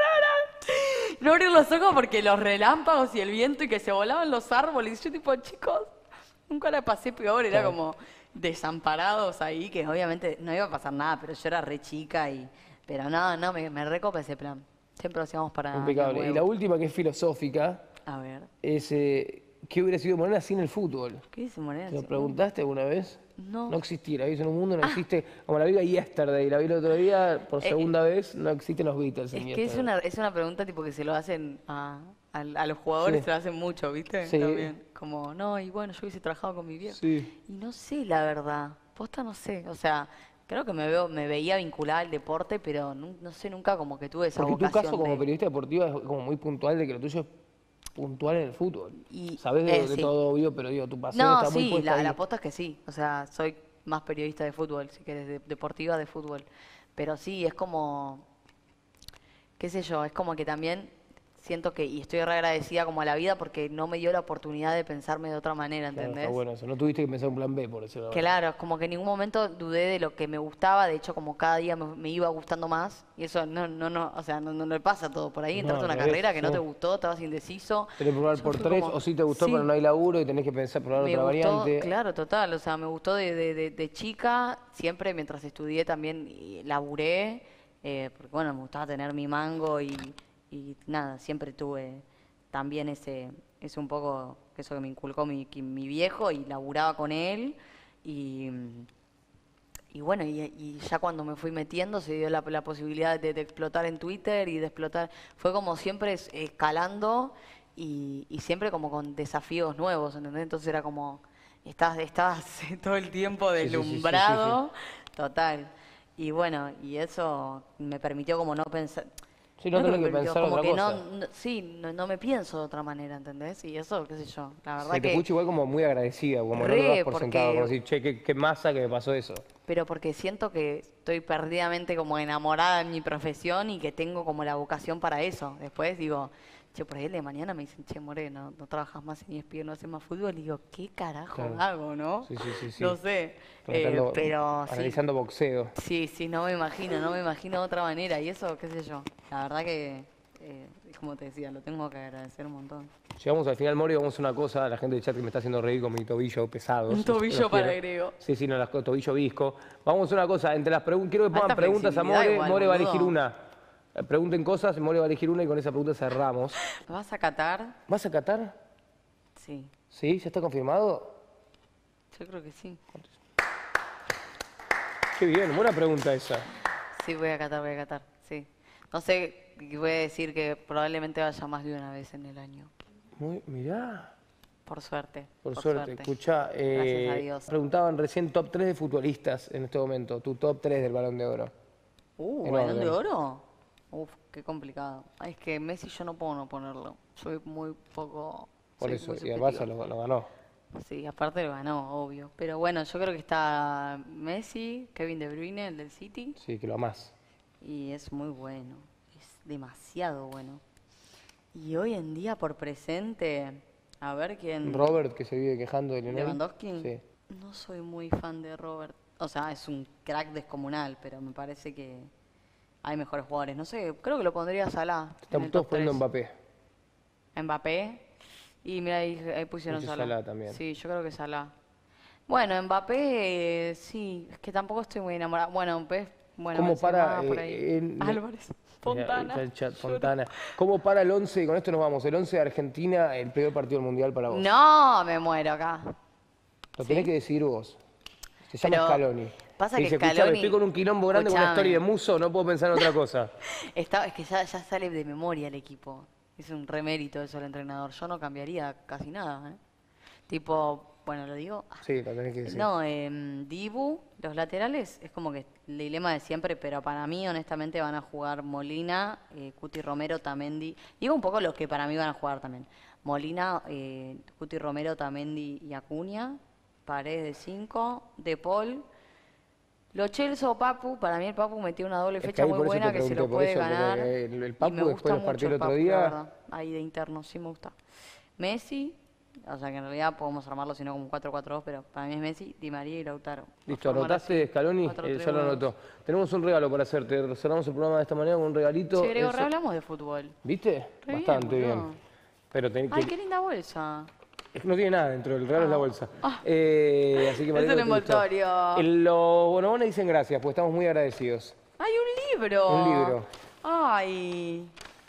No abrir los ojos porque los relámpagos y el viento y que se volaban los árboles. Y yo tipo, chicos, nunca la pasé peor. Era Claro. como desamparados ahí, que obviamente no iba a pasar nada, pero yo era re chica y... Pero no, no, me, me recopa ese plan. Siempre lo hacíamos para... Impecable. Año Y la Nuevo. última, que es filosófica, A ver, es eh, ¿qué hubiera sido Morena sin el fútbol? ¿qué dice Morena? ¿Te lo preguntaste alguna vez? No. No existiera, vives en un mundo, no existe, como la vida Yesterday, la vi el otro día, por Eh, segunda vez, no existen los Beatles en Es que es Yesterday. una, es una pregunta tipo que se lo hacen a, a, a los jugadores, Sí. se lo hacen mucho, ¿viste? Sí. También. Como, no, y bueno, yo hubiese trabajado con mi viejo. Sí. Y no sé, la verdad. Posta no sé. O sea, creo que me veo, me veía vinculada al deporte, pero no, no sé nunca como que tuve esa Porque tu vocación caso como de- periodista deportiva es como muy puntual de que lo tuyo es puntual en el fútbol. Y- Sabes de, eh, de sí. todo obvio, pero digo, tu pasión No, está muy sí, puesta la, ahí. la posta es que sí. O sea, soy más periodista de fútbol, si querés, de- deportiva de fútbol. Pero sí, es como, qué sé yo, es como que también siento que, y estoy re agradecida como a la vida porque no me dio la oportunidad de pensarme de otra manera, Claro, ¿entendés? está bueno eso. No tuviste que pensar un plan B, por decirlo así. Claro, es como que en ningún momento dudé de lo que me gustaba, de hecho como cada día me, me iba gustando más, y eso no, no, no, o sea, no, no le pasa todo por ahí, No, entraste a una al revés, carrera que no sí. te gustó, estabas indeciso. Tenés que probar Yo por fui tres, como- o sí te gustó, sí. pero no hay laburo y tenés que pensar probar Me otra gustó, variante. claro, total, o sea, me gustó de, de, de, de chica, siempre mientras estudié también y laburé, eh, porque bueno, me gustaba tener mi mango y, y nada, siempre tuve también ese, ese un poco, eso que me inculcó mi, que mi viejo y laburaba con él y, y bueno, y, y ya cuando me fui metiendo se dio la, la posibilidad de, de explotar en Twitter y de explotar, fue como siempre es- escalando y, y siempre como con desafíos nuevos, ¿entendés? Entonces era como, estás, estabas todo el tiempo Sí, sí, sí, sí, sí, deslumbrado, total. Y bueno, y eso me permitió como no pensar... Sí, no me tenés que permitió, pensar como otra que cosa. No, no- sí, no, no me pienso de otra manera, ¿entendés? Y eso, qué sé yo, la verdad Se te que... escucha igual como muy agradecida, como no Re, lo das por sentado, porque- como decir, che, qué, qué masa que me pasó eso. Pero porque siento que estoy perdidamente como enamorada en mi profesión y que tengo como la vocación para eso. Después digo, che, por ahí el de mañana me dicen, che, Moreno, no trabajas más en E S P N, no haces más fútbol. Y digo, ¿qué carajo Claro. hago, no? Sí, sí, sí, sí. No sé, Planteando- eh, pero sí. Analizando boxeo. Sí, sí, no me imagino, no me imagino de otra manera. Y eso, qué sé yo, la verdad que, eh, como te decía, lo tengo que agradecer un montón. Llegamos al final, Mori, vamos a una cosa, la gente del chat que me está haciendo reír con mi tobillo pesado. Un tobillo Los para quiero. griego. Sí, sí, no, las, tobillo visco. Vamos a una cosa, entre las preguntas, quiero que pongan Alta preguntas a flexibilidad More, igual, More va a boludo. elegir una. Eh, Pregunten cosas, More va a elegir una y con esa pregunta cerramos. ¿Vas a Qatar? ¿Vas a Qatar? Sí, ¿Sí? ¿Ya está confirmado? yo creo que sí. Qué bien, buena pregunta esa. Sí, voy a Qatar, voy a Qatar, sí. No sé, voy a decir que probablemente vaya más de una vez en el año. Muy, mirá. Por suerte. Por, suerte. Escuchá, eh, Gracias a Dios. preguntaban recién top tres de futbolistas en este momento. Tu top tres del Balón de Oro. Uh, En ¿Balón orden. de oro? Uf, qué complicado. Ay, es que Messi yo no puedo no ponerlo. Soy muy poco... Por soy eso, muy y el Barça subjetiva. lo, lo ganó. Sí, aparte lo ganó, obvio. Pero bueno, yo creo que está Messi, Kevin De Bruyne, el del City. Sí, que lo amás. Y es muy bueno. Es demasiado bueno. Y hoy en día, por presente, a ver quién... Robert, que se vive quejando de Lionel. ¿Lewandowski? Sí. No soy muy fan de Robert. O sea, es un crack descomunal, pero me parece que hay mejores jugadores. No sé, creo que lo pondría a Salah. en Estamos el todos top poniendo tres. Mbappé. Mbappé. Y mira, ahí, ahí pusieron Mucho Salah. Salah también. Sí, yo creo que Salah. Bueno, Mbappé, eh, sí, es que tampoco estoy muy enamorada. Bueno, Mbappé, bueno, ¿Cómo Benzema, para, por eh, ahí. en- Álvarez. Fontana. Está el chat, Fontana. ¿Cómo para el once? Y con esto nos vamos. El once de Argentina, el peor partido del Mundial para vos. No, me muero acá. Lo tenés que decir vos. Se llama Pero Scaloni. pasa Y que dice, "Escuchame, Scaloni- estoy con un quilombo grande con una Escuchame. story de Muso, no puedo pensar en otra cosa". Está, es que ya, ya sale de memoria el equipo. Es un remérito eso el entrenador. Yo no cambiaría casi nada, ¿eh? Tipo, bueno, lo digo. Sí, lo tenés que decir. No, eh, Dibu, los laterales, es como que el dilema de siempre, pero para mí, honestamente, van a jugar Molina, eh, Cuti Romero, Tamendi. Digo un poco los que para mí van a jugar también. Molina, eh, Cuti Romero, Tamendi y Acuña. Paredes de cinco, De Paul. Lo Celso, Papu, para mí el Papu metió una doble Es que fecha ahí muy por eso buena te que se pregunté, lo por puede eso, porque ganar. el- el Y Papu me después gusta del partido mucho el otro Papu, día- la verdad. Ahí de interno, sí me gusta. Messi, o sea que en realidad podemos armarlo sino como un cuatro cuatro dos, pero para mí es Messi, Di María y Lautaro. Listo, Formar anotaste, así, Scaloni, cuatro Eh, tres ya lo uno. anotó. Tenemos un regalo para hacerte. Cerramos el programa de esta manera con un regalito. Che, Grego, Eso- re hablamos de fútbol. ¿Viste? Re bien, Bastante bien. boludo. Pero ten- Ay, que- qué linda bolsa. es que no tiene nada dentro, el regalo es la bolsa. Ah. Eh, así que me Es alegro el que te gustó. envoltorio. El- Los bonobones dicen gracias, pues estamos muy agradecidos. ¡Ay, un libro! Un libro. ¡Ay!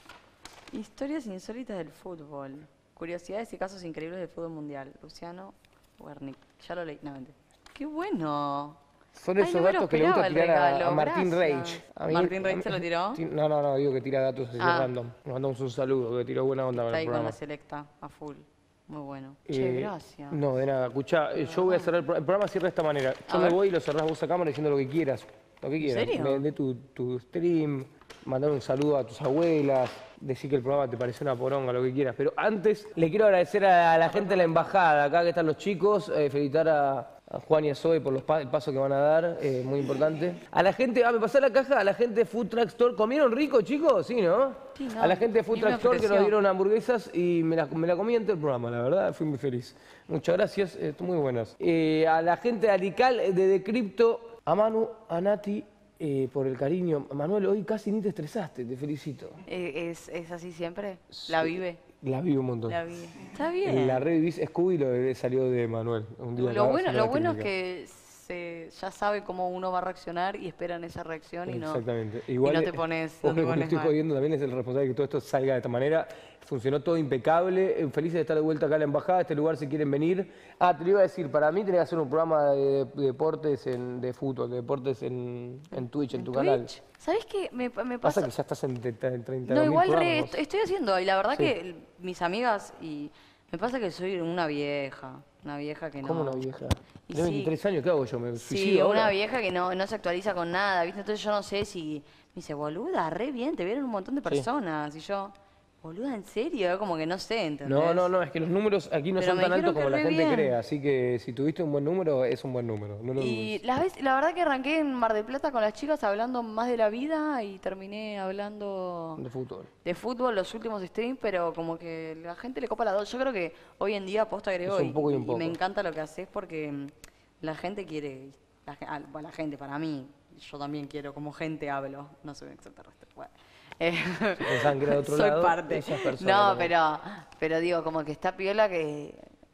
Historias insólitas del fútbol. Curiosidades y casos increíbles del fútbol mundial. Luciano Wernick. Ya lo leí. No, mentira. ¡Qué bueno! Son Ay, esos no me lo datos que le gusta esperaba el tirar a- a, regalo, Martín gracias. Reich. A mí- ¿Martín a Reich mí- se lo tiró? Sí, No, no, no, digo que tira datos así Ah. random. Nos mandamos un saludo, que tiró buena onda Está para ahí el con la programa. selecta, a full. Muy bueno. Che, Eh, gracias. No, de nada. Escuchá, eh, yo voy a cerrar el, pro- el programa cierra de esta manera. Yo A me ver. voy y lo cerrás vos a cámara diciendo lo que quieras. Lo que quieras. serio? Me- De tu, tu stream, mandar un saludo a tus abuelas, decir que el programa te pareció una poronga, lo que quieras. Pero antes le quiero agradecer a, a la gente de la embajada, acá que están los chicos, eh, felicitar a, a Juan y a Zoe por los pa- el paso que van a dar, eh, muy importante. A la gente, ah, me pasé la caja, a la gente de Food Truck Store. ¿Comieron rico, chicos? Sí, ¿no? Sí, no, A la gente de Food ni Truck me Store que nos ofreció. dieron hamburguesas y me la, me la comí antes del programa, la verdad, fui muy feliz. Muchas gracias, eh, muy buenas. Eh, a la gente de Alical, eh, de Decrypto, a Manu, a Nati, eh, por el cariño. Manuel, hoy casi ni te estresaste, te felicito. Eh, ¿Es, es así siempre? ¿La vive? La vi un montón. La vive. Está bien. La revivís, Scooby lo de- salió de Manuel. Un día Lo acá bueno, haciendo lo la bueno es técnica. que se, ya sabe cómo uno va a reaccionar y esperan esa reacción y no, Exactamente. y Igual, no te eh, pones, ojo, no te como pones estoy mal. jodiendo, también es el responsable de que todo esto salga de esta manera. Funcionó todo impecable. Eh, Felices de estar de vuelta acá en la embajada, a este lugar si quieren venir. Ah, te lo iba a decir, para mí tenés que hacer un programa de, de deportes, en, de fútbol, de deportes en, en Twitch, en, tu canal. Twitch. ¿Sabés qué? Me, me Pasa pasa... que ya estás en, te- en treinta No, mil igual re, programas. est- estoy haciendo, y la verdad Sí. que el- mis amigas y... Me pasa que soy una vieja, una vieja que no... ¿Cómo una vieja? Y Tengo sí. veintitrés años, ¿qué hago yo? ¿Me Sí, suicido una ahora? vieja que no, no se actualiza con nada, ¿viste? Entonces yo no sé si... Me dice, boluda, re bien, te vieron un montón de personas. Y yo, boluda, ¿en serio? Como que no sé, ¿entendés? No, no, no, es que los números aquí no Pero son me tan dijeron altos como que la re gente bien. cree, así que si tuviste un buen número, es un buen número, no lo Y dudes. las veces, la verdad que arranqué en Mar del Plata con las chicas hablando más de la vida y terminé hablando De fútbol. de fútbol los últimos streams, pero como que la gente le copa las dos. Yo creo que hoy en día posta agregó Es un y, poco y un y poco. me encanta lo que haces porque mm, la gente quiere, la, ge- ah, bueno, la gente, para mí, yo también quiero, como gente hablo, no soy un extraterrestre. Bueno. Eh, pensaban que era de otro soy lado, parte. esas personas No, también. pero, pero digo, como que está piola que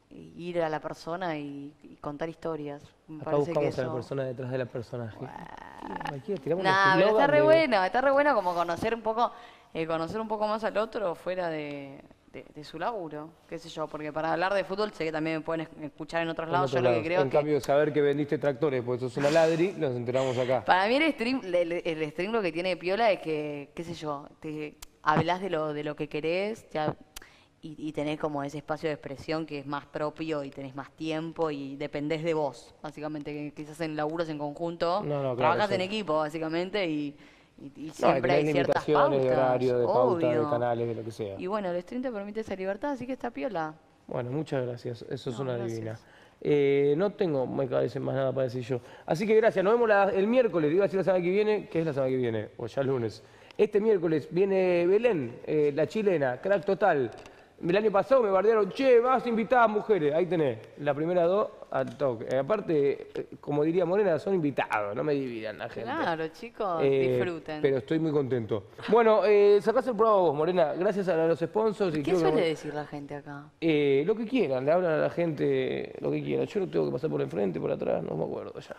ir a la persona y, y contar historias. Me Acá parece que buscamos a la eso... persona detrás del personaje. Cualquiera, tiramos Nah, unos pero está eslogan re de- bueno, está re bueno como conocer un poco, eh, conocer un poco más al otro fuera de, de, de su laburo, qué sé yo, porque para hablar de fútbol sé que también me pueden es- escuchar en otros en lados, otros yo lo que lados. creo En que cambio, saber que vendiste tractores porque sos una ladri, nos enteramos acá. para mí el stream, el, el stream lo que tiene de piola es que, qué sé yo, te hablas de lo, de lo que querés, ya, y, y tenés como ese espacio de expresión que es más propio y tenés más tiempo y dependés de vos, básicamente, que quizás en laburos en conjunto, No, no, claro, trabajas sí. en equipo, básicamente, y, y, y No, siempre tenés hay ciertas limitaciones pautas, de horario, de pauta, de obvio. canales, de lo que sea. Y bueno, el stream te permite esa libertad, así que está piola. Bueno, muchas gracias. Eso es No, una gracias. divina. Eh, no tengo, me parece, más nada para decir yo. Así que gracias. Nos vemos la- el miércoles. Digo así la semana que viene. ¿Qué es la semana que viene? O ya el lunes. Este miércoles viene Belén, eh, la chilena, crack total. El año pasado me bardearon, che, vas invitadas mujeres. Ahí tenés. La primera dos al toque. Eh, aparte, eh, como diría Morena, son invitados. No me dividan la gente. Claro, chicos, Eh, disfruten. Pero estoy muy contento. Bueno, eh, sacás el programa vos, Morena. Gracias a los sponsors. Y ¿Qué creo que- suele decir la gente acá? eh, lo que quieran, le hablan a la gente lo que quieran. Yo no tengo que pasar por enfrente, por atrás, no me acuerdo ya.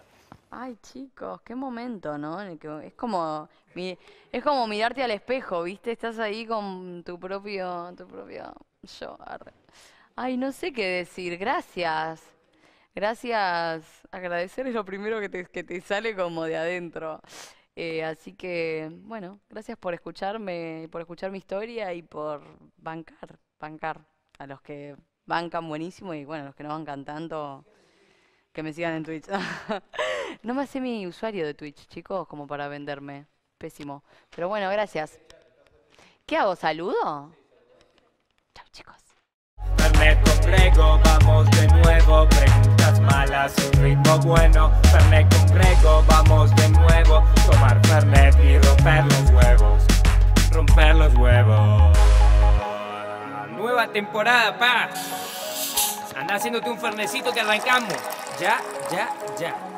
Ay, chicos, qué momento, ¿no? En el que es como mi- es como mirarte al espejo, ¿viste? Estás ahí con tu propio tu propio yo. Arre. Ay, no sé qué decir. Gracias. Gracias. Agradecer es lo primero que te, que te sale como de adentro. Eh, así que, bueno, gracias por escucharme, por escuchar mi historia y por bancar, bancar. A los que bancan buenísimo y, bueno, a los que no bancan tanto, que me sigan en Twitch. No me hace mi usuario de Twitch, chicos, como para venderme. Pésimo. Pero bueno, gracias. ¿Qué hago? ¿Saludo? Chau, chicos. Fernet con Grego, vamos de nuevo. Preguntas malas, un ritmo bueno. Fernet con Grego, vamos de nuevo. Tomar Fernet y romper los huevos. Romper los huevos. Nueva temporada, pa. Anda haciéndote un fernecito que arrancamos. Ya, ya, ya.